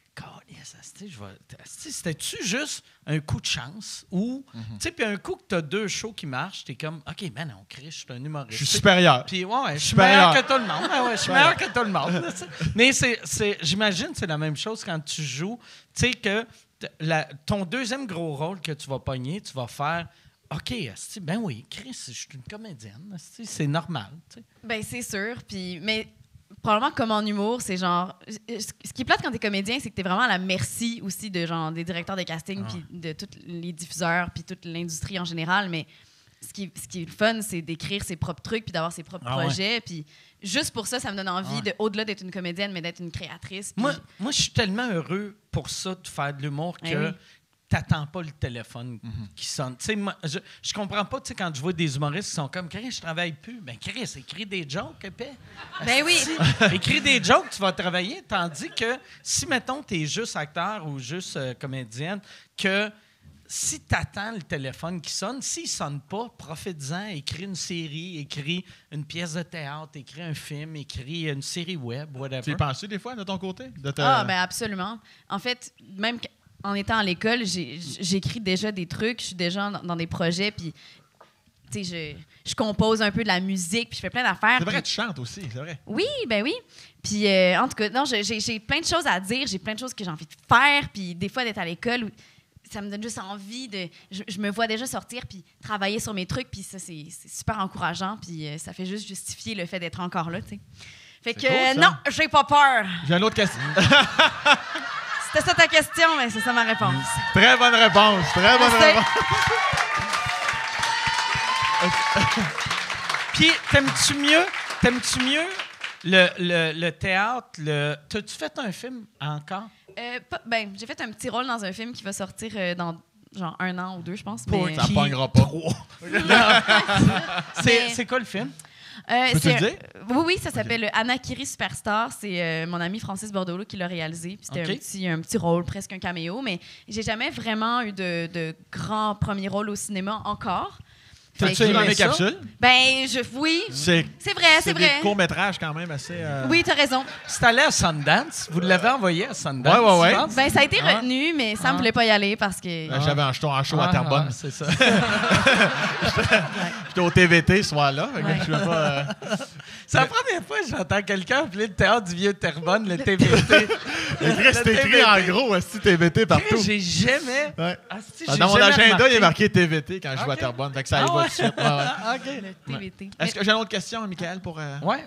C'était-tu juste un coup de chance ou, tu sais, puis un coup que t'as deux shows qui marchent, t'es comme, OK, man, on crie, je suis un humoriste. Je suis supérieur. Puis, ouais, je suis Supérieur. meilleur que tout le monde. Ouais, je suis meilleur que tout le monde. là, tu sais. Mais j'imagine que c'est la même chose quand tu joues. Tu sais, que ton deuxième gros rôle que tu vas pogner, tu vas faire, OK, asti, ben oui, Chris, je suis une comédienne. asti, c'est normal. Tu sais. Ben c'est sûr, puis mais probablement comme en humour, c'est genre ce qui est plate quand t'es comédien, c'est que t'es vraiment à la merci aussi de genre des directeurs de casting puis de tous les diffuseurs puis toute l'industrie en général, mais ce qui est le fun, c'est d'écrire ses propres trucs puis d'avoir ses propres projets. Puis juste pour ça, ça me donne envie, au-delà d'être une comédienne, mais d'être une créatrice. Puis... Moi, je suis tellement heureux pour ça, de faire de l'humour, que t'attends pas le téléphone qui sonne. Tu sais, moi, je comprends pas, tu sais, quand je vois des humoristes qui sont comme « Chris, je travaille plus. » Ben Chris, écris des jokes, épais. Ben oui. Écris des jokes, tu vas travailler. Tandis que si, mettons, t'es juste acteur ou juste comédienne, que si t'attends le téléphone qui sonne, s'il sonne pas, profite-en, écris une série, écris une pièce de théâtre, écris un film, écris une série web, whatever. Tu y penses des fois, de ton côté? Ben absolument. En fait, même... En étant à l'école, j'écris déjà des trucs, je suis déjà dans des projets, puis tu sais, je compose un peu de la musique, puis je fais plein d'affaires. C'est vrai, tu chantes aussi, c'est vrai. Oui, ben oui. Puis en tout cas, non, j'ai plein de choses à dire, j'ai plein de choses que j'ai envie de faire, puis des fois d'être à l'école, ça me donne juste envie de... Je me vois déjà sortir puis travailler sur mes trucs, puis ça, c'est super encourageant, puis ça fait juste justifier le fait d'être encore là, tu sais. Fait que cool, non, j'ai pas peur. J'ai une autre question. C'était ça ta question, mais c'est ça ma réponse. Très bonne réponse. Très bonne réponse. Puis, t'aimes-tu mieux le théâtre? T'as-tu fait un film encore? J'ai fait un petit rôle dans un film qui va sortir dans genre 1 an ou 2, je pense. Ça pognera pas. C'est quoi le film? Peux-tu le dire? Oui, ça s'appelle Anakiri Superstar. C'est mon ami Francis Bordelot qui l'a réalisé. Puis c'était un petit rôle, presque un caméo, mais j'ai jamais vraiment eu de grand premier rôle au cinéma encore. T'as-tu aimé les capsules? Oui. C'est vrai. C'est des courts-métrages quand même assez... Oui, t'as raison. C'est allé à Sundance. Vous l'avez envoyé à Sundance? Ouais. Ça a été retenu, mais Sam voulait pas y aller parce que... J'avais un show à Terrebonne. C'est ça. J'étais au TVT ce soir-là. Je veux pas... C'est la première fois que j'entends quelqu'un appeler le théâtre du Vieux-Terrebonne le TVT. C'est écrit en gros, aussi TVT partout. J'ai jamais... Ouais. J'ai Dans mon jamais agenda, remarqué. il est marqué TVT quand je joue à Terrebonne. Fait que ça y va tout de suite. Le TVT. Est-ce que j'ai une autre question, Michael, pour... Ouais.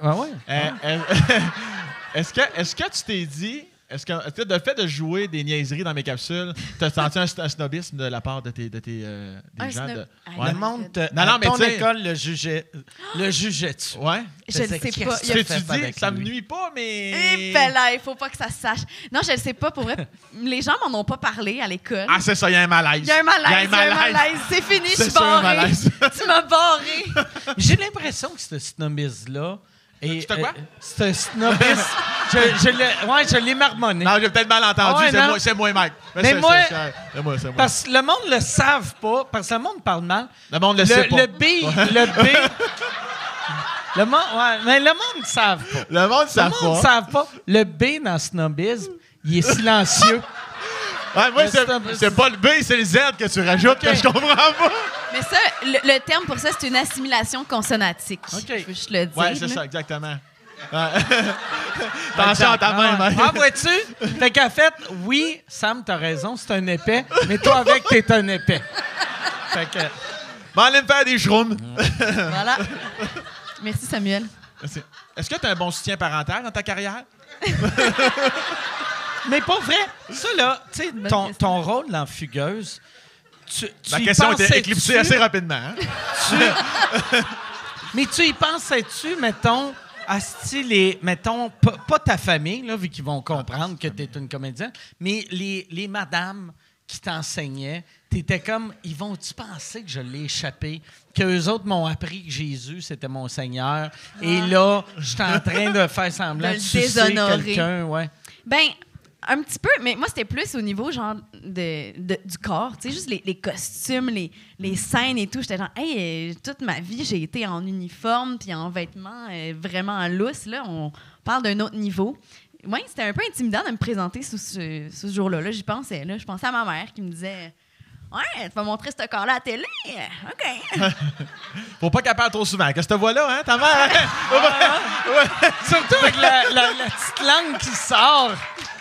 Est-ce que tu t'es dit... Est-ce que le fait de jouer des niaiseries dans mes capsules, t'as senti un snobisme de la part de tes gens? Le monde, mais ton tu sais- école le jugeait-tu? Ouais. Je le sais pas. Tu dis, ça me nuit pas, mais... Eh ben là, il faut pas que ça se sache. Non, je le sais pas, pour vrai. Les gens m'en ont pas parlé à l'école. Ah, c'est ça, il y a un malaise. Il y a un malaise. C'est fini, je suis barrée. Tu m'as barré. J'ai l'impression que ce snobisme-là... Tu fais quoi? Ce snobisme... je l'ai marmonné. Non, j'ai peut-être mal entendu. C'est moi, Mike. Mais moi... C'est moi. Parce que le monde le savent pas, parce que le monde parle mal. Le monde le sait pas. Le B... Le monde ne savent pas. Le monde ne savent pas. Le B dans le snobisme, il est silencieux. Ouais, moi, c'est pas le B, c'est le Z que tu rajoutes que je comprends pas. Mais ça, le terme pour ça, c'est une assimilation consonantique. Je le dis. Ouais, c'est ça, exactement. Attention à ta main, Mike. Ah, vois-tu? Fait qu'en fait, oui, Sam, t'as raison, c'est un épais, mais toi, avec, t'es un épais. Fait que... Bon, allez me faire des shrooms. Voilà. Merci, Samuel. Est-ce que tu as un bon soutien parental dans ta carrière? Mais pas vrai. Ça, là, tu sais, ton rôle dans Fugueuse, La question était éclipsée assez rapidement. Hein? Mais tu y pensais-tu, mettons, mettons, pas ta famille, là, vu qu'ils vont comprendre que tu es une comédienne, mais les madames qui t'enseignaient, t'étais comme, ils vont-tu penser que je l'ai échappé, qu'eux autres m'ont appris que Jésus, c'était mon Seigneur, et là, j'étais en train de faire semblant de sucer quelqu'un, ouais. Ben, un petit peu, mais moi, c'était plus au niveau, genre, du corps. Tu sais, juste les costumes, les scènes et tout. J'étais genre, hey, toute ma vie, j'ai été en uniforme puis en vêtements vraiment en lousse. Là, on parle d'un autre niveau. Oui, c'était un peu intimidant de me présenter sous ce jour-là. Là, j'y pensais. Là. Je pensais à ma mère qui me disait, ouais, tu vas montrer ce corps-là à la télé. OK. Faut pas qu'elle parle trop souvent. Qu'est-ce que tu vois là, hein, ta mère? Ouais. Surtout avec la petite langue qui sort.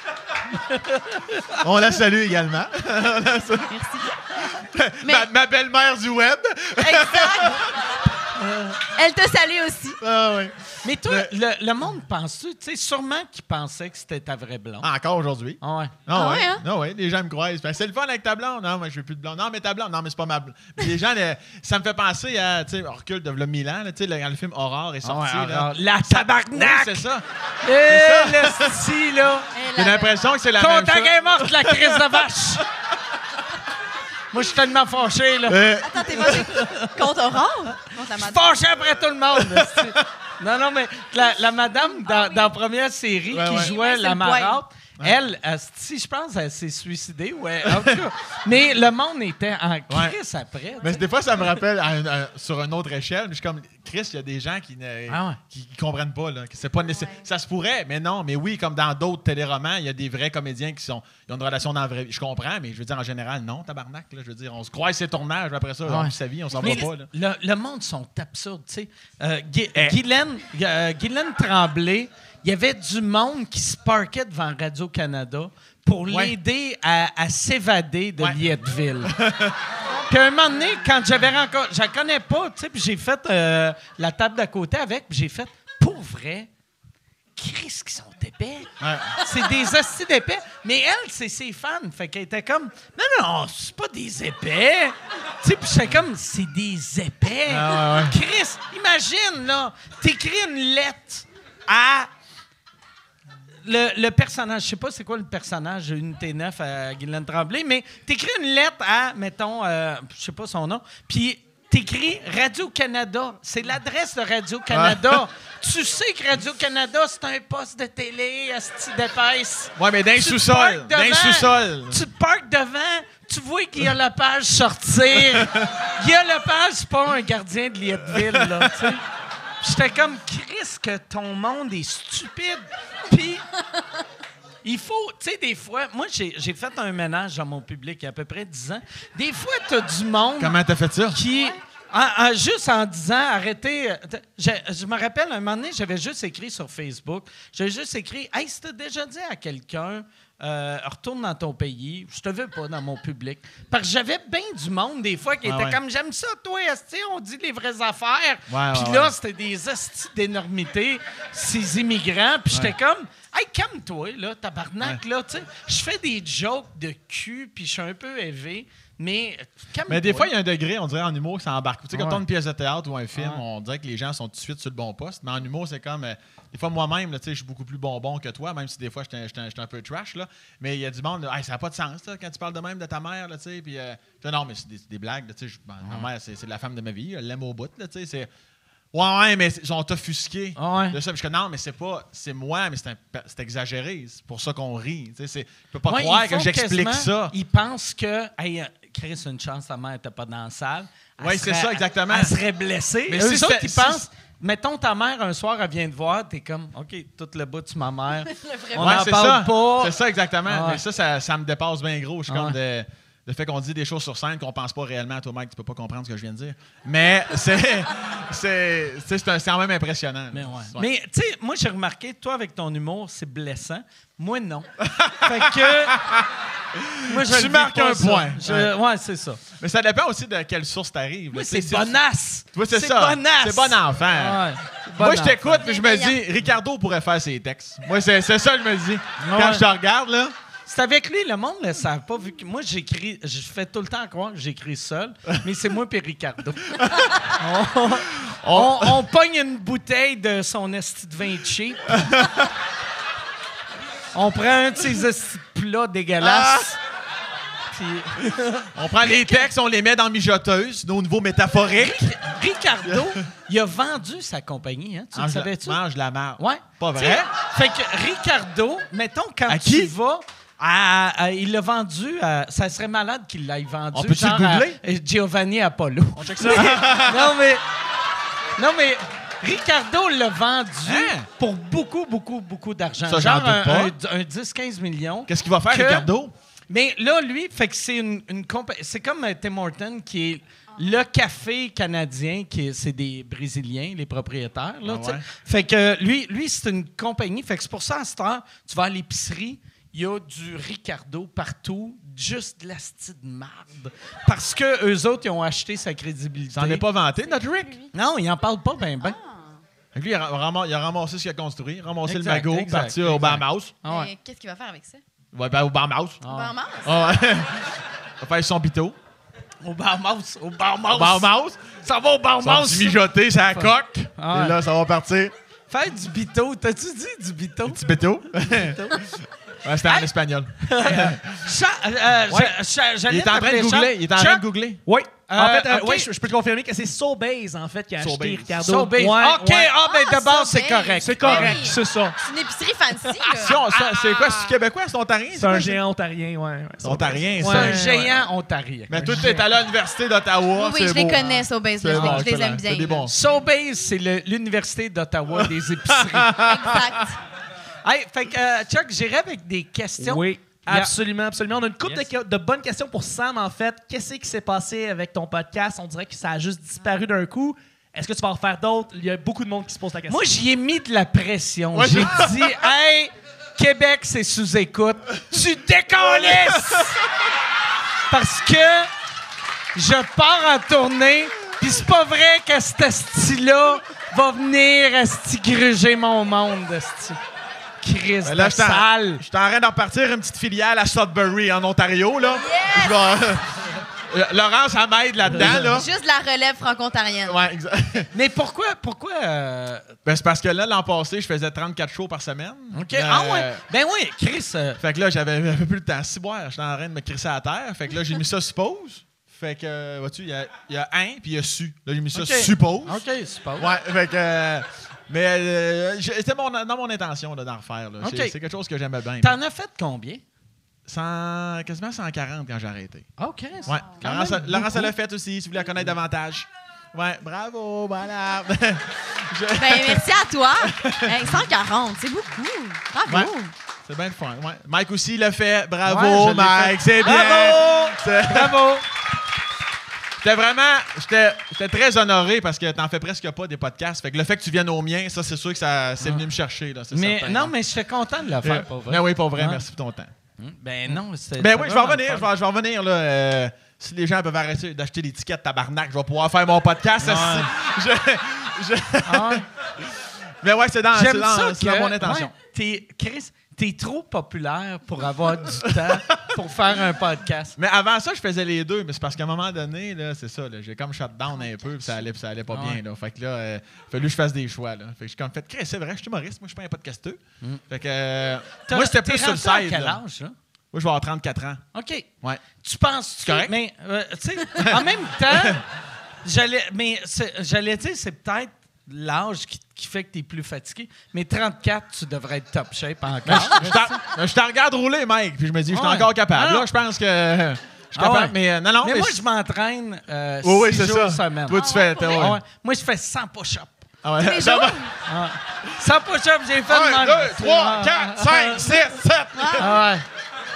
On la salue également. Merci. Ma belle-mère du web. Exact. Elle te salue aussi. Ah, oui. Mais toi, le monde pense-tu? Tu sais, sûrement qu'ils pensaient que c'était ta vraie blonde. Encore aujourd'hui. Ah ouais. Ah ouais, hein? Ah ouais, les gens me croisent. C'est le fun avec ta blonde. Non, moi, je veux plus de blonde. Non, mais ta blonde. Non, mais c'est pas ma blonde. Les gens, ça me fait penser à, tu sais, on recule de 1000 ans, tu sais, quand le film Aurore est sorti. Ah ouais, là. la tabarnak! Oui, c'est ça. Le style, là! J'ai l'impression que c'est la même Content chose. qu'elle est morte, la crise de vache! Moi, je suis tellement fâché, là. Attends, t'es fâché contre Aurore? Contre la madame? Fâché après tout le monde. Non, mais la madame dans la première série qui jouait c'est la le marâtre, elle, si je pense, elle s'est suicidée. Ouais, en tout cas. Mais le monde était en crise après. Mais des fois, ça me rappelle sur une autre échelle. Mais je suis comme, Chris, il y a des gens qui comprennent pas. Là, que c'est pas nécessaire. Ça se pourrait, mais non. Mais oui, comme dans d'autres téléromans, il y a des vrais comédiens ils ont une relation dans la vraie vie. Je comprends, mais je veux dire, en général, non, tabarnak. Là, je veux dire, on se croise ses tournages, après ça, on vit sa vie, on s'en va pas. Là. Le monde sont absurdes. Tu sais, Guylaine Tremblay, il y avait du monde qui se parquait devant Radio-Canada pour l'aider à s'évader de Lietteville. Puis un moment donné, quand j'avais rencontré... Je la connais pas, tu sais, puis j'ai fait la table d'à côté avec, puis j'ai fait, pour vrai, Christ, qu'ils sont épais. Ouais. C'est des hosties d'épais. Mais elle, c'est ses fans. Fait qu'elle était comme, non, c'est pas des épais. Tu sais, puis j'étais comme, c'est des épais. Ah, ouais. Christ, imagine, là, t'écris une lettre à... Le personnage, je sais pas c'est quoi le personnage Unité 9 à Guylaine Tremblay, mais t'écris une lettre à, mettons, je sais pas son nom, puis t'écris Radio-Canada. C'est l'adresse de Radio-Canada. Ouais. Tu sais que Radio-Canada, c'est un poste de télé, asti d'épaisse. Ouais, mais d'un sous-sol. Tu te parques devant, tu vois qu'il y a la page sortir. Il y a la page, c'est pas un gardien de Lietteville, là, tu sais. J'étais comme, Chris, que ton monde est stupide. Puis, il faut, tu sais, des fois, moi, j'ai fait un ménage dans mon public il y a à peu près 10 ans. Des fois, t'as du monde... Comment t'as fait ça? Qui, juste en disant, arrêtez... Je me rappelle, un moment donné, j'avais juste écrit sur Facebook, j'avais juste écrit, « Hey, si t'as déjà dit à quelqu'un... retourne dans ton pays, je te veux pas dans mon public. » Parce que j'avais bien du monde, des fois, qui était comme, j'aime ça, toi, esti, on dit les vraies affaires. Puis là, c'était des estis d'énormité, ces immigrants. Puis j'étais comme, hey, calme-toi, là, tabarnak, là, tu sais. Je fais des jokes de cul, puis je suis un peu élevé. Mais calme-toi. Mais des fois, il y a un degré, on dirait en humour, que ça embarque. Tu sais, quand on a une pièce de théâtre ou un film, on dirait que les gens sont tout de suite sur le bon poste. Mais en humour, c'est comme... des fois, moi-même, tu sais, je suis beaucoup plus bonbon que toi, même si des fois, j'étais un peu trash, là. Mais il y a du monde, hey, ça n'a pas de sens, là, quand tu parles de même de ta mère, là, tu sais. Puis, non, mais c'est des blagues, tu sais. Ma mère, c'est la femme de ma vie, elle l'aime au bout, là, tu sais. C'est... Ouais, mais ils sont offusqués de ça. Puis je dis, non, mais c'est moi, mais c'est exagéré. C'est pour ça qu'on rit. Tu sais, je peux pas croire que j'explique ça. Ils pensent que, hey, Chris, une chance, ta mère n'était pas dans la salle. Oui, c'est ça, exactement. Elle serait blessée. Mais eux autres, ils pensent, mettons, ta mère, un soir, elle vient te voir, t'es comme, OK, tout le bout de ma mère. On n'en parle pas. C'est ça, exactement. Mais ça me dépasse bien gros. Je suis comme le fait qu'on dit des choses sur scène qu'on pense pas réellement. Toi, Mike, tu peux pas comprendre ce que je viens de dire. Mais c'est quand même impressionnant. Mais tu sais, moi, j'ai remarqué, toi, avec ton humour, c'est blessant. Moi, non. Fait que... Moi, tu marques un point. Ouais, c'est ça. Mais ça dépend aussi de quelle source t'arrives. Oui, c'est bonasse. Toi, c'est ça. Bonasse. C'est bon enfant. Ouais, moi, je t'écoute, puis je me dis, Ricardo pourrait faire ses textes. Moi, c'est ça que je me dis. Quand je te regarde, là... C'est avec lui, le monde ne savent pas. Vu que moi, j'écris, je fais tout le temps croire que j'écris seul, mais c'est moi et Ricardo. on pogne une bouteille de son esti de vin cheap. On prend un de ses esti de plats dégueulasses. Puis... on prend les textes, on les met dans mijoteuse, au niveau métaphorique. Ricardo, il a vendu sa compagnie, hein? Tu le savais-tu? Mange la marde. Ouais. Pas vrai? Fait que Ricardo, mettons, quand tu vas... il l'a vendu ça serait malade qu'il l'ait vendu. On peut-tu le googler? Giovanni Apollo. On check ça. non, mais Ricardo l'a vendu pour beaucoup d'argent. Ça, j'en doute pas. Un 10-15 millions. Qu'est-ce qu'il va faire, Ricardo? Mais là, lui, fait que c'est une compagnie. C'est comme Tim Hortons qui est le café canadien, c'est des Brésiliens, les propriétaires. Là, fait que lui c'est une compagnie. Fait que c'est pour ça, à cette heure, tu vas à l'épicerie, il y a du Ricardo partout, juste de la style de marde. Parce que eux autres, ils ont acheté sa crédibilité. T'en es pas vanté, notre Rick? Non, ils en parlent pas ben. Fait que lui, il a ramassé ce qu'il a construit, ramassé Exact, le magot, exact, parti au Bahamas. Ah ouais. Mais qu'est-ce qu'il va faire avec ça? Ouais, ben, au Bahamas. Bahamas? Ah ouais. Il va faire son bito. Au Bahamas. Au Bahamas. Ça va au Son Bahamas. petit mijoté, c'est la coque. Ah ouais. Et là, ça va partir. Faire du bito. T'as-tu dit du bito? Petit bito. Ouais, c'était en espagnol. Il est en train de googler. Il est en train de googler. Oui. En fait, ok. oui, je peux te confirmer que c'est Sobase, en fait, qui a acheté Sobeys. Ricardo. Sobase. Ouais, OK, ouais. mais d'abord, c'est Sobase. correct. C'est correct, Oui. c'est ça. C'est une épicerie fancy, là. C'est quoi? C'est québécois? C'est ontarien? C'est un géant ontarien, ouais. C'est ontarien, C'est ça. un géant ontarien. Mais toi, t'es allé à l'université d'Ottawa. Oui, je les connais, Sobase. C'est bon, Je les aime bien. C'est des bons. Sobase, c'est l'université d'Ottawa des épiceries. Exact. Hey, fait que, Chuck, j'irai avec des questions. Oui, Il y a- absolument, absolument. On a une couple de bonnes questions pour Sam, en fait. Qu'est-ce qui s'est passé avec ton podcast? On dirait que ça a juste disparu d'un coup. Est-ce que tu vas en refaire d'autres? Il y a beaucoup de monde qui se pose la question. Moi, j'y ai mis de la pression. Ouais, J'ai dit, hey, Québec, c'est sous-écoute. Tu décollisses! Parce que je pars en tournée, puis c'est pas vrai que cet esti-là va venir gruger mon monde, esti. Chris Ben là, de sale. je suis en train de repartir une petite filiale à Sudbury, en Ontario, là. Je vais- Laurence, elle m'aide là-dedans, là. Juste la relève franco-ontarienne. Ouais, exact. Mais pourquoi Ben, c'est parce que là, l'an passé, je faisais 34 shows par semaine. OK. Ah ouais. Ben oui, Chris. Fait que là, j'avais un peu plus de temps. Si boire, j'étais en train de me crisser à terre. Fait que là, j'ai mis ça suppose. Fait que, vois-tu, il y a un, puis il y a su. Là, j'ai mis ça OK. suppose. OK, c'est pas Ouais, fait que. C'était dans mon intention là, d'en refaire. Là. OK. C'est quelque chose que j'aimais bien. T'en as fait combien? Quasiment 140 quand j'ai arrêté. OK. Ouais. quand Laurence, même Laurence, beaucoup. elle l'a fait aussi, si vous voulez la connaître davantage. Ouais, bravo, voilà. Ben, merci à toi. Hey, 140, c'est beaucoup. Bravo. Ouais. C'est bien le fun. Ouais. Mike aussi l'a fait. Bravo, Ouais, je l'ai Mike, c'est bien. Bravo! Bravo! J'étais très honoré parce que t'en fais presque pas des podcasts. Fait que le fait que tu viennes au mien, ça, c'est sûr que c'est venu me chercher. Là, Mais certain, non, hein. mais je suis content de le faire, pour vrai. Mais oui, pour vrai, Hein? merci pour ton temps. Ben non, c'est. Ben ça oui, je vais vraiment revenir. le fun. Je vais revenir. Là, si les gens peuvent arrêter d'acheter des tickets tabarnak, je vais pouvoir faire mon podcast. Ah ouais. Mais ouais, c'est dans J'aime ça mon intention. Ouais, Chris, t'es trop populaire pour avoir du temps pour faire un podcast. Mais avant ça, je faisais les deux, mais c'est parce qu'à un moment donné, là, c'est ça, là, j'ai comme shut down un peu, puis ça allait pas Ah bien. Là. Fait que là, il a fallu que je fasse des choix. Là. Fait que je suis comme fait, Chris, c'est vrai, je suis humoriste, moi je suis pas un podcasteux. Fait que moi, c'était plus sur le rendu à side. quel là. âge, là? Moi, je vais avoir 34 ans. OK. Ouais. Tu penses. C'est correct? Mais, tu sais, en même temps, j'allais dire, c'est peut-être l'âge qui fait que t'es plus fatigué. Mais 34, tu devrais être top shape encore. Je te regarde rouler, Mike, puis je me dis, je suis Ouais. encore capable. Ah non. Là, je pense que je suis Ah capable, ouais. mais non, mais moi, c'est- je m'entraîne Oui, 6 c'est jours ça. semaine. Toi, tu fais. ouais, ouais. Ah ouais. Moi, je fais 100 push-ups. Ah ouais. Tous les Ça jours? va. 100 push-ups, j'ai fait 1, de même. 2, 3, 4, 5, 6, 7. Ah ouais.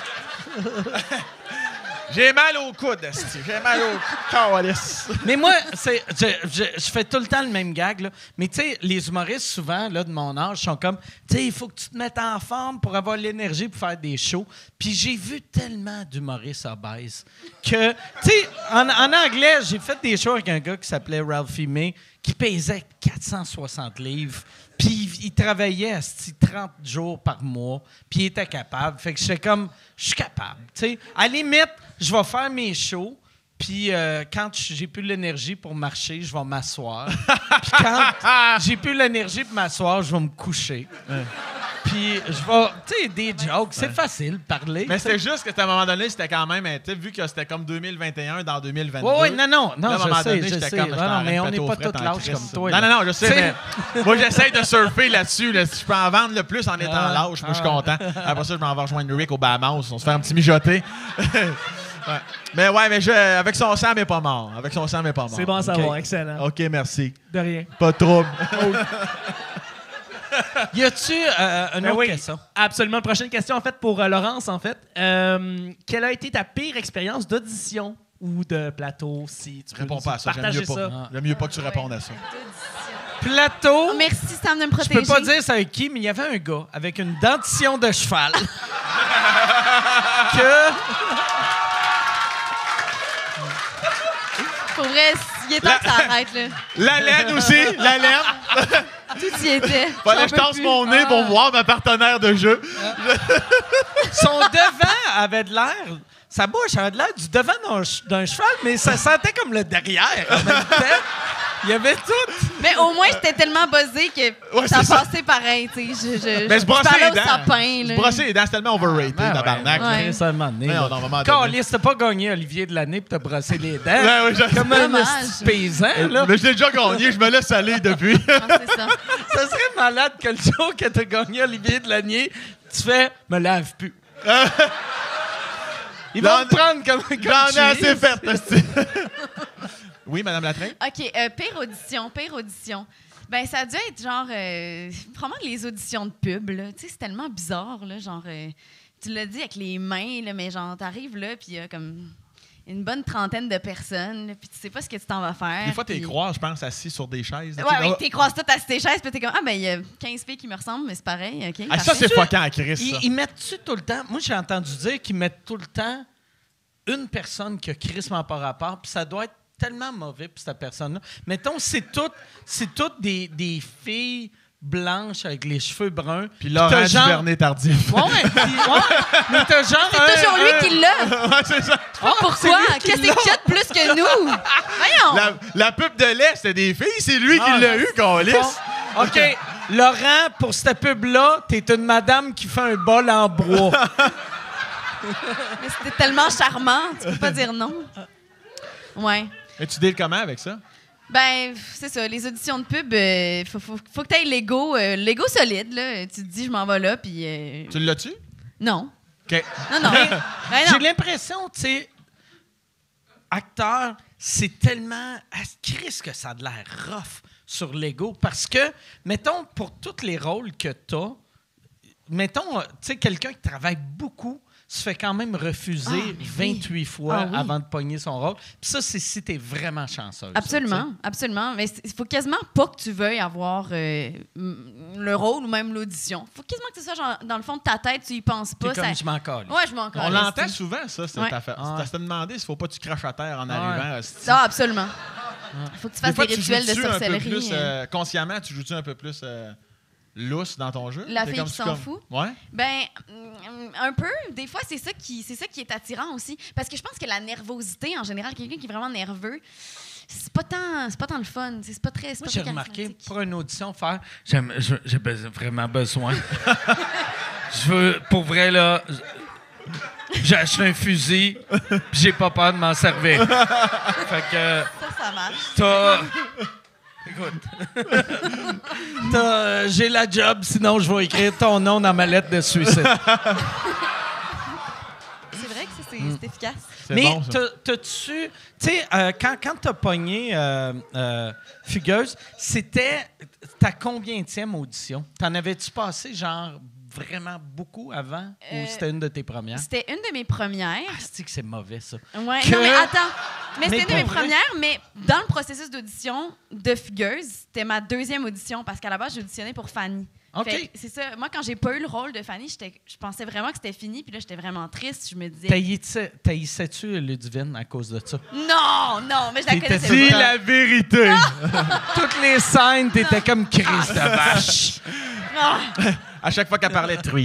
J'ai mal au coude, esti. J'ai mal au coude. Mais moi, je fais tout le temps le même gag. Là. Mais tu sais, les humoristes, souvent, là, de mon âge, sont comme, tu sais, il faut que tu te mettes en forme pour avoir l'énergie pour faire des shows. Puis j'ai vu tellement d'humoristes obèses que, tu sais, en anglais, j'ai fait des shows avec un gars qui s'appelait Ralphie May, qui pesait 460 livres. Puis il travaillait asti, 30 jours par mois, puis il était capable. Fait que j'étais comme, je suis capable. Tu sais, à la limite, je vais faire mes shows, puis quand j'ai plus l'énergie pour marcher, je vais m'asseoir. Puis quand j'ai plus l'énergie pour m'asseoir, je vais me coucher. Puis je vais, tu sais, des jokes, c'est facile de parler. Mais c'était juste qu'à un moment donné, c'était quand même, tu sais, vu que c'était comme 2021 dans 2022. Oui, non, là, à un moment je sais, donné, je j'étais sais. comme, Non, j'étais en non, mais train on de n'est pas péter au tous fret en lâches crise. comme toi. Non, là. non, non, je sais, T'sais- mais moi, j'essaie de surfer là-dessus. Là. Si je peux en vendre le plus en étant lâche, moi, je suis content. Après ça, je m'en vais rejoindre Rick au Bahamas. On se fait un petit mijoté. Ouais. Mais ouais, mais avec son sang, mais pas mort. Avec son sang, mais pas mort. C'est bon à savoir, excellent. OK, merci. De rien. Pas de trouble. Y a-tu une autre Oui, question? absolument. Prochaine question, en fait, pour Laurence, en fait. Quelle a été ta pire expérience d'audition ou de plateau, si tu peux Réponds nous pas à ça. partager J'aime mieux pas. ça? J'aime mieux pas que tu Ouais. répondes à ça. D'audition. plateau. Oh, merci, Sam, de me Je protéger. peux pas dire c'est avec qui, mais il y avait un gars avec une dentition de cheval. que... Pour vrai, il est temps que ça arrête, là. La laine aussi, la laine. Tout y était. Fallait que je torse mon nez pour voir ma partenaire de jeu. Son devant avait de l'air... Sa bouche avait de l'air du devant d'un cheval, mais ça sentait comme le derrière en même temps. Il y avait tout. Mais au moins, j'étais tellement buzzée que Ouais, ça c'est ça. passait pareil, tu sais. Mais se brosser parlais les au dents. sapin, Se là. brosser les dents, c'est tellement overrated, tabarnak. Ouais. Chris, à un moment donné, Ouais, là. on en va moment donné. Calisse, t'as pas gagné Olivier de l'année pour te brosser les dents. Ouais, ouais, Comme un Dommage. petit paysan, là. Mais je l'ai déjà gagné, je me laisse aller depuis. Ah, c'est ça. Ça serait malade que le jour que t'as gagné Olivier de l'année, tu fais « me lave plus ». Ils vont J'en- te prendre comme J'en ai tu assez es. fait, hostie. Oui, Madame Latreille? OK, pire audition. Ben, ça a dû être genre... vraiment les auditions de pub, là. Tu sais, c'est tellement bizarre, là. Genre, tu l'as dit avec les mains, là, mais genre, t'arrives là, puis il y a comme une bonne trentaine de personnes, là, puis tu sais pas ce que tu t'en vas faire. Des fois, t'es puis- crois, je pense, assis sur des chaises. Ouais, oui, t'es croisé toutes à tes chaises, puis t'es comme, ah, ben, il y a 15 filles qui me ressemblent, mais c'est pareil, OK. Ah, ça, parfait. c'est fuckant à Chris, ça. Ils mettent-tu tout le temps... Moi, j'ai entendu dire qu'ils mettent tout le temps une personne qui a crissement par rapport, puis ça doit être tellement mauvais pour cette personne-là. Mettons, c'est toutes des filles blanches avec les cheveux bruns. Puis Laurent t'as genre- Duvernay-Tardif. Ouais, mais t'as genre... C'est toujours lui qui l'a. Ouais, c'est ça. Pourquoi? Qu'est-ce qu'il y a de plus que nous? Voyons. La pub de lait, c'était des filles, c'est lui qui l'a eu, câlisse. OK. Laurent, pour cette pub-là, t'es une madame qui fait un bol en bois. Mais c'était tellement charmant, tu peux pas dire non. Ouais. Mais tu deals comment avec ça? Ben, c'est ça, les auditions de pub, faut que tu aies l'ego solide, là. Tu te dis, je m'en vais là, puis... Tu l'as-tu? Non. OK. Non. Ben J'ai non. l'impression, tu sais, acteur, c'est tellement... Chris que ça a de l'air rough sur l'ego. Parce que, mettons, pour tous les rôles que t'as, mettons, tu sais, quelqu'un qui travaille beaucoup se fait quand même refuser 28 fois oui. avant de pogner son rôle. Puis ça, c'est si t'es vraiment chanceuse. Absolument, absolument. Mais il faut quasiment pas que tu veuilles avoir le rôle ou même l'audition. Faut quasiment que tu sois genre, dans le fond de ta tête, tu y penses pas. T'es comme je m'en colle. Ouais, je m'en On colle. l'entend souvent, ça, cette Ouais. affaire. Ouais. Tu te demandé s'il faut pas que tu craches à terre en arrivant. hostie. Ah, absolument. Faut que tu fasses Des fois, des tu rituels de joues-tu un peu sorcellerie. plus, consciemment, tu joues-tu un peu plus lousse dans ton jeu? La T'es fille comme- qui s'en comme- fout? Ouais. Ben, un peu. Des fois, c'est ça qui est attirant aussi. Parce que je pense que la nervosité, en général, quelqu'un qui est vraiment nerveux, c'est pas tant le fun. C'est pas très. Moi, pas j'ai très remarqué, charismatique. pour une audition, faire j'ai vraiment besoin. Je veux, pour vrai, là, j'ai acheté un fusil, puis j'ai pas peur de m'en servir. Fait que, Ça marche. t'as. Écoute. J'ai la job, sinon je vais écrire ton nom dans ma lettre de suicide. C'est vrai que c'est efficace. C'est Mais bon, ça. t'as-tu... Tu sais, quand t'as pogné Fugueuse, c'était ta combienième audition? T'en avais-tu passé, genre, vraiment beaucoup avant? Ou c'était une de tes premières? C'était une de mes premières. Ah, c'est que c'est mauvais, ça. Ouais. Que- Non, mais attends. Mais Mais c'était une de mes pour vrai? premières, mais dans le processus d'audition de Fugueuse, c'était ma deuxième audition parce qu'à la base, j'ai auditionné pour Fanny. OK. Fait que c'est ça. Moi, quand j'ai pas eu le rôle de Fanny, je pensais vraiment que c'était fini, puis là, j'étais vraiment triste. Je me disais. T'haïssais-tu Ludivine à cause de ça? Non, mais je la T'étais connaissais Dis pas. la vérité! Toutes les scènes, t'étais comme Chris de vache. À chaque fois qu'elle parlait, truie.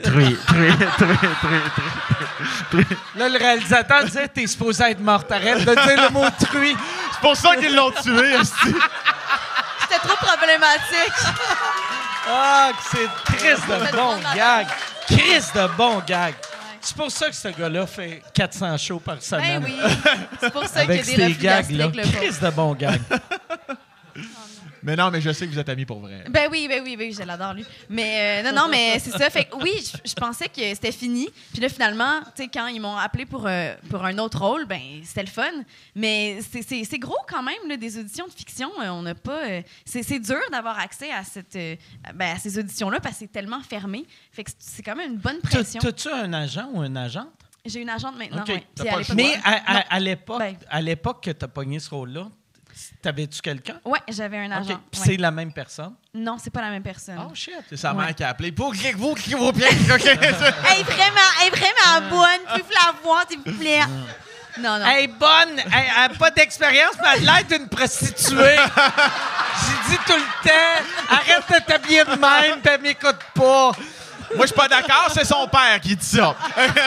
Là, le réalisateur disait, t'es supposé être morte. Arrête de dire le mot truie. C'est pour ça qu'ils l'ont tué, hostie. C'était trop problématique. Ah, que c'est triste de C'est bon trop gag. Chris de bon gag. C'est pour ça que ce gars-là fait 400 shows par Ben semaine. oui. C'est pour ça qu'il y a Avec des ces reflux gags-là. gastriques, le pauvre. Chris de bon gag. Mais non, mais je sais que vous êtes amis pour vrai. Ben oui, je l'adore, lui. Mais non, mais c'est ça. Fait que oui, je pensais que c'était fini. Puis là, finalement, tu sais, quand ils m'ont appelé pour un autre rôle, ben c'était le fun. Mais c'est gros quand même, là, des auditions de fiction. On n'a pas... c'est dur d'avoir accès à à ces auditions-là parce que c'est tellement fermé. Fait que c'est quand même une bonne pression. T'as-tu un agent ou une agente? J'ai une agente maintenant, OK. ouais. T'as Puis pas à le l'époque- Mais Non. à l'époque, Ben. à l'époque que t'as pogné ce rôle-là, T'avais-tu quelqu'un? Ouais, j'avais un agent. OK. Puis Ouais. c'est la même personne? Non, c'est pas la même personne. Oh, shit. C'est sa mère Ouais. qui a appelé. Pour que vous bien. Elle est vraiment bonne. Puis-vous la voir, s'il vous plaît? Non, non. Elle est bonne. Elle a pas d'expérience, mais elle a l'air d'une prostituée. J'ai dit tout le temps, arrête de t'habiller de même, puis elle m'écoute pas. Moi, je suis pas d'accord, c'est son père qui dit ça.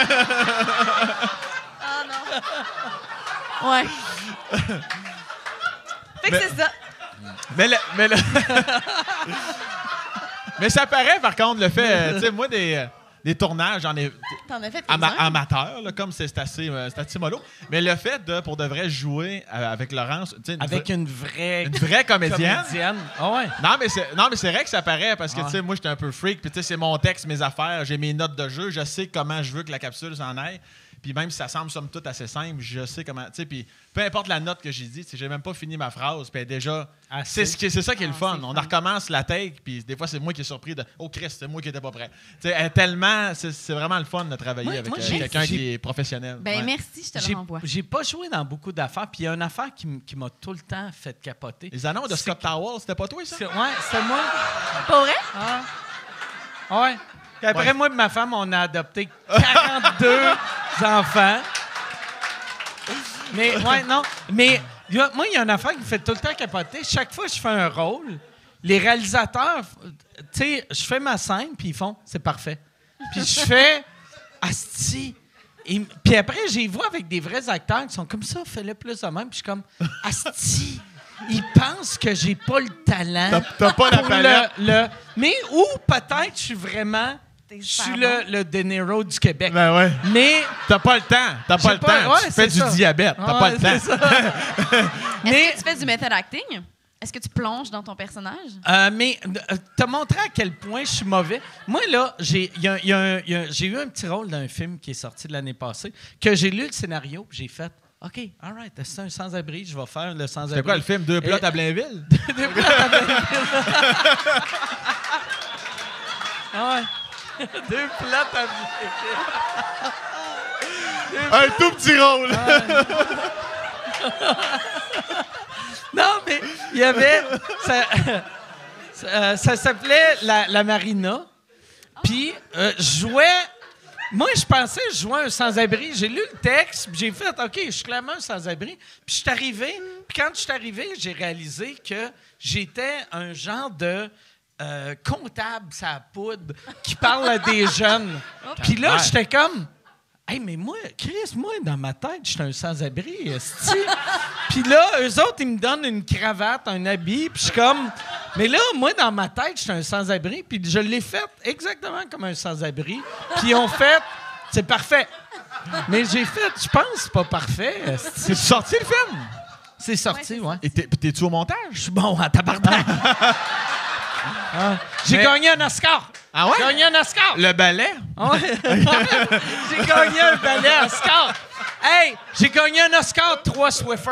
Ah non. Ouais. Fait que c'est ça. Mais ça paraît, par contre, le fait... tu sais, moi, des tournages, j'en ai... T'en as fait Amateur, là, comme c'est assez mollo. Mais le fait de, pour de vrai, jouer avec Laurence... tu sais, Avec une vraie comédienne. Ah ouais. Non, mais c'est vrai que ça paraît parce que, tu sais, moi, j'étais un peu freak. Puis, tu sais, c'est mon texte, mes affaires, j'ai mes notes de jeu. Je sais comment je veux que la capsule s'en aille. Puis, même si ça semble, somme toute, assez simple, je sais comment. Tu sais, puis, peu importe la note que j'ai dit, j'ai même pas fini ma phrase. Puis, déjà. C'est ça qui est le fun. On recommence la take. Puis, des fois, c'est moi qui est surpris de. Oh, Christ, c'est moi qui étais pas prêt. Tu sais, tellement. C'est vraiment le fun de travailler avec quelqu'un qui est professionnel. Ben, merci, je te le renvoie. J'ai pas joué dans beaucoup d'affaires, puis il y a une affaire qui m'a tout le temps fait capoter. Les annonces de Scott Towell, c'était pas toi, ça? Ouais, c'était moi. Pas vrai? Ah. Ouais. Puis après, moi et ma femme, on a adopté 42 enfants. Mais, ouais, non. Mais, moi, il y a une affaire qui me fait tout le temps capoter. Chaque fois que je fais un rôle, les réalisateurs, tu sais, je fais ma scène, puis ils font, c'est parfait. Puis je fais, asti. Puis après, j'ai vu avec des vrais acteurs qui sont comme ça, fais-le plus de même. Puis je suis comme, asti. Ils pensent que j'ai pas le talent. T'as pas la palette. Mais ou peut-être je suis vraiment. Je suis le De Niro du Québec. Ben ouais. Mais. T'as pas le temps. T'as pas le temps. Ouais, Tu fais du diabète. T'as pas le temps. Est-ce que tu fais du method acting? Est-ce que tu plonges dans ton personnage? Mais t'as montré à quel point je suis mauvais. Moi, là, j'ai eu un petit rôle dans un film qui est sorti de l'année passée, que j'ai lu le scénario, puis j'ai fait OK, all right, c'est un sans-abri, je vais faire le sans-abri. C'était quoi le film? Deux plots à Blainville? Deux plots à Blainville. Ah ouais. Deux plats à Blainville. Un tout petit rôle! Non, mais il y avait... Ça s'appelait la Marina. Puis, je jouais... Moi, je pensais que je jouais un sans-abri. J'ai lu le texte, puis j'ai fait, OK, je suis clairement un sans-abri. Puis, je suis arrivé. Puis, quand je suis arrivé, j'ai réalisé que j'étais un genre de comptable, sa poudre, qui parle à des jeunes. Puis là, j'étais comme... Hey, mais moi, Chris, dans ma tête, j'étais un sans-abri, esti. Puis là, eux autres, ils me donnent une cravate, un habit, puis je suis comme... Mais là, moi, dans ma tête, j'étais un sans-abri, puis je l'ai fait exactement comme un sans-abri. Puis ils ont fait... C'est parfait. Mais j'ai fait... Je pense que c'est pas parfait, esti. C'est sorti le film? C'est sorti, ouais. Et t'es-tu au montage? Je suis bon à tabarnak. J'ai gagné un Oscar. Ah ouais? J'ai gagné un Oscar. Le ballet? Ouais. J'ai gagné un ballet Oscar. Hey, j'ai gagné un Oscar 3 Swiffer.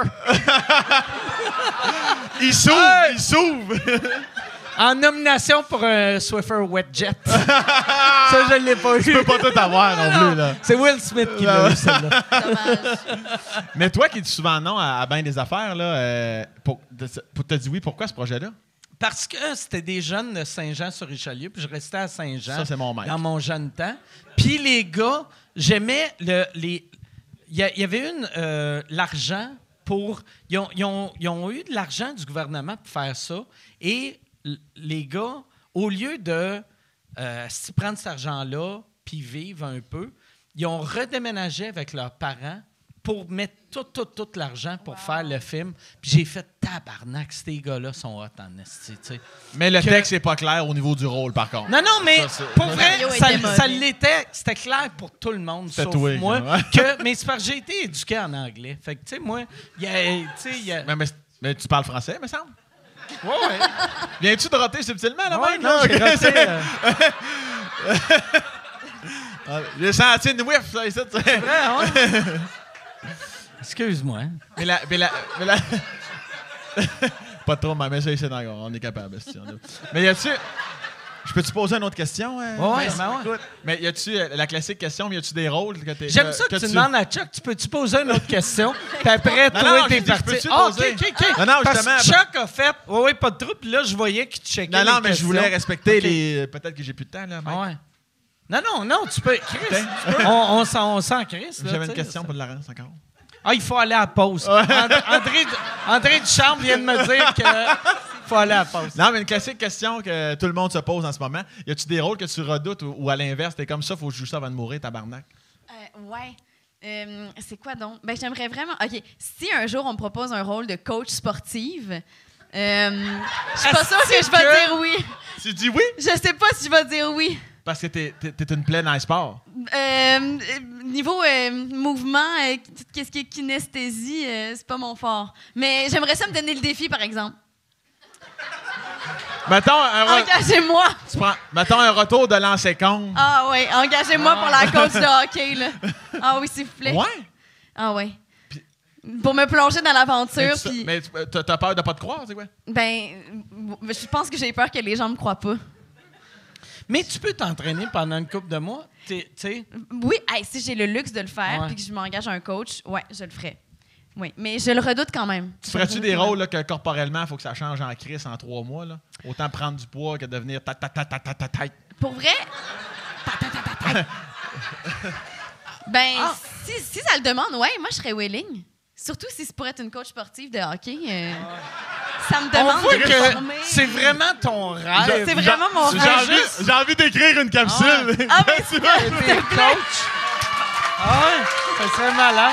Il s'ouvre! En nomination pour un Swiffer Wet Jet. Ça, je l'ai pas eu. Tu peux pas tout avoir non plus, là. C'est Will Smith qui l'a eu, celle-là. Dommage. Mais toi qui dis souvent non à bien des affaires, là, t'as dit oui, pourquoi ce projet-là? Parce que c'était des jeunes de Saint-Jean-sur-Richelieu, puis je restais à Saint-Jean. Ça, c'est mon maître. Dans mon jeune temps. Puis les gars, j'aimais il y avait l'argent pour... Ils ont eu de l'argent du gouvernement pour faire ça. Et les gars, au lieu de prendre cet argent-là puis vivre un peu, ils ont redéménagé avec leurs parents pour mettre tout l'argent pour faire le film. Puis j'ai fait tabarnak, ces gars-là sont hot en esti, tu sais. Mais le texte n'est pas clair au niveau du rôle, par contre. Non, mais pour vrai, Mario ça était mauvais. l'était. C'était clair pour tout le monde, sauf toi, moi. ouais. Mais c'est parce que j'ai été éduqué en anglais. Fait que, tu sais, moi, il y a... Mais tu parles français, me semble? Ouais. Viens-tu de roter subtilement, là, Ouais, même? non, là? j'ai raté, J'ai senti une whiff, ça, ici. vrai, hein? Excuse-moi. Mais la... Pas trop, mais ça, ici, on est capable. Mais y a-tu... Je peux-te poser une autre question? Ouais, ben ouais. Écoute, mais y a-tu la classique question, mais y a-tu des rôles que t'es. J'aime ça que tu demandes à Chuck, tu peux-tu poser une autre question? Puis après, toi, t'es parti. OK. Non, Parce justement. que Chuck a fait, ouais, pas de trouble, puis là, je voyais qu'il checkait Non, les mais je questions. voulais respecter OK. les. Peut-être que j'ai plus de temps, là. Mike. Ouais. Non, tu peux. Chris, on sent Chris. Là, J'avais une tu sais, question ça. pour Laurence encore. Ah, il faut aller à la pause. André Duchamp vient de me dire qu'il faut aller à la pause. Non, mais une classique question que tout le monde se pose en ce moment. Y a-tu des rôles que tu redoutes ou à l'inverse, t'es comme ça, faut que je joue ça avant de mourir, tabarnak? Ouais. C'est quoi donc? Ben, j'aimerais vraiment. OK. Si un jour on me propose un rôle de coach sportive, je suis pas sûre que je vais dire oui. Tu dis oui? Je sais pas si je vais dire oui. Parce que t'es une plaie dans le sport. Niveau mouvement, qu'est-ce qui est kinesthésie, c'est pas mon fort. Mais j'aimerais ça me donner le défi, par exemple. Mettons Engagez-moi! mettons un retour de lancer compte. Ah oui, engagez-moi pour la coach de hockey, là. Ah oui, s'il vous plaît. Ouais? Ah oui. Pour me plonger dans l'aventure, puis... Mais t'as peur de pas te croire, c'est quoi? Ben, je pense que j'ai peur que les gens me croient pas. Mais tu peux t'entraîner pendant une couple de mois, tu sais. Oui, si j'ai le luxe de le faire, Ouais. puis que je m'engage un coach, ouais, je le ferais. Oui, mais je le redoute quand même. Tu ferais-tu des rôles là, que corporellement, il faut que ça change en crise en 3 mois? Là? Autant prendre du poids que devenir ta. Pour vrai? Ben, si ça le demande, ouais, moi, je serais willing. Surtout si c'est pour être une coach sportive de hockey. Ça me On demande voit de me que former. c'est vraiment ton rêve. C'est vraiment mon rêve. J'ai envie d'écrire une capsule. Ah, mais c'est T'es coach. Ah ouais, ça serait malade.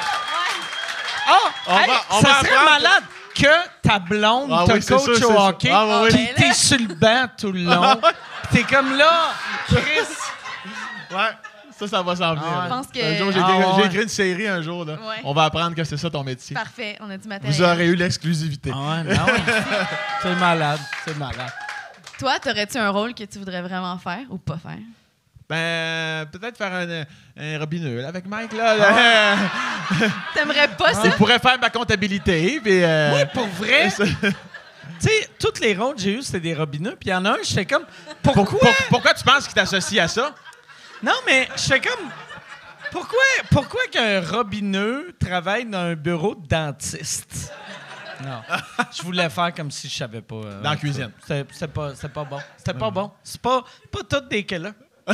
On va ça serait apprendre malade que ta blonde Ah te oui, c'est coach sûr, c'est au sûr. hockey, Ah oui, puis t'es sur le banc tout le long. Puis t'es comme là, Chris. Ouais, ça va s'en venir. Je pense que- Un jour, j'ai écrit une série un jour. Là. Ouais. On va apprendre que c'est ça ton métier. Parfait, on a du matériel. Vous aurez eu l'exclusivité. Ah ouais. C'est malade, c'est malade. Toi, t'aurais-tu un rôle que tu voudrais vraiment faire ou pas faire? Ben, peut-être faire un robineux là, avec Mike. Là. T'aimerais pas ça? Il pourrait faire ma comptabilité. Puis, Oui, pour vrai. Tu sais, tous les rôles que j'ai eus, c'était des robineux. Puis il y en a un, j'étais comme, Pourquoi tu penses qu'il t'associe à ça? Non, mais je fais comme. Pourquoi qu'un robineux travaille dans un bureau de dentiste? Non. Je voulais faire comme si je savais pas. Dans la cuisine. C'est pas bon. C'était pas bon. C'est pas toutes des killers.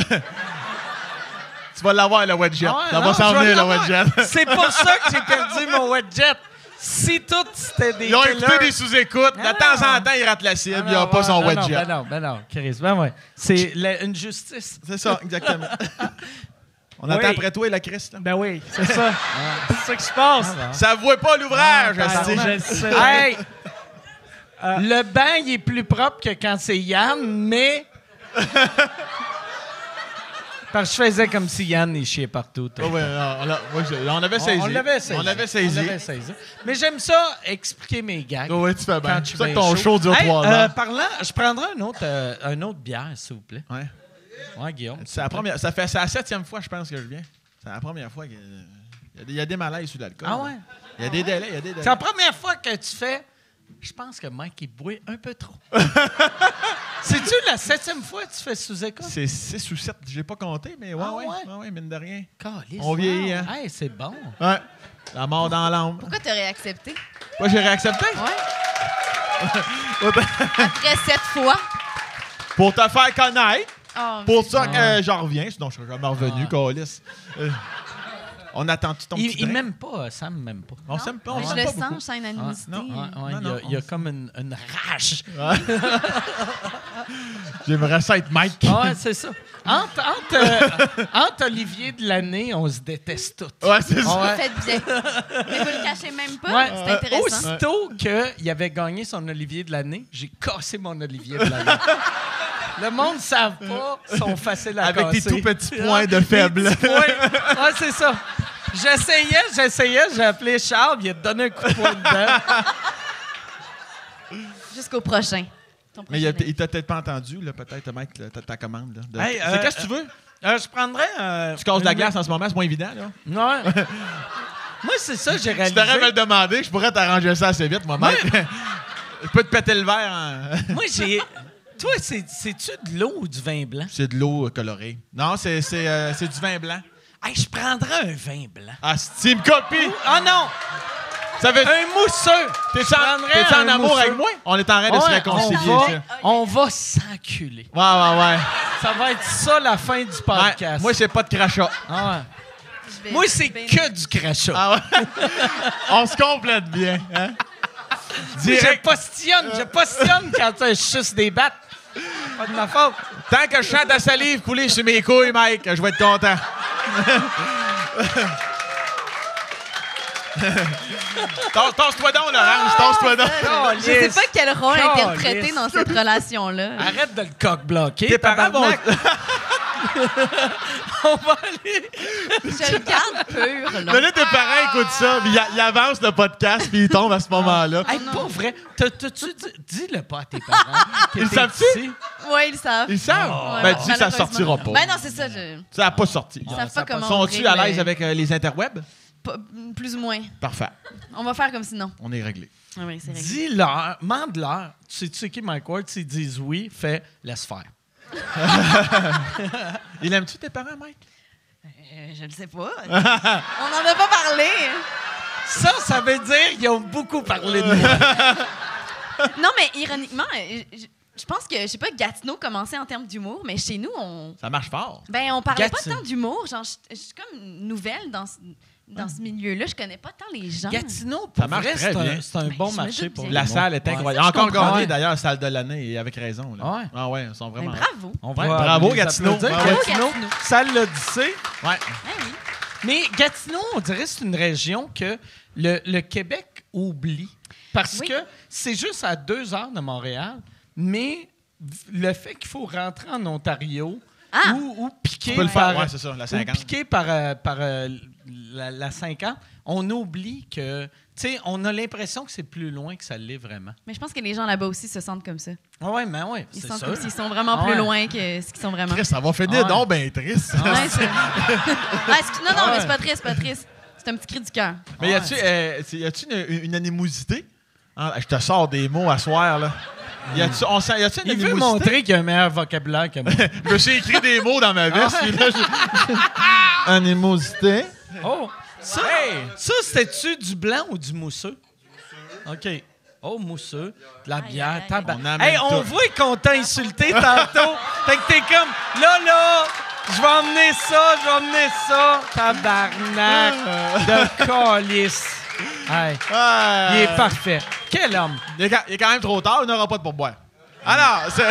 Tu vas l'avoir, le Wedget. Ah ouais, ça non, va s'en je vais venir, le l'avoir. Wedget. C'est pour ça que j'ai perdu mon Wedget. Si tout c'était des Ils ont killers... écouté des sous-écoutes. De Ah temps non. en temps, ils ratent la cible. Ah Il n'y a non, pas son ouais, Wedget. Ben non, Chris. Ben ouais. C'est une justice. C'est ça, exactement. On Oui. attend après toi et la Christ. Là. Ben oui, c'est ça. C'est ça qui se passe. Ça voit pas l'ouvrage, Ah, asti. je le sais. Hey! Le bain, il est plus propre que quand c'est Yann, mais... Parce que je faisais comme si Yann, il chiait partout. Oh, ouais, on avait saisi. On l'avait saisi. On l'avait saisi. On l'avait saisi. Mais j'aime ça, expliquer mes gags. Oh, ouais, tu fais bien. Quand C'est tu ça que viens ton show dure 3 heures. Parlant, je prendrai un autre bière, s'il vous plaît. Ouais. Ouais, Guillaume. C'est la 7e fois, je pense, que je viens. C'est la première fois qu'il y a des malaises sur l'alcool. Ah ouais? Il y a des délais, C'est la première fois que tu fais... Je pense que Mike, il boit un peu trop. C'est-tu la 7e fois que tu fais sous-écoute? C'est 6 ou 7, j'ai pas compté, mais ouais, Ah ouais. ouais? Ouais, ouais, mine de rien. Calisse, On vieillit, hein? Hey, c'est bon. Ouais. La mort dans l'âme. Pourquoi t'aurais accepté? Moi, j'ai réaccepté. Ouais. Après 7 fois. Pour te faire connaître. Oh, Pour ça que j'en reviens. Sinon, je serais jamais revenu, câlisse. On attend tout ton petit Il drink. m'aime pas, Sam m'aime pas. On s'aime pas, on je s'aime le pas sens, beaucoup. je sens une animosité. non. Ouais, Non, il y a comme une rage. J'aimerais ça être Mike. Ah ouais, c'est ça. Entre Olivier de l'année, on se déteste tous. Ouais, c'est ça. Vous Ouais. faites bien. Mais vous le cachez même pas. Ouais. C'est intéressant. Aussitôt qu'il avait gagné son Olivier de l'année, j'ai cassé mon Olivier de l'année. Le monde ne savent pas, sont faciles à Avec tes casser. tout petits points de faible. Mes petits points. Ouais, c'est ça. J'essayais, j'ai appelé Charles, il a donné un coup de poing dedans. Jusqu'au prochain. Ton Mais prochain il t'a peut-être pas entendu, là, peut-être, Mike, ta commande. Là, Hey, c'est qu'est-ce que tu veux? Je prendrais... Tu casses de la glace en ce moment, c'est moins évident, là. Ouais. Moi, c'est ça, j'ai Tu réalisé. t'aurais me le demander, je pourrais t'arranger ça assez vite, moi, Mike. Je peux te péter le verre en... Moi, j'ai... Toi, c'est-tu de l'eau ou du vin blanc? C'est de l'eau colorée. Non, c'est du vin blanc. Hey, je prendrais un vin blanc. Ah, Steve Copy! Ah non! Ça veut... Un mousseux! T'es en amour avec moi? On est en train de se réconcilier. On va s'enculer. Ouais. Ça va être ça la fin du podcast. Ouais, moi, c'est pas de crachat. Ah ouais. Je vais- Moi, c'est que du crachat. Ah ouais? On se complète bien. Hein? Je postillonne quand je suce des battes. Pas de ma faute. Tant que je chante à salive couler sur mes couilles, Mike, je vais être content. Tasse-toi donc, Laurence, tasse-toi donc. Je sais pas quel rôle Calisse. interpréter dans cette relation-là. Arrête de le coq-bloquer. Tes parents vont... On va aller. Je le garde pur, là. Là, tes parents écoutent ça, puis ils avancent le podcast, puis ils tombent à ce moment-là. Hey, pas vrai. T'as-tu dit... Dis-le pas à tes parents. Ils savent-tu? Oui, ils le savent. Ils savent? Ouais, Ben, dis que ça malheureusement. sortira pas. Ben non, c'est ça. Ça n'a pas sorti. Ils savent pas comment Sont-tu ouvrir à l'aise le- avec les interwebs? Plus ou moins. Parfait. On va faire comme sinon. On est réglé. Ah oui, c'est réglé. Dis-leur, mande-leur. Tu sais qui Mike Ward? S'ils disent oui, fais laisse faire. Il aime-tu tes parents, Mike? Je le sais pas. On n'en a pas parlé. Ça veut dire qu'ils ont beaucoup parlé de moi. Non, mais ironiquement, je pense que, je sais pas, Gatineau commençait en termes d'humour, mais chez nous, on Ça marche fort. parlait pas Gatineau. tant d'humour. Genre, je suis comme nouvelle dans ce milieu-là. Je connais pas tant les gens. Gatineau, Ça pour marche vrai, très bien. c'est un Ben, bon je me marché doute pour bien. La l'humour. salle est Ouais. incroyable. Ça, je Encore comprends. gagné, Ouais. d'ailleurs, salle de l'année, et avec raison. Là. Ouais. Ah ouais, ils sont Ben, vraiment... bravo. On va Ouais, bravo, les Gatineau. applaudir. Bravo, Gatineau, Gatineau. salle l'Odyssée. Ouais. Ben oui. Mais Gatineau, on dirait que c'est une région que le Québec oublie. Parce Oui. que c'est juste à 2 heures de Montréal, mais le fait qu'il faut rentrer en Ontario Ah! ou piquer Tu peux le par, faire, ouais, c'est ça, la 50. ou piquer par la 50, on oublie que... Tu sais, on a l'impression que c'est plus loin que ça l'est vraiment. Mais je pense que les gens là-bas aussi se sentent comme ça. Oui, mais oui, Ils c'est sentent ça. comme s'ils sont vraiment Ah plus ouais. loin que ce qu'ils sont vraiment. Chris, ça va finir Ouais. donc ben triste. Ouais, c'est... Non, mais c'est pas triste, c'est pas triste. C'est un petit cri du cœur. Mais y a-tu une animosité? Ah, je te sors des mots à soir, là. Y a-tu une Il veut animosité? montrer qu'il a un meilleur vocabulaire que moi. Je me suis écrit des mots dans ma veste. puis là, animosité. Oh! Ça, ça c'était-tu du blanc ou du mousseux? OK. Oh, mousseux. De la bière. aïe, aïe. tabac. On amène Hey, on tout. voit qu'on t'a insulté tantôt. Fait que t'es comme, là, je vais emmener ça. Tabarnak de calice. Hey, il est parfait. Quel homme. Il est quand même trop tard, il n'aura pas de pourboire. Alors, c'est...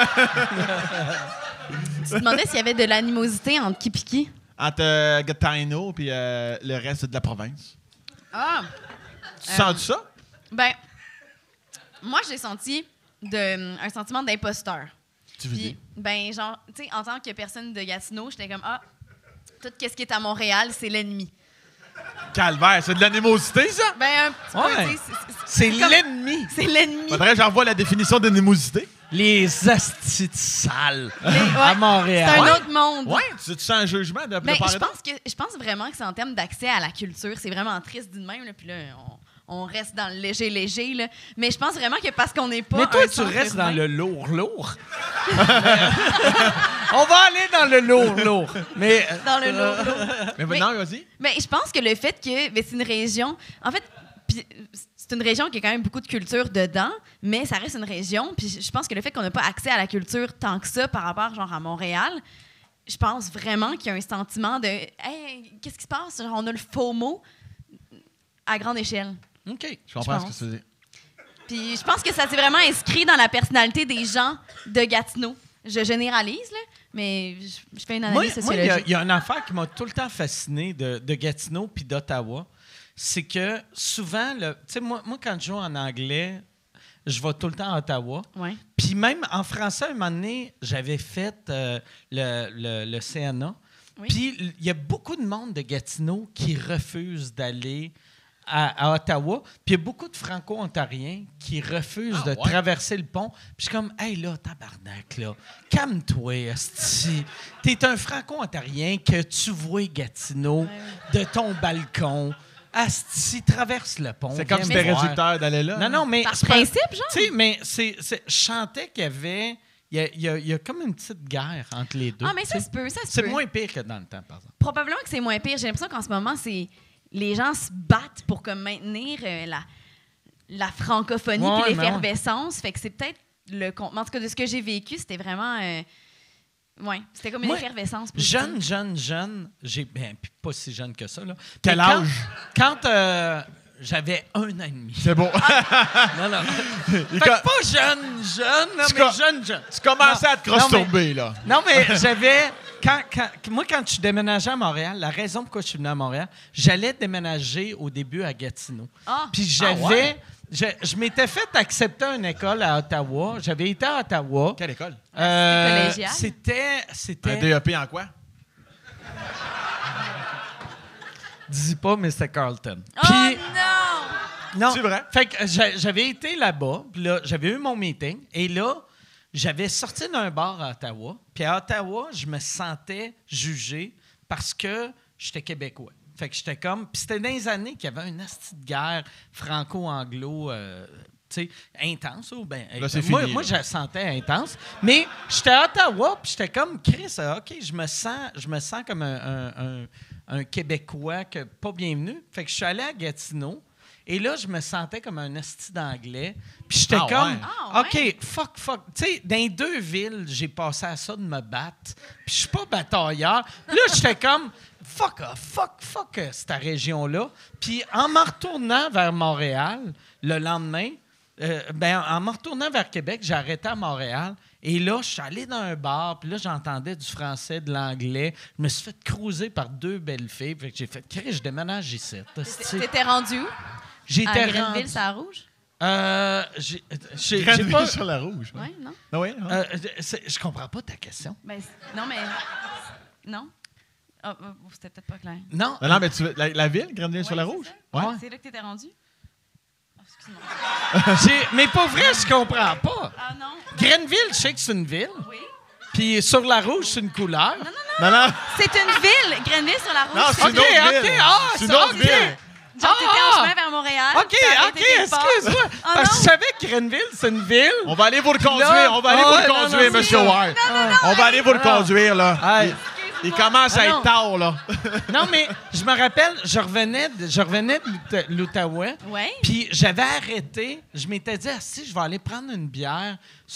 Tu te demandais s'il y avait de l'animosité entre qui et qui? Entre Gatineau et le reste de la province. Ah! Tu sens ça? Ben, moi, j'ai senti un sentiment d'imposteur. Tu veux dire? Puis, ben, genre, tu sais, en tant que personne de Gatineau, j'étais comme, tout ce qui est à Montréal, c'est l'ennemi. Calvaire, c'est de l'animosité, ça? Ben, un petit Ouais. peu, tu sais, C'est comme- l'ennemi. C'est l'ennemi. Faudrait que j'envoie la définition d'animosité. Les astis de salles Ouais, à Montréal. C'est un Ouais. autre monde. Ouais, tu sens un jugement de Ben, part et je d'autre? pense vraiment que c'est en termes d'accès à la culture. C'est vraiment triste d'une même. Là, puis là, on reste dans le léger. Là. Mais je pense vraiment que parce qu'on n'est pas. Mais toi, un tu centre restes dans urbain- le lourd. On va aller dans le lourd. Mais Dans le lourd. Mais non, vas-y. Mais je pense que le fait que ben, c'est une région. En fait, puis, c'est une région qui a quand même beaucoup de culture dedans, mais ça reste une région. Puis je pense que le fait qu'on n'a pas accès à la culture tant que ça par rapport genre, à Montréal, je pense vraiment qu'il y a un sentiment de hey, qu'est-ce qui se passe? Genre, on a le FOMO à grande échelle. OK. Je comprends ce pense. que tu veux dire. Puis je pense que ça s'est vraiment inscrit dans la personnalité des gens de Gatineau. Je généralise, là, mais je fais une Moi, analyse il sociologique. y a une affaire qui m'a tout le temps fasciné de Gatineau puis d'Ottawa. C'est que souvent, tu sais, moi, quand je joue en anglais, je vais tout le temps à Ottawa. Ouais. Puis même en français, un moment donné, j'avais fait le CNA. Oui. Puis il y a beaucoup de monde de Gatineau qui refusent d'aller à Ottawa. Puis il y a beaucoup de Franco-Ontariens qui refusent de traverser le pont. Puis je suis comme, hey là, tabarnak, là, calme-toi, esti. T'es un Franco-Ontarien que tu vois Gatineau de ton balcon. Asti, traverse le pont. C'est comme viens si me t'es voir. réducteur d'aller là. Non, mais Par c'est pas- principe, genre? Tu sais, mais je chantais qu'il y avait il y a comme une petite guerre entre les deux. Ah, mais ça tu sais. se peut, ça se C'est peut. moins pire que dans le temps, par exemple. Probablement que c'est moins pire. J'ai l'impression qu'en ce moment, les gens se battent pour comme maintenir la francophonie Ouais, puis mais l'effervescence. Fait que c'est peut-être le... En tout cas, de ce que j'ai vécu, c'était vraiment... c'était comme une Moi, effervescence. positive. Jeune, puis pas si jeune que ça. Là. Quel Mais quand- âge? Quand j'avais 1 an et demi. C'est beau. Non. Fait que pas jeune, là, Tu mais co- jeune. Tu commençais à te Non, mais- cross-tourber, là. Non, mais j'avais... Moi, quand je déménageais à Montréal, la raison pourquoi je suis venu à Montréal, j'allais déménager au début à Gatineau. Ah. Puis j'avais... Je m'étais fait accepter une école à Ottawa. J'avais été à Ottawa. Quelle école? collégial? C'était... Un DEP en quoi? Dis pas, mais c'était Carleton. Oh Puis- non! Non. C'est vrai? Fait que j'avais été là-bas, puis là, j'avais eu mon meeting, et là, j'avais sorti d'un bar à Ottawa, puis à Ottawa, je me sentais jugé parce que j'étais québécois. Fait que j'étais comme... Puis c'était dans les années qu'il y avait une asti de guerre franco-anglo... tu sais, intense. Ou ben, Là, c'est moi, fini, moi, là. je la sentais intense. Mais j'étais à Ottawa, puis j'étais comme, Chris, OK, je me sens comme un Québécois pas bienvenu. Fait que je suis allé à Gatineau, et là, je me sentais comme un esti d'anglais. Puis j'étais Ah comme, ouais. Ah ouais? OK, fuck. Tu sais, dans les 2 villes, j'ai passé à ça de me battre. Puis je suis pas batailleur. Puis là, j'étais comme, fuck cette région-là. Puis en me retournant vers Montréal, le lendemain, en me retournant vers Québec, j'ai arrêté à Montréal. Et là, je suis allé dans un bar, puis là, j'entendais du français, de l'anglais. Je me suis fait cruiser par 2 belles filles. Fait que j'ai fait, Chris, je déménage ici. T'étais rendu où? J'étais À rendu... Grenville, c'est à Rouge? J'ai Grenville pas... sur la rouge. Oui, non? Ah oui? Je comprends pas ta question. Ben, non, mais... Non? Ah, c'était peut-être pas clair. Non, Non, mais la ville, Grenville sur la Ouais, rouge? c'est ça? Ouais. C'est là que t'étais rendu? Ah, excuse-moi. mais pas vrai, je comprends pas. Ah non? Grenville, je sais que c'est une ville. Oui. Puis sur la rouge, c'est une couleur. Non. C'est une ville! Grenville sur la rouge. Non, c'est une OK, autre OK, ville. ah, C'est une ça, autre OK. ville. Genre, t'étais Ah! en chemin vers Montréal. OK, t'as arrêté quelque part. excuse-moi. Ah Parce que je non? savais que Grenville, c'est une ville. On va aller vous le conduire. Là- On va aller Ah vous ouais, le non, conduire, non, monsieur c'est- Ward. On va aller vous le Non. conduire, là. Hey. Il commence à Ah non. être tard, là. Non, mais je me rappelle, je revenais de l'Outaouais. Ouais. Puis j'avais arrêté. Je m'étais dit, si je vais aller prendre une bière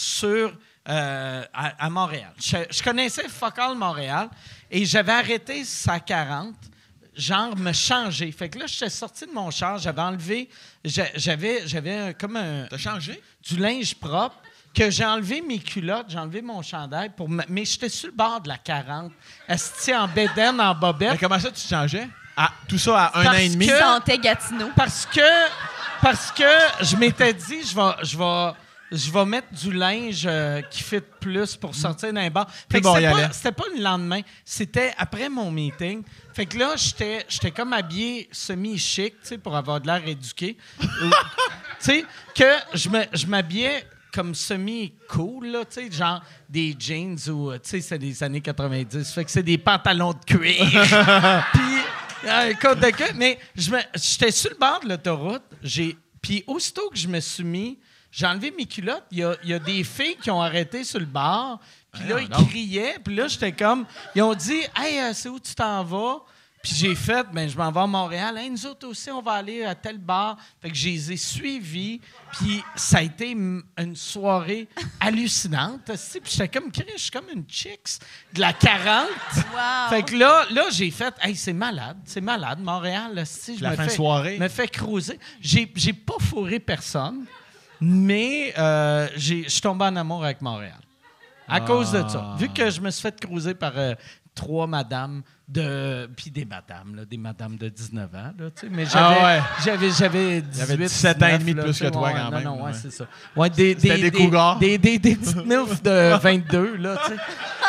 à Montréal. Je connaissais fuck all Montréal. Et j'avais arrêté sa 40, genre me changer. Fait que là, j'étais sorti de mon char, j'avais enlevé... J'avais comme T'as changé? du linge propre, que j'ai enlevé mes culottes, j'ai enlevé mon chandail, mais j'étais sur le bord de la 40, asti en bédaine, en Mais bobette, comment ça, tu te changeais? Tout ça à 1 Parce an et demi? que- Sentais Gatineau. parce que je m'étais dit, je vais mettre du linge qui fit plus pour sortir d'un bar. Fait que montréalais. c'était pas le lendemain, c'était après mon meeting. Fait que là, j'étais comme habillé semi-chic, tu sais, pour avoir de l'air éduqué. Tu sais, que je m'habillais comme semi-cool, là, tu sais, genre des jeans ou, tu sais, c'est des années 90. Fait que c'est des pantalons de cuir. Puis, côte de queue. Mais j'étais sur le bord de l'autoroute. Puis aussitôt que je me suis mis, j'ai enlevé mes culottes. Il y a des filles qui ont arrêté sur le bar. Puis là, ils criaient. Puis là, j'étais comme... Ils ont dit « Hey, c'est où tu t'en vas? » Puis j'ai fait, je m'en vais à Montréal. Hey, nous autres aussi, on va aller à tel bar. Fait que je les ai suivis. Puis ça a été une soirée hallucinante. Puis j'étais comme, je suis comme une chicks de la 40. Wow. Fait que là j'ai fait, hey, c'est malade, Montréal. Là, je La fin de soirée. me fait cruiser. J'ai pas fourré personne, mais je suis tombé en amour avec Montréal. À cause de ça. Vu que je me suis fait cruiser par 3 madames puis des madames de 19 ans, là, tu sais, mais j'avais 18, 17 ans et demi de 19, plus que là, toi, ouais, quand même. Non, ouais, Ouais. c'est ça. Ouais, C'était des cougars. Des petites milfs de 22, là, tu sais.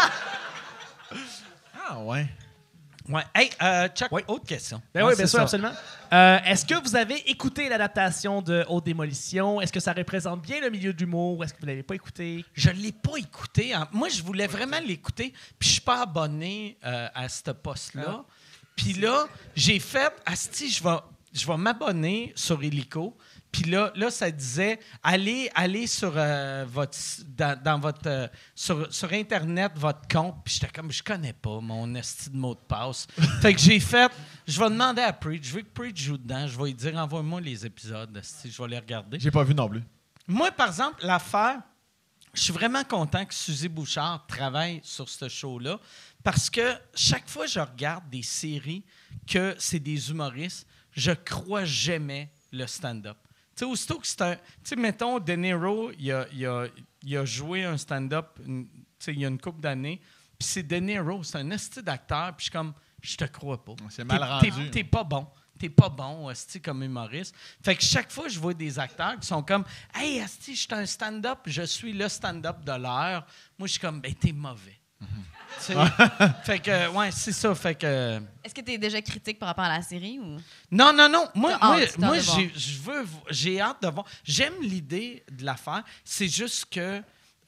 Ah, ouais. Ouais. Hey, Chuck, autre question. Ben Ouais, oui, bien c'est sûr, ça. absolument. Est-ce que vous avez écouté l'adaptation de Haute Démolition? Est-ce que ça représente bien le milieu de l'humour? Est-ce que vous ne l'avez pas écouté? Je ne l'ai pas écouté. Moi, je voulais vraiment l'écouter, puis je suis pas abonné à ce poste-là. Puis là, j'ai fait, asti, je vais m'abonner sur Illico, Puis là, ça disait, allez sur dans votre sur Internet, votre compte. Puis j'étais comme, je connais pas mon esti de mot de passe. Fait que j'ai fait, je vais demander à Preach. Je veux que Preach joue dedans. Je vais lui dire, envoie-moi les épisodes. Esti, je vais les regarder. J'ai pas vu non plus. Moi, par exemple, l'affaire, je suis vraiment content que Suzy Bouchard travaille sur ce show-là parce que chaque fois que je regarde des séries que c'est des humoristes, je crois jamais le stand-up. Tu sais, aussitôt que c'est un... Tu sais, mettons, De Niro, il a joué un stand-up, tu sais, il y a une couple d'années, puis c'est De Niro, c'est un esti d'acteur, puis je suis comme, je te crois pas. C'est mal rendu. T'es pas bon. T'es pas bon, esti, comme humoriste. Fait que chaque fois, je vois des acteurs qui sont comme, hey, esti, je suis un stand-up, je suis le stand-up de l'heure. Moi, je suis comme, ben, t'es mauvais. Tu sais? Fait que, ouais, c'est ça. Fait que. Est-ce que tu es déjà critique par rapport à la série ou? Non. Moi, T'as hâte de voir. j'ai hâte de voir. J'aime l'idée de l'affaire. C'est juste que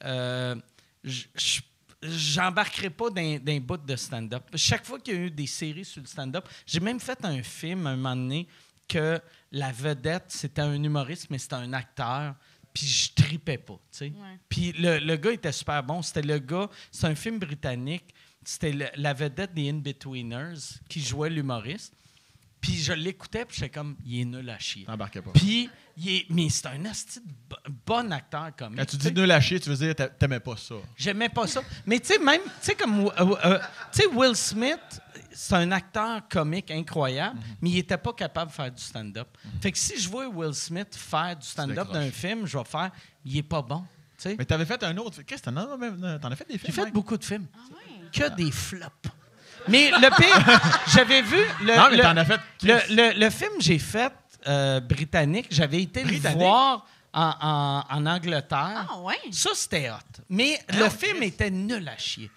j'embarquerai pas dans bout de stand-up. Chaque fois qu'il y a eu des séries sur le stand-up, j'ai même fait un film un moment donné que la vedette, c'était un humoriste, mais c'était un acteur. Puis je tripais pas, tu sais. Ouais. Puis le gars était super bon. C'est un film britannique. C'était la vedette des In-Betweeners qui jouait l'humoriste. Puis je l'écoutais, puis j'étais comme, il est nul à chier. T'embarquais pas. Puis, mais c'est un asti de bon acteur comique. Quand tu dis nul à chier, tu veux dire que t'aimais pas ça. J'aimais pas ça. Mais tu sais, même, tu sais, comme, tu sais, Will Smith, c'est un acteur comique incroyable, mais il était pas capable de faire du stand-up. Fait que si je vois Will Smith faire du stand-up décroches. d'un film, je vais faire, il est pas bon, tu sais. Mais t'avais fait un autre. Qu'est-ce que t'en as fait des films? J'ai fait Mike? beaucoup de films. Ah ouais. Que des flops. Mais le pire, j'avais vu... Non, mais t'en as fait... Le film que j'ai fait, britannique, j'avais été le voir en Angleterre. Ah ouais. Ça, c'était hot. Mais le film était nul à chier.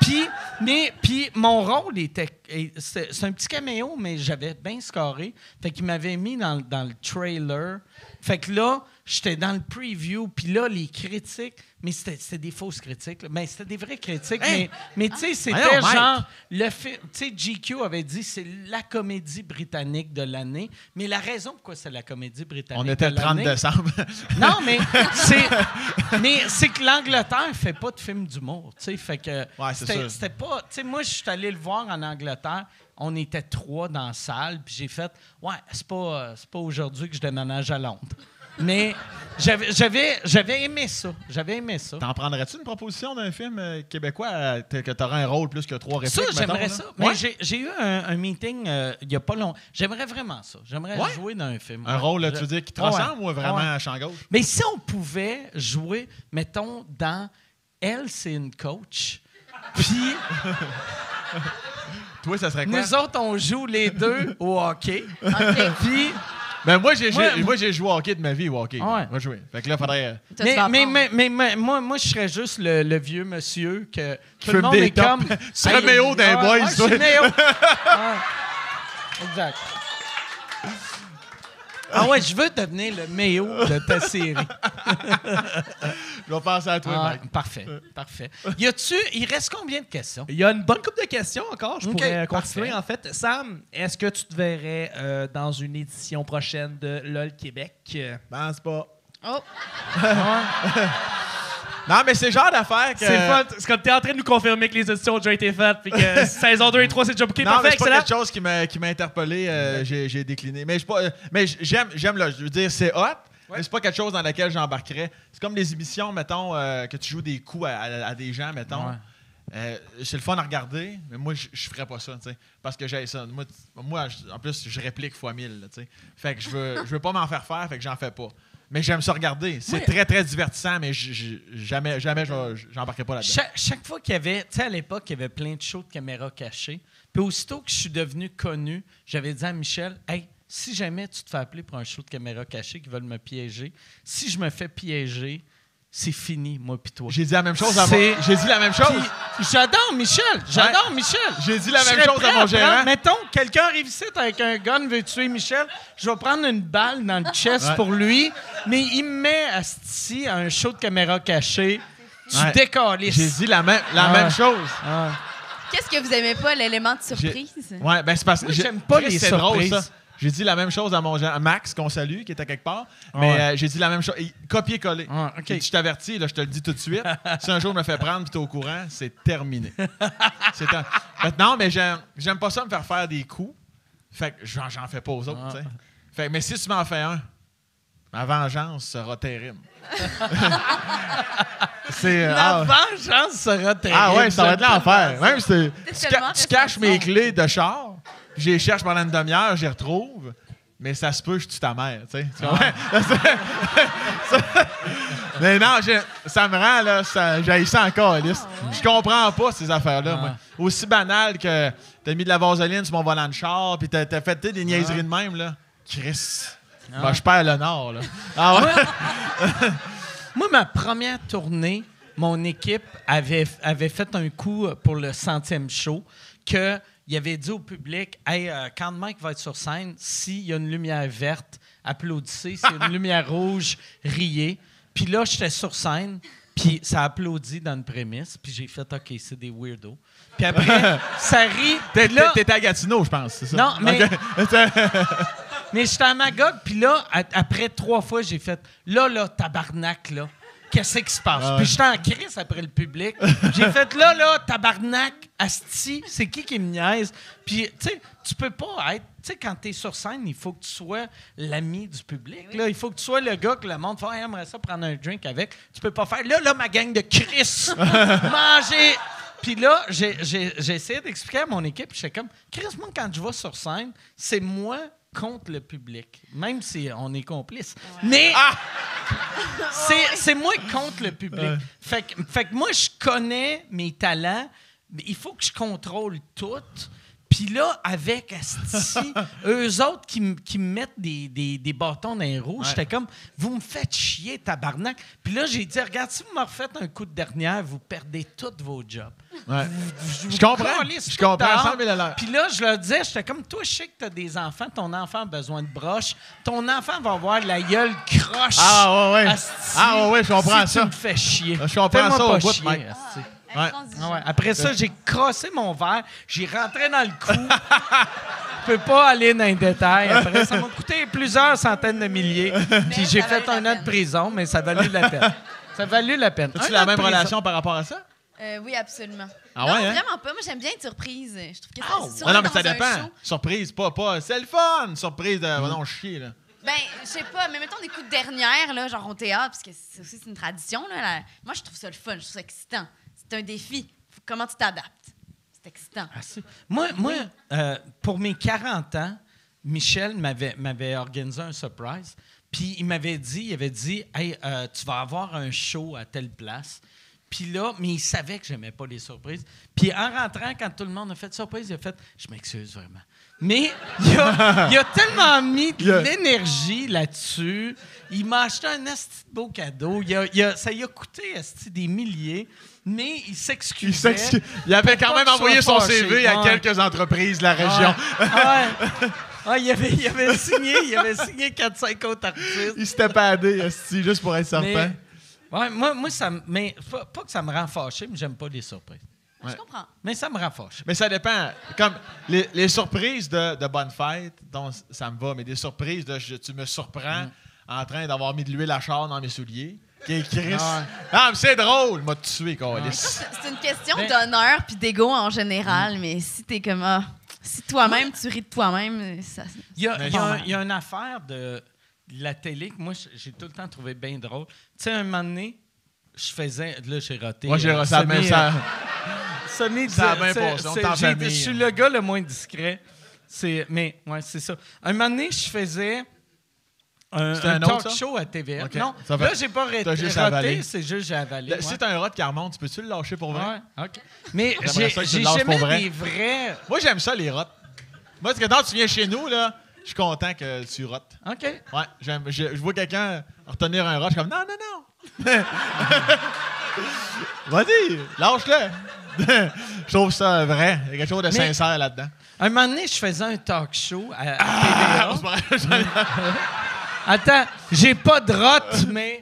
Puis mon rôle était... C'est un petit caméo, mais j'avais bien scoré. Fait qu'il m'avait mis dans le trailer. Fait que là, j'étais dans le preview. Puis là, les critiques... Mais c'était des fausses critiques. Mais c'était des vraies critiques. Hey! Mais tu sais, c'était Voyons, Mike. genre... Le film... Tu sais, GQ avait dit c'est la comédie britannique de l'année. Mais la raison pourquoi c'est la comédie britannique On était de le 30 l'année... décembre. Non, mais c'est que l'Angleterre fait pas de film d'humour, tu sais, fait que Ouais, c'est sûr. c'était pas, tu sais, moi je suis allé le voir en Angleterre, on était 3 dans la salle, puis j'ai fait ouais, c'est pas aujourd'hui que je déménage à Londres. Mais j'avais aimé ça, T'en prendrais-tu une proposition d'un film québécois que t'aurais un rôle plus que 3 répliques? Ça, j'aimerais mettons, ça. là? Mais Ouais? j'ai eu un meeting il y a pas longtemps. J'aimerais vraiment ça. J'aimerais Ouais? jouer dans un film. Un Ouais. rôle, là, tu veux dire, qui te Ouais. ressemble ou vraiment Ouais. à champ gauche? Mais si on pouvait jouer, mettons, dans Elle, c'est une coach. Puis Toi, ça serait quoi? nous autres, on joue les deux au hockey. OK. Puis, Ben, moi, j'ai Moi- joué au hockey de ma vie, au hockey. Ouais. Moi, joué. Fait que là, faudrait... Toi, tu vas apprendre. mais moi, je serais juste le vieux monsieur que tout le fume monde des est tops. comme... Tu serais Méo d'un ouais, boys, ouais, je toi. suis Méo. Ouais. Exact. Ah ouais, je veux devenir le Méo de ta série. Je vais penser à toi, Ah, Mike. parfait. Il reste combien de questions? Il y a une bonne couple de questions encore. Je OK, pourrais continuer, parfait. en fait. Sam, est-ce que tu te verrais dans une édition prochaine de LOL Québec? Ben, c'est pas... Oh, Non, mais c'est le genre d'affaire que... C'est fun. C'est comme t'es en train de nous confirmer que les éditions ont déjà été faites puis que saison 2 et 3, c'est déjà booké. Non, Parfait, mais c'est pas excellent. quelque chose qui m'a interpellé. J'ai décliné. Mais, j'aime là. Je veux dire, c'est hot, mais c'est pas quelque chose dans lequel j'embarquerais. C'est comme les émissions, mettons, que tu joues des coups à des gens, mettons. Ouais. C'est le fun à regarder, mais moi, je ferais pas ça, tu sais. Parce que j'ai ça. Moi, en plus, je réplique fois 1000, tu sais. Fait que je veux pas m'en faire, fait que j'en fais pas. Mais j'aime ça regarder. C'est très, très divertissant, mais jamais j'embarquerai pas là-dedans. Chaque fois qu'il y avait, tu sais, à l'époque, il y avait plein de shows de caméras cachées. Puis aussitôt que je suis devenu connu, j'avais dit à Michel, hey, si jamais tu te fais appeler pour un show de caméra cachée qui veulent me piéger, si je me fais piéger, c'est fini, moi pis toi. J'ai dit la même chose à mon... C'est- J'ai dit la même chose. Puis, j'adore Michel. J'ai dit la Je même serais chose prêt à mon prendre- gérant. Mettons, quelqu'un arrive ici avec un gun, veut tuer Michel. Je vais prendre une balle dans le chest Ouais. pour lui, mais il me met ici à un show de caméra cachée. Tu Ouais. décalisses. J'ai dit la même chose. Ah. qu'est-ce que vous aimez pas, l'élément de surprise? Ouais, ben c'est parce que Moi, j'aime pas les c'est drôle, surprises. ça. J'ai dit la même chose à mon à Max, qu'on salue, qui était quelque part. Mais j'ai dit la même chose. Copier-coller. OK. J'ai dit, je t'avertis, là, je te le dis tout de suite. Si un jour je me fais prendre et t'es au courant, c'est terminé. Non, mais j'aime pas ça me faire faire des coups. Fait que j'en fais pas aux autres. Fait que, mais si tu m'en fais un, ma vengeance sera terrible. La vengeance sera terrible. Ah ouais, ça va être l'enfer. Même si tellement tu caches mes responsable. clés de char, puis je les cherche pendant une demi-heure, je les retrouve, mais ça se peut que je tue ta mère, tu sais. Tu comprends? Mais non, ça me rend, là, j'haïs ça encore, Alice. Je comprends pas ces affaires-là, moi. Aussi banal que t'as mis de la vaseline sur mon volant de char, puis t'as fait des niaiseries de même, là. Chris. Ben, je perds le nord, là. Ah ouais? Moi, ma première tournée, mon équipe avait fait un coup pour le 100e show qu'il avait dit au public, « Hey, quand Mike va être sur scène, s'il y a une lumière verte, applaudissez. S'il y a une lumière rouge, riez. » Puis là, j'étais sur scène, puis ça applaudit dans une prémisse, puis j'ai fait « OK, c'est des weirdos. » Puis après, ça rit. T'étais à Gatineau, je pense, c'est ça? Non, mais... Okay. Mais j'étais à Magog, puis là, après 3 fois, j'ai fait « Là, tabarnak, là, qu'est-ce qui se passe? Puis j'étais en crise après le public. J'ai fait « Là, tabarnak, asti, c'est qui me niaise? » Puis, tu sais, tu peux pas être... Tu sais, quand t'es sur scène, il faut que tu sois l'ami du public. Là. Il faut que tu sois le gars que le monde fait « Aimerait ça prendre un drink avec. » Tu peux pas faire « Là, ma gang de Chris, manger... » Puis là, j'ai essayé d'expliquer à mon équipe, j'étais comme « Chris, moi, quand je vais sur scène, c'est moi... contre le public, même si on est complices. Mais c'est moi contre le public. Fait que moi, je connais mes talents, mais il faut que je contrôle tout. Puis là, avec Asti, eux autres qui me mettent des bâtons dans les roues, j'étais comme, vous me faites chier, tabarnak. Puis là, j'ai dit, regarde, si vous me refaites un coup de dernière, vous perdez tous vos jobs. Ouais. Je comprends 100 000 $. Puis là, je leur disais, j'étais comme, toi, je sais que t'as des enfants, ton enfant a besoin de broche, ton enfant va avoir la gueule croche. Ah ouais. Asti, Je comprends si ça. tu me fais chier. Je comprends Fais-moi ça au pas bout, chier, Mike. asti. Ouais. Ah ouais. Après ça, j'ai crossé mon verre, j'ai rentré dans le cou. Je peux pas aller dans les détails. Après, ça m'a coûté plusieurs centaines de milliers. Puis j'ai ça fait valait 1 la an de prison, mais ça a valu la peine. Ça a valu la peine. As-tu Un la an de même prison. relation par rapport à ça? Oui, absolument. Ah non, ouais, hein? vraiment pas. Moi, j'aime bien être surprise. Je trouve que c'est Ah non, mais surtout ça dans un dépend. show. Surprise, pas. C'est le fun! Surprise de. Non, chier, là. Ben, je sais pas, mais mettons des coups de dernière, là, genre au théâtre, parce que c'est aussi une tradition. Là, moi, je trouve ça le fun, je trouve ça excitant. C'est un défi. Comment tu t'adaptes? C'est excitant. Ah, moi pour mes 40 ans, Michel m'avait organisé un surprise. Puis il avait dit, hey, tu vas avoir un show à telle place. Puis là, mais il savait que j'aimais pas les surprises. Puis en rentrant, quand tout le monde a fait surprise, il a fait, je m'excuse vraiment. Mais il a tellement mis de l'énergie là-dessus. Il m'a acheté un asti de beau cadeau. Ça lui a coûté asti des milliers. Mais il s'excusait. Il avait quand même envoyé son CV à Ouais. quelques entreprises de la région. Il avait signé 4-5 autres artistes. Il s'était padé, esti, juste pour être certain. Moi, mais pas que ça me rend fâché, mais j'aime pas les surprises. Je comprends. Mais ça me rend fâché. Mais ça dépend. Comme les surprises de bonne fête, donc ça me va, mais des surprises de tu me surprends en train d'avoir mis de l'huile à char dans mes souliers. Chris. Ah, mais c'est drôle, m'a tué, câlisse. C'est une question d'honneur puis d'ego en général, mais si t'es comme si toi-même tu ris de toi-même, ça. Il y a une affaire de la télé que moi j'ai tout le temps trouvé bien drôle. Tu sais, un moment donné, je faisais. Là, j'ai raté. Moi, j'ai raté ça. Sony Ça a bien passé, on est en famille. Je suis le gars le moins discret. Mais, ouais, c'est ça. Un moment donné, je faisais un autre, talk show à TVA. Okay. Non, Ça là, j'ai pas t'as juste avalé. raté, c'est juste j'ai avalé. Si t'as un rot qui remonte, tu peux-tu le lâcher pour vrai? Ouais, OK. Mais J'aimerais ça que tu j'ai le lâches jamais pour vrai. des vrais... Moi, j'aime ça, les rottes. Moi, parce que quand tu viens chez nous, là, je suis content que tu rotes. OK. Ouais, je vois quelqu'un retenir un rot, je suis comme non. Vas-y, lâche-le. Je trouve ça vrai. Il y a quelque chose de sincère là-dedans. Un moment donné, je faisais un talk show à TVA. Attends, j'ai pas de rot, mais...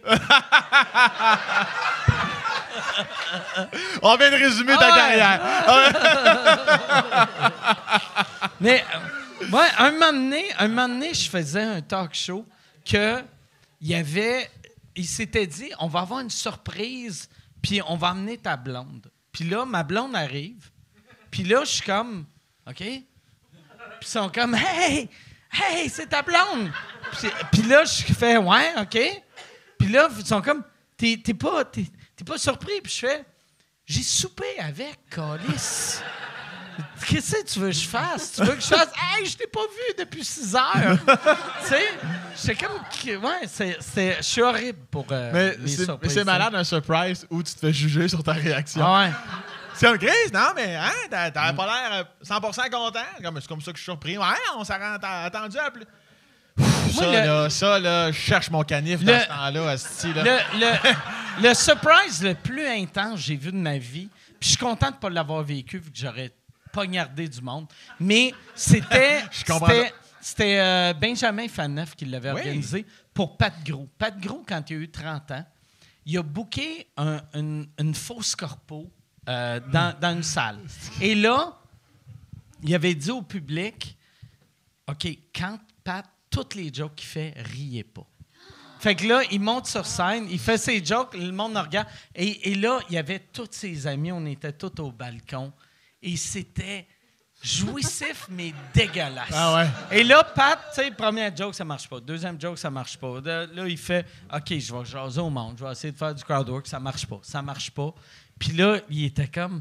On vient de résumer ta carrière. Mais Ouais, un moment donné, je faisais un talk show que il s'était dit, on va avoir une surprise, puis on va amener ta blonde. Puis là, ma blonde arrive, puis là, je suis comme, OK? Puis ils sont comme, hey, c'est ta blonde. Puis là, je fais, ouais, OK. Puis là, ils sont comme, t'es pas surpris. Puis je fais, j'ai soupé avec, Calice. Qu'est-ce que tu veux que je fasse? Tu veux que je fasse, hey, je t'ai pas vu depuis 6 heures. Tu sais, j'étais comme, ouais, je suis horrible pour Mais les surprises. c'est malade un surprise où tu te fais juger sur ta réaction. Ah ouais. C'est un Chris, non, mais hein, t'avais pas l'air 100% content. C'est comme ça que je suis surpris. Ouais, on s'est attendu à plus. Ça, là, je cherche mon canif dans ce temps-là, asti, là. Le surprise le plus intense que j'ai vu de ma vie, puis je suis content de ne pas l'avoir vécu vu que j'aurais poignardé du monde, mais c'était Benjamin Faneuf qui l'avait organisé pour Pat Gros. Pat Gros, quand il a eu 30 ans, il a booké une fausse corpo dans une salle. Et là, il avait dit au public, OK, quand Pat, toutes les jokes qu'il fait, riez pas. Fait que là, il monte sur scène, il fait ses jokes, le monde le regarde. Et là, il y avait tous ses amis, on était tous au balcon. Et c'était jouissif, mais dégueulasse. Ah ouais. Et là, Pat, tu sais, première joke, ça marche pas. Deuxième joke, ça marche pas. Là, il fait, OK, je vais jaser au monde, je vais essayer de faire du crowd work, ça marche pas. Puis là, il était comme...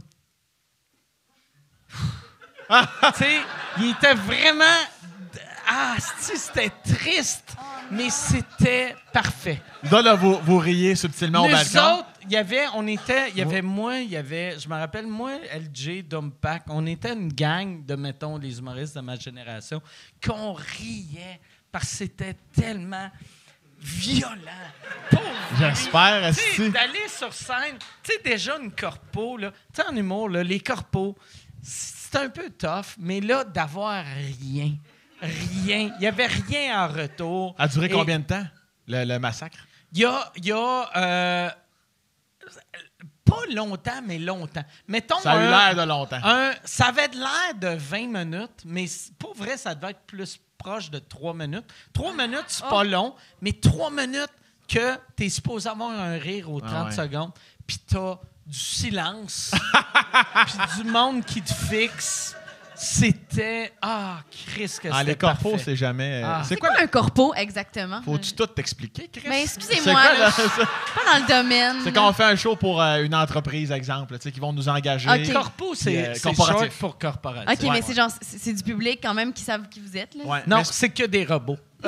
tu sais, il était vraiment... Ah, c'était triste, mais c'était parfait. Là, vous riez subtilement au balcon. Nous autres, il y avait moi, je me rappelle, moi, LJ, Dumpack, on était une gang de, mettons, les humoristes de ma génération, qu'on riait parce que c'était tellement violent. J'espère, Tu sais, asti. d'aller sur scène, tu sais, déjà une corpo, là, tu sais, en humour, là, les corpos, c'est un peu tough, mais là, d'avoir rien. Il n'y avait rien en retour. A duré combien de temps, le massacre? Il y a pas longtemps, mais longtemps. Mettons Ça a eu l'air de longtemps. Ça avait l'air de 20 minutes, mais pour vrai, ça devait être plus proche de 3 minutes. 3 minutes, c'est pas long, mais 3 minutes que tu es supposé avoir un rire aux 30 secondes, puis tu as du silence, puis du monde qui te fixe. C'était... Ah, Chris, que c'était les corpos, parfait. c'est jamais... C'est quoi un corpo, exactement? Faut-tu tout t'expliquer, Chris? Mais C'est excusez-moi, quoi, là, là, je suis pas dans le domaine. C'est quand on fait un show pour une entreprise, exemple, tu sais, qui vont nous engager. OK. Corpo, c'est corporatif. short pour corporatif. OK, mais c'est genre, c'est du public quand même qui savent qui vous êtes, là? Ouais, Non, mais c'est que des robots. Wow!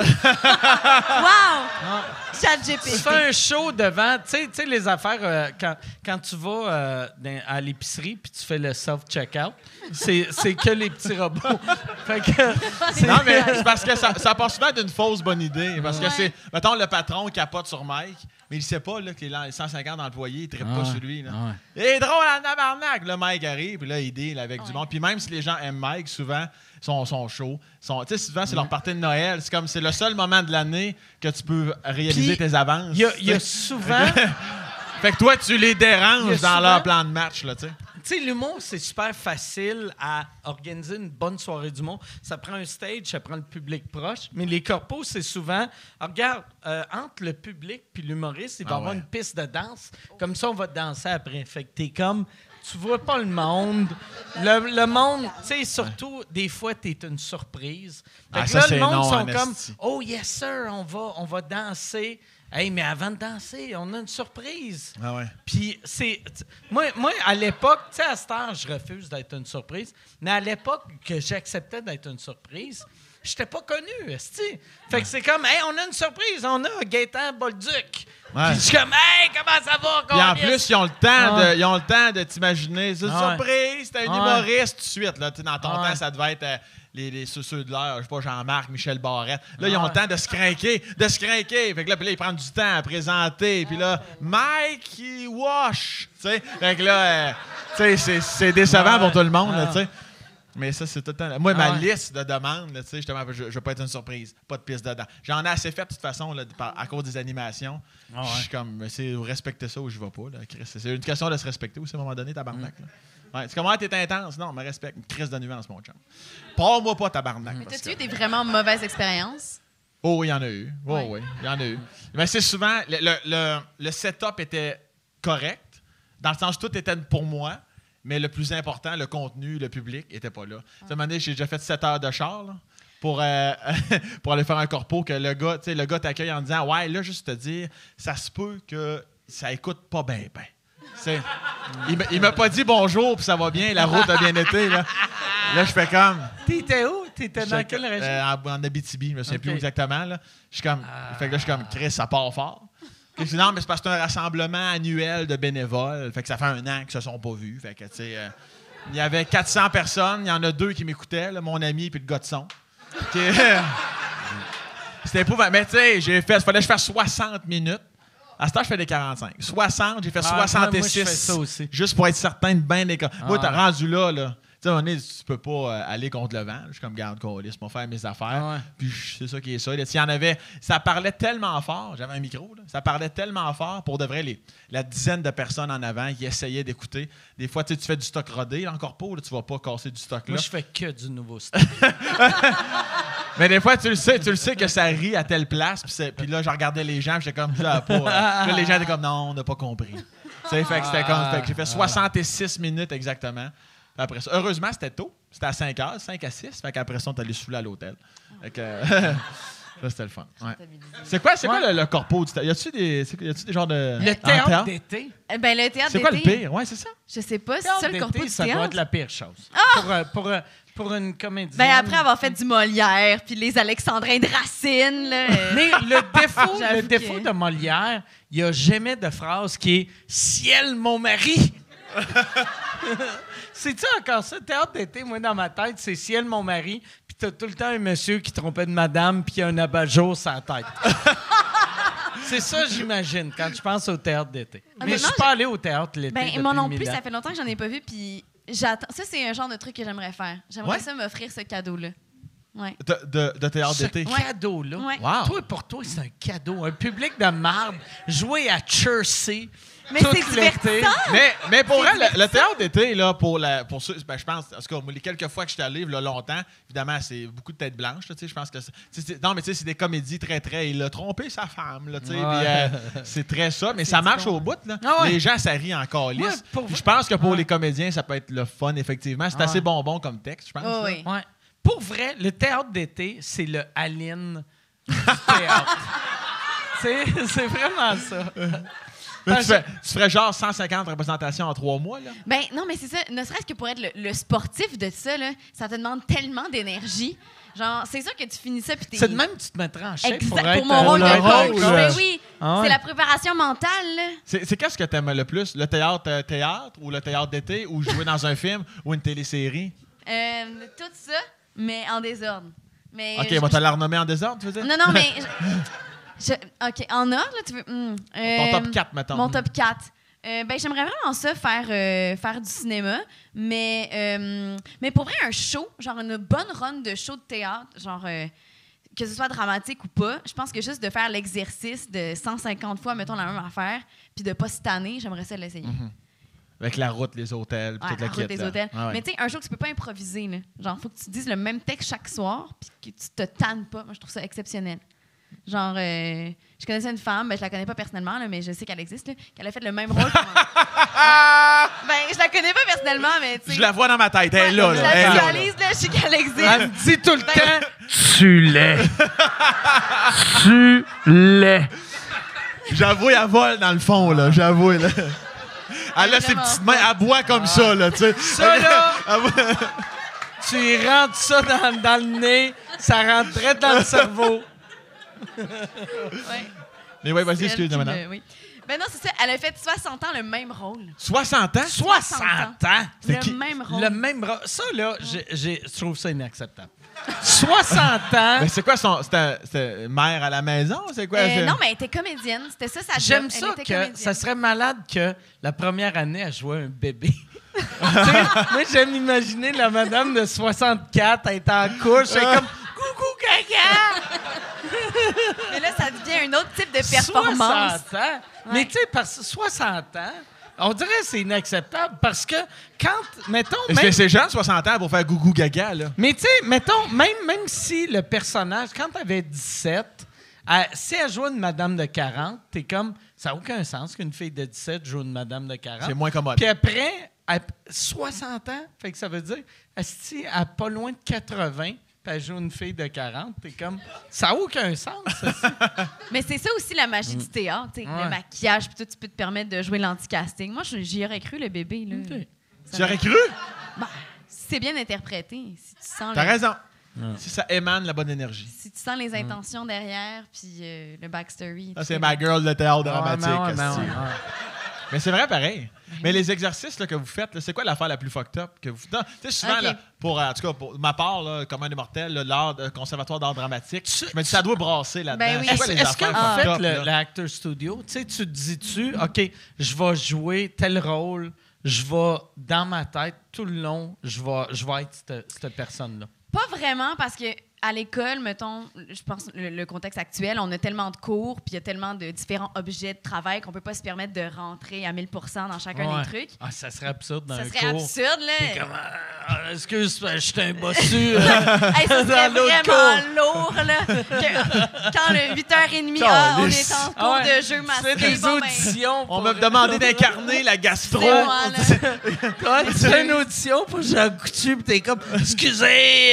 ChatGPT. Tu fais un show devant, tu sais les affaires, quand tu vas à l'épicerie puis tu fais le self-checkout, c'est que les petits robots. Fait que, Non, mais c'est parce que ça part souvent d'une fausse bonne idée. Parce que Ouais. c'est, mettons, le patron qui capote sur Mike, mais il sait pas là, que les 150 employés, il ne pas sur lui. Là. Il est drôle en tabarnak. Là, Mike arrive, puis là, il deal avec du monde. Puis même si les gens aiment Mike, souvent, sont chauds. Tu sais, souvent, c'est leur partie de Noël. C'est comme, c'est le seul moment de l'année que tu peux réaliser Puis, tes avances. il y a souvent... Fait que toi, tu les Il y déranges a dans souvent- leur plan de match, là, tu sais. Tu sais, l'humour, c'est super facile à organiser une bonne soirée d'humour. Ça prend un stage, ça prend le public proche. Mais les corpos, c'est souvent... regarde, entre le public puis l'humoriste, il va y avoir une piste de danse. Comme ça, on va danser après. Fait que t'es comme... Tu vois pas le monde. Le monde, tu sais, surtout, des fois, t'es une surprise. Fait que ça, là, c'est le monde non, sont en comme esti. « Oh, yes, sir, on va danser. » Hey, mais avant de danser, on a une surprise. Ah ouais. Puis, moi, à l'époque, tu sais, à cette heure, je refuse d'être une surprise, mais à l'époque que j'acceptais d'être une surprise, j'étais pas connu, esti. Fait que c'est comme, hey, on a une surprise, on a Gaétan Bolduc. Ouais. Puis je suis comme, hey, comment ça va, Puis en câlisse? plus, ils ont le temps de t'imaginer. C'est une Ah ouais. surprise, c'est un Ah humoriste tout de suite. Là. Tu sais, dans ton Ah ouais. temps, ça devait être ceux de l'heure, je sais pas, Jean-Marc, Michel Barrette. Là, ils Ah ont ouais. le temps de se craquer. Fait que là, puis là, ils prennent du temps à présenter. Puis là, Mike, il wash. Tu sais, fait que là, tu sais, c'est décevant Ouais. pour tout le monde, là, Ah. tu sais. Mais ça, c'est tout le temps. Moi, Ah ma ouais. liste de demandes, là, tu sais, justement, je veux pas être une surprise. Pas de piste dedans. J'en ai assez fait, de toute façon, là, à cause des animations. Ah ouais. Je suis comme, c'est respecter ça ou je vais pas, là, Chris. C'est une question de se respecter aussi, à un moment donné, tabarnak. Là. Ouais, c'est comment t'es intense? Non, me respecte. Une crise de nuance, mon chum. Pars-moi pas, tabarnak. Mais parce t'as-tu que- eu des vraiment mauvaises expériences? Oh, il y en a eu. Oh, Ouais. oui, il y en a eu. Mais c'est souvent, le setup était correct, dans le sens où tout était pour moi, mais le plus important, le contenu, le public, était pas là. Tu sais, à un moment donné, j'ai déjà fait 7 heures de char, là, pour aller faire un corpo, que le gars t'accueille en disant « Ouais, là, juste te dire, ça se peut que ça écoute pas bien, bien. » Il m'a pas dit bonjour, puis ça va bien, la route a bien été. Là, je fais comme. T'étais où? T'étais dans quelle région? En Abitibi, je me souviens Ok. plus exactement. Là. Je suis comme. Fait que là, je suis comme, Chris, ça part fort. Puis je dis, non, mais c'est parce que c'est un rassemblement annuel de bénévoles. Fait que ça fait 1 an qu'ils se sont pas vus. Fait que, tu sais, il y avait 400 personnes. Il y en a 2 qui m'écoutaient, là, mon ami puis le gars de son. C'était épouvantable. Mais tu sais, il fallait que je fasse 60 minutes. À ce temps, je fais des 45. 60, j'ai fait 66. moi, je fais ça aussi. Juste pour être certain de bien des cas. Moi, t'as ouais. rendu là. Tu sais, à un moment donné, tu peux pas aller contre le vent. Je suis comme, garde, laisse moi faire mes affaires. Ouais. Puis c'est ça qui est ça. Là, s'il y en avait, ça parlait tellement fort. J'avais un micro, là. Ça parlait tellement fort pour de vrai, la dizaine de personnes en avant qui essayaient d'écouter. Des fois, tu fais du stock rodé, là, encore pas, là, tu vas pas casser du stock là. Moi, je fais que du nouveau stock. Mais des fois, tu le sais que ça rit à telle place. Puis là, je regardais les gens, puis j'étais comme, ça pas. Là, les gens étaient comme, non, on n'a pas compris. Tu sais, fait que c'était comme, fait que j'ai fait 66 minutes exactement. Puis après ça, heureusement, c'était tôt. C'était à 5 heures, 5 à 6. Fait qu'après ça, on est allé saouler à l'hôtel. Fait que, ça, c'était le fun. Ouais. C'est quoi le corpo du théâtre? Y a-tu des genres de. Le en théâtre d'été. Ben, le théâtre C'est quoi le d'été, pire? Ouais, c'est ça. je sais pas, c'est Le ça le théâtre corpo d'été, du ça doit être théâtre? la pire chose. Pour une comédienne. Ben, après avoir fait du Molière, puis les Alexandrins de Racine, là. Mais le J'avoue défaut que- de Molière, il n'y a jamais de phrase qui est « Ciel, mon mari! » C'est-tu encore ça? Théâtre d'été, moi, dans ma tête, c'est « Ciel, mon mari », puis t'as tout le temps un monsieur qui trompait de madame, puis il a un abat-jour sur la tête. C'est ça, j'imagine, quand je pense au théâtre d'été. Mais je suis pas allé au théâtre l'été Ben, depuis moi non 1000 plus, ans. ça fait longtemps que j'en ai pas vu, puis j'attends. Ça, c'est un genre de truc que j'aimerais faire. J'aimerais Ouais? ça m'offrir ce cadeau-là. Ouais. De théâtre Ce d'été. cadeau-là. Ouais. Wow. Pour toi, c'est un cadeau. Un public de marde, jouer à Chelsea. Mais tout c'est l'été. divertissant! Mais pour C'est elle, le théâtre d'été, là, pour ceux, ben, je pense, en tout cas, moi, les quelques fois que j'étais allé, là, longtemps, évidemment, c'est beaucoup de têtes blanches, là, tu sais, je pense que non, mais tu sais, c'est des comédies très, il a trompé sa femme, là, tu sais, Ouais. puis, c'est très ça, mais ça marche au bout, là. Ah ouais. Les gens, ça rit en calice. Ouais, pour Puis vrai. je pense que pour Ouais. les comédiens, ça peut être le fun, effectivement. C'est Ouais. assez bonbon comme texte, je pense. Oh, là. oui. Ouais. Pour vrai, le théâtre d'été, c'est le Aline du théâtre. c'est vraiment ça. Mais tu ferais genre 150 représentations en 3 mois, là? Ben non, mais c'est ça. Ne serait-ce que pour être le sportif de ça, là, ça te demande tellement d'énergie. Genre, c'est sûr que tu finis ça puis t'es... C'est de même que tu te mettrais en chef Exact, pour pour être mon rôle de le coach. rôle, Ben là. oui, Ah ouais. c'est la préparation mentale, là. C'est qu'est-ce que t'aimes le plus? Le théâtre ou le théâtre d'été ou jouer dans un film ou une télésérie? Tout ça, mais en désordre. Mais OK, on va te la renommer en désordre, tu veux dire? Non, mais... OK, en ordre, là, tu veux... Ton top 4, mettons. Mon top 4. Ben, j'aimerais vraiment ça, faire du cinéma, mais pour vrai, un show, genre une bonne run de show de théâtre, genre que ce soit dramatique ou pas, je pense que juste de faire l'exercice de 150 fois, mettons, la même affaire, puis de pas se tanner, j'aimerais ça l'essayer. Avec la route, les hôtels, puis Ouais, toute la la route kit, des là. hôtels. Ah ouais. Mais tu sais, un show que tu peux pas improviser, là. Genre, faut que tu dises le même texte chaque soir, puis que tu te tannes pas. Moi, je trouve ça exceptionnel. Genre, je connaissais une femme, ben, je la connais pas personnellement, là, mais je sais qu'elle existe, là, qu'elle a fait le même rôle. Ben, je la connais pas personnellement, mais tu sais. Je la vois dans ma tête, elle est là, Je là. Elle est la là, là. visualise, là, je sais qu'elle existe. Elle me dit tout le Ben, temps tu l'es. Tu l'es. J'avoue, elle vole dans le fond, là. J'avoue, là. Elle a ses Vraiment petites mains, elle boit comme ça, là, tu sais. Ça, là, tu y rentres ça dans le nez, ça rentre direct dans le cerveau. Ouais. Mais ouais, vas-y, C'est elle excuse-moi, qui madame. me- oui. Ben non, c'est ça. Elle a fait 60 ans le même rôle. 60 ans? 60 ans. C'est Le qui? même rôle. Le même... Ça, là, je trouve ça inacceptable. 60 ans. Mais c'est quoi son. C'était mère à la maison? C'est quoi? c'est- Non, mais elle était comédienne. C'était ça, sa job. J'aime Elle ça était que comédienne. ça serait malade que la première année, elle jouait un bébé. Tu sais, moi, j'aime imaginer la madame de 64 être en couche, elle est comme « Coucou, caca! Mais là, ça devient un autre type de performance. 60 ans. Mais tu sais, parce que 60 ans, On dirait que c'est inacceptable parce que quand, mettons... Est-ce que c'est jeune, 60 ans, pour faire gougou gaga, là? Mais tu sais, mettons, même si le personnage, quand t'avais 17, si elle jouait une madame de 40, t'es comme... Ça n'a aucun sens qu'une fille de 17 joue une madame de 40. C'est moins commode. Puis après, à 60 ans, fait que ça veut dire, si à pas loin de 80, puis elle joue une fille de 40, t'es comme... Ça n'a aucun sens, ça. Mais c'est ça aussi la magie du théâtre, tu sais, Ouais. le maquillage, puis tout, tu peux te permettre de jouer l'anti-casting. Moi, j'y aurais cru, le bébé. Là. Ok. Ça Tu aurais cru? Si c'est bien interprété, si tu sens, T'as raison. Si ça émane la bonne énergie. si tu sens les intentions derrière, puis le backstory. Ça, tu c'est sais. ma girl de théâtre dramatique. Ouais, esti. Mais c'est vrai pareil. Mais les exercices là, que vous faites, là, c'est quoi l'affaire la plus fucked up que vous faites? Tu sais, souvent, Ok. là, en tout cas, pour ma part, là, comme un immortel, là, l'art, conservatoire d'art dramatique, je me dis, ça doit brasser là-dedans. Ben oui. C'est quoi les Est-ce que affaires vous fucked faites up, là? l'acteur studio? Tu sais, tu te dis-tu, OK, je vais jouer tel rôle, je vais, dans ma tête, tout le long, je vais être cette personne-là. Pas vraiment, parce que à l'école, mettons, je pense le contexte actuel, on a tellement de cours, puis il y a tellement de différents objets de travail qu'on peut pas se permettre de rentrer à 1000% dans chacun Ouais. des trucs. Ah, ça serait absurde dans Ça un serait cours. absurde, T'es là. comme, excuse, je suis un bossu. Hey, ça serait Dans l'autre vraiment lourd, là. Quand le 8h30, on est en cours Ah ouais. de jeu C'est masqué. des Bon, ben, auditions. On pour- m'a demandé d'incarner la gastro. c'est moi, là. Toi, tu fais une audition pour Jean Coutu, pis t'es comme, excusez.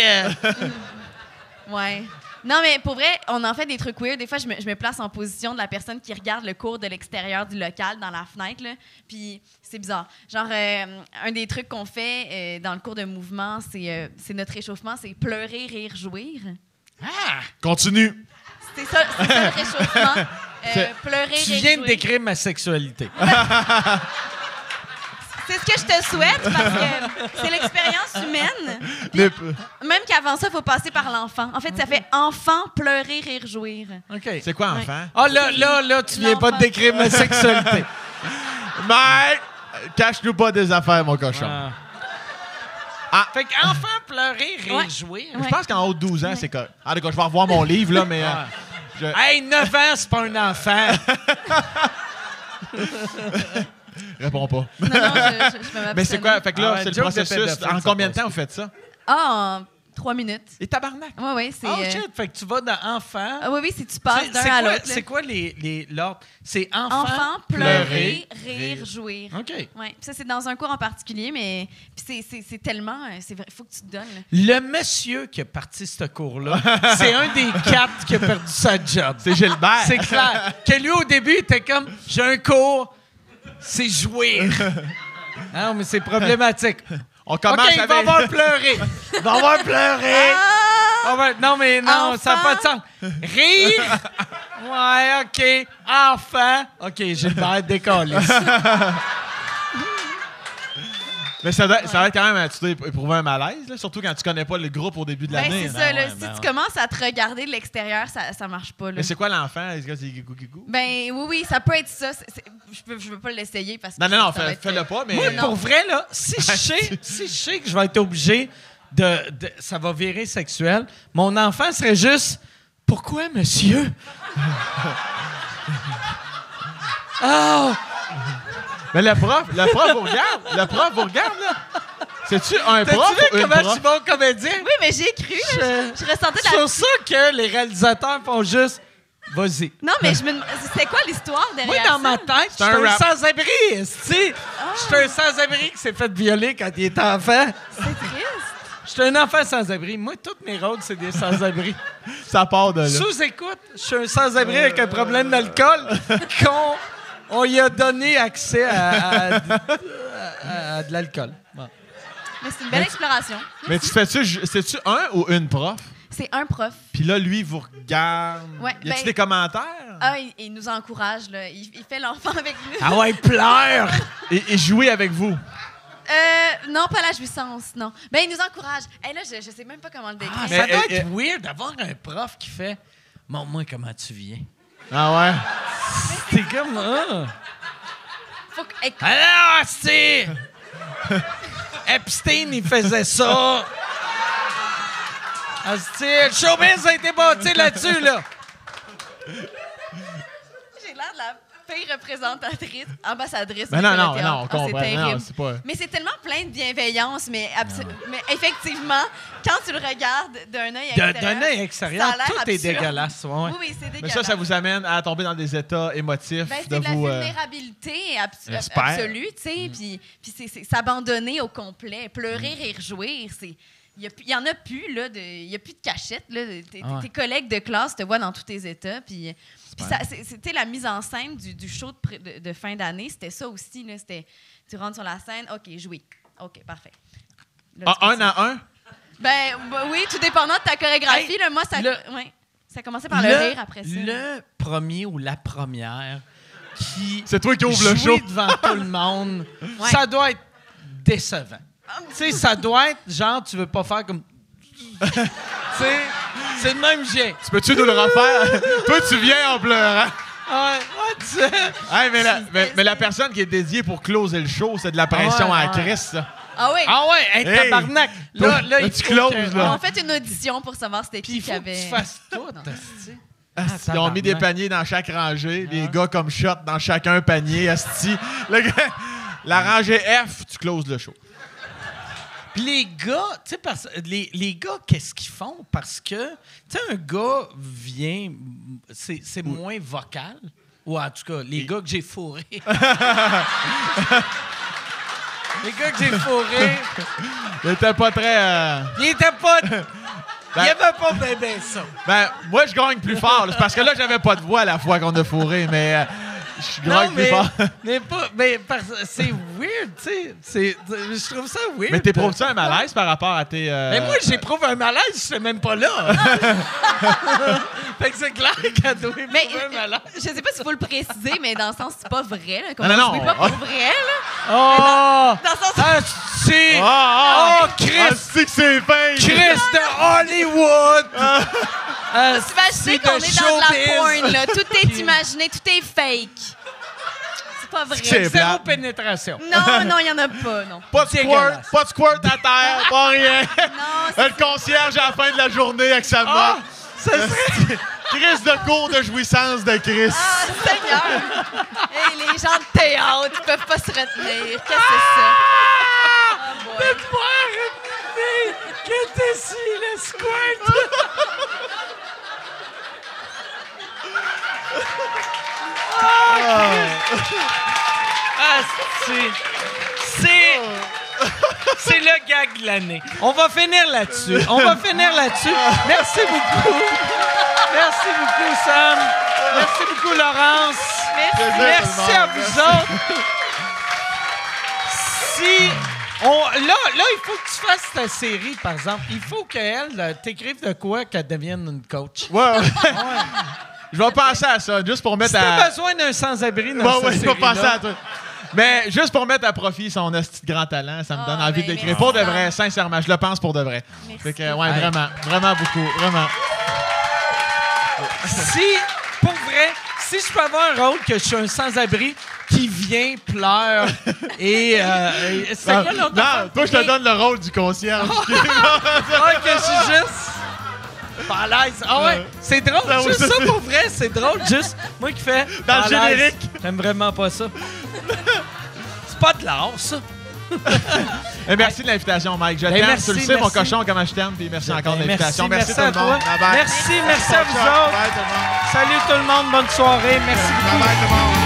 Ouais. Non, mais pour vrai, on en fait des trucs weird. Des fois, je me place en position de la personne qui regarde le cours de l'extérieur du local dans la fenêtre, là. Puis c'est bizarre. Genre, un des trucs qu'on fait dans le cours de mouvement, c'est notre réchauffement, c'est pleurer, rire, jouir. Continue. C'est ça le réchauffement. Pleurer, Tu rire, viens de jouir. décrire ma sexualité. C'est ce que je te souhaite parce que c'est l'expérience humaine. Même qu'avant ça, il faut passer par l'enfant. En fait, ça fait enfant, pleurer, rire, jouir. OK. C'est quoi, enfant? Ah, là, tu viens pas de décrire ma sexualité. Mike, cache-nous pas des affaires, mon cochon. Fait qu'enfant, pleurer, rire, Ouais. jouir. Ouais. Je pense qu'en haut de 12 ans, c'est correct. Ah, d'accord, je vais revoir mon livre, là, mais... Hey, 9 ans, c'est pas un enfant. Réponds pas. Non, je me Mais c'est quoi? Fait que là, Ah ouais, c'est le joke de processus. pédophile, En ça combien de passe temps vous faites ça? Ah, en 3 minutes. Et tabarnak! Oui, oui, c'est... Oh shit, fait que tu vas dans enfant. Ah, oui, si tu passes d'un à l'autre. C'est quoi l'ordre? C'est enfant, Enfant, pleurer, rire, jouir. OK. Ouais. Puis ça, c'est dans un cours en particulier, mais puis c'est tellement... C'est vrai, il faut que tu te donnes. Là. Le monsieur qui a parti ce cours-là, c'est un des 4 qui a perdu sa job. C'est Gilbert. C'est clair. Que lui, au début, il était comme, j'ai un cours, c'est jouir. Non, mais c'est problématique. On commence OK, il va avec... avoir pleuré. Il va avoir pleuré. Ah ouais, non, mais non, ça n'a pas de sens. Rire. Ouais, OK. Enfant. OK, Gilbert, décolle. Mais ça va être quand même... Tu dois éprouver un malaise, là, surtout quand tu connais pas le groupe au début de Ben, l'année. c'est ça. Là, ouais, si ben tu ouais. commences à te regarder de l'extérieur, ça marche pas. Là. Mais c'est quoi l'enfant? Est-ce que c'est gigou-gigou? Ben oui, ça peut être ça. Je veux pas l'essayer parce que... Non, ça va être- fais-le pas, mais... Moi, non. pour vrai, là, si je sais que je vais être obligé de ça va virer sexuel, mon enfant serait juste, pourquoi, monsieur? Oh! Mais le prof vous regarde. Le prof vous regarde, là. C'est-tu un prof T'as-tu ou vu une comment je prof? suis bon comédien? Oui, mais j'ai cru. Là. Je ressentais de la... C'est ça que les réalisateurs font juste, vas-y. Non, mais je me demande... C'était quoi l'histoire Moi, derrière dans ma ça? tête, je un suis un rap. sans-abri, esti. Je suis un sans-abri qui s'est fait violer quand il était enfant. C'est triste. Je suis un enfant sans-abri. Moi, tous mes rôles, c'est des sans-abri. Ça part de là. Sous-écoute, je suis un sans-abri avec un problème d'alcool on y a donné accès à de l'alcool. Bon. Mais c'est une belle exploration. Mais c'est-tu un ou une prof? C'est un prof. Puis là, lui, il vous regarde. Ouais, Y a-tu ben- des commentaires? Ah, il nous encourage, là. Il fait l'enfant avec nous. Ah ouais, pleure! Et jouer avec vous. Non, pas la jouissance, non. Ben, il nous encourage. Hey, là, je sais même pas comment le décrire. Ah, Mais, ça doit être weird d'avoir un prof qui fait « Montre-moi comment tu viens. Ah ouais? » C'est comme... Ah. Faut que... Hey, Alors, c'est... Epstein, il faisait ça. Asti, le showbiz a été bâti là-dessus, là. j'ai l'air de la Fille représentatrice, ambassadrice. Mais de non, théâtre. on comprend. C'est Non, terrible. c'est pas... Mais c'est tellement plein de bienveillance, mais effectivement, quand tu le regardes d'un œil extérieur... D'un œil extérieur, ça a l'air tout est absurde. dégueulasse. Ouais. Oui, c'est Mais dégueulasse. ça vous amène à tomber dans des états émotifs Ben, de c'est de la vous... vulnérabilité J'espère. absolue, tu sais, puis c'est s'abandonner au complet, pleurer et réjouir, c'est... Il y en a plus, là, il n'y a plus de cachette, là. Tes collègues de classe te voient dans tous tes états, puis c'était la mise en scène du show de fin d'année, c'était ça aussi, là, c'était, tu rentres sur la scène, OK, jouer, OK, parfait. Là, tu un à un? Ben oui, tout dépendant de ta chorégraphie, Hey, là, moi, ça commençait par le rire après ça. Le premier ou la première qui C'est toi qui ouvre le jouit show. devant tout le monde, Ouais. ça doit être décevant. Tu sais, ça doit être genre, tu veux pas faire comme... Tu sais, c'est le même jet. Tu peux-tu nous le refaire? Toi, tu viens en pleurant. Ouais, tu sais. Hey, mais la personne qui est dédiée pour closer le show, c'est de la pression à Christ, ça. Ah oui, Ah ouais, hey, Hey, tabarnak. toi, Là, il tu faut closes, que- là. on fait une audition pour savoir c'était Puis qui il qui faut que avait... tu fasses tout, asti. Ils ont mis des paniers dans chaque rangée, les gars comme shot dans chacun panier, asti. Le gars, la rangée F, tu closes le show. Puis les gars, tu sais, les gars, qu'est-ce qu'ils font? Parce que, tu sais, un gars vient, c'est moins vocal. Ou en tout cas, les gars que j'ai fourrés. Les gars que j'ai fourrés, Il était pas très... ils étaient pas... Il y avait pas bébé ça. Ben, moi, je gagne plus fort. là. C'est parce que là, j'avais pas de voix la fois qu'on a fourré, mais je gagne plus fort. C'est weird, tu sais. Je trouve ça weird. Mais t'éprouves-tu un malaise par rapport à tes... Mais moi, j'éprouve un malaise, je suis même pas là. Fait que c'est clair qu'elle doit Mais éprouver un malaise. je sais pas s'il faut le préciser, mais dans le sens, c'est pas vrai. Là, comme Non, non, on jouait pas pour vrai. Là. Oh! Dans le sens, Ah, c'est... Oh, Chris! c'est que c'est fake! Chris de Hollywood! t'imagines qu'on est dans de la porn. Là. Tout est imaginé, tout est fake. C'est pas vrai. C'est Zéro plate. pénétration. Non, il y en a pas, non. Pas de Dégueulasse. squirt, pas de squirt à terre, pas rien. Non, c'est Le concierge à la fin de la journée avec sa Ah! main. Chris de cours de jouissance de Chris. Ah, Seigneur! Hey, les gens de théâtre, ils peuvent pas se retenir. Qu'est-ce que c'est ça? Ah, boy. Que t'es si, le squirt! C'est le gag de l'année. On va finir là-dessus. Merci beaucoup. Merci beaucoup, Sam. Merci beaucoup, Laurence. Merci à vous autres. Là, il faut que tu fasses ta série, par exemple. Il faut qu'elle t'écrive de quoi qu'elle devienne une coach. Ouais. Je vais penser à ça, juste pour mettre Si à... t'as besoin d'un sans-abri dans Ouais, cette je vais série-là, penser à toi. Mais juste pour mettre à profit son esti de grand talent, ça me donne envie ben, d'écrire. merci, Pour de Sam. vrai, sincèrement, je le pense pour de vrai. Merci. Fait que, ouais, vraiment beaucoup, vraiment. pour vrai, si je peux avoir un rôle que je suis un sans-abri qui vient, pleure et... c'est quoi l'autre affaire? Non, toi, je te donne le rôle du concierge. Ah, que je suis juste... pas à l'aise. Ah ouais, c'est drôle. Ça, oui, Juste ça, ça c'est- pour vrai, c'est drôle. Juste moi qui fais Dans le pas à l'aise. générique. J'aime vraiment pas ça. C'est pas de l'art, ça. Et merci de l'invitation, Mike. Je Ben, t'aime. merci, Tu le sais, mon merci. cochon, comment je t'aime. Puis merci encore de l'invitation. Merci tout le à toi. monde. Bye bye. Merci à vous Ciao, ciao. autres. Bye, tout le monde. Salut tout le monde, bonne soirée. Merci beaucoup. Bye bye, tout le monde.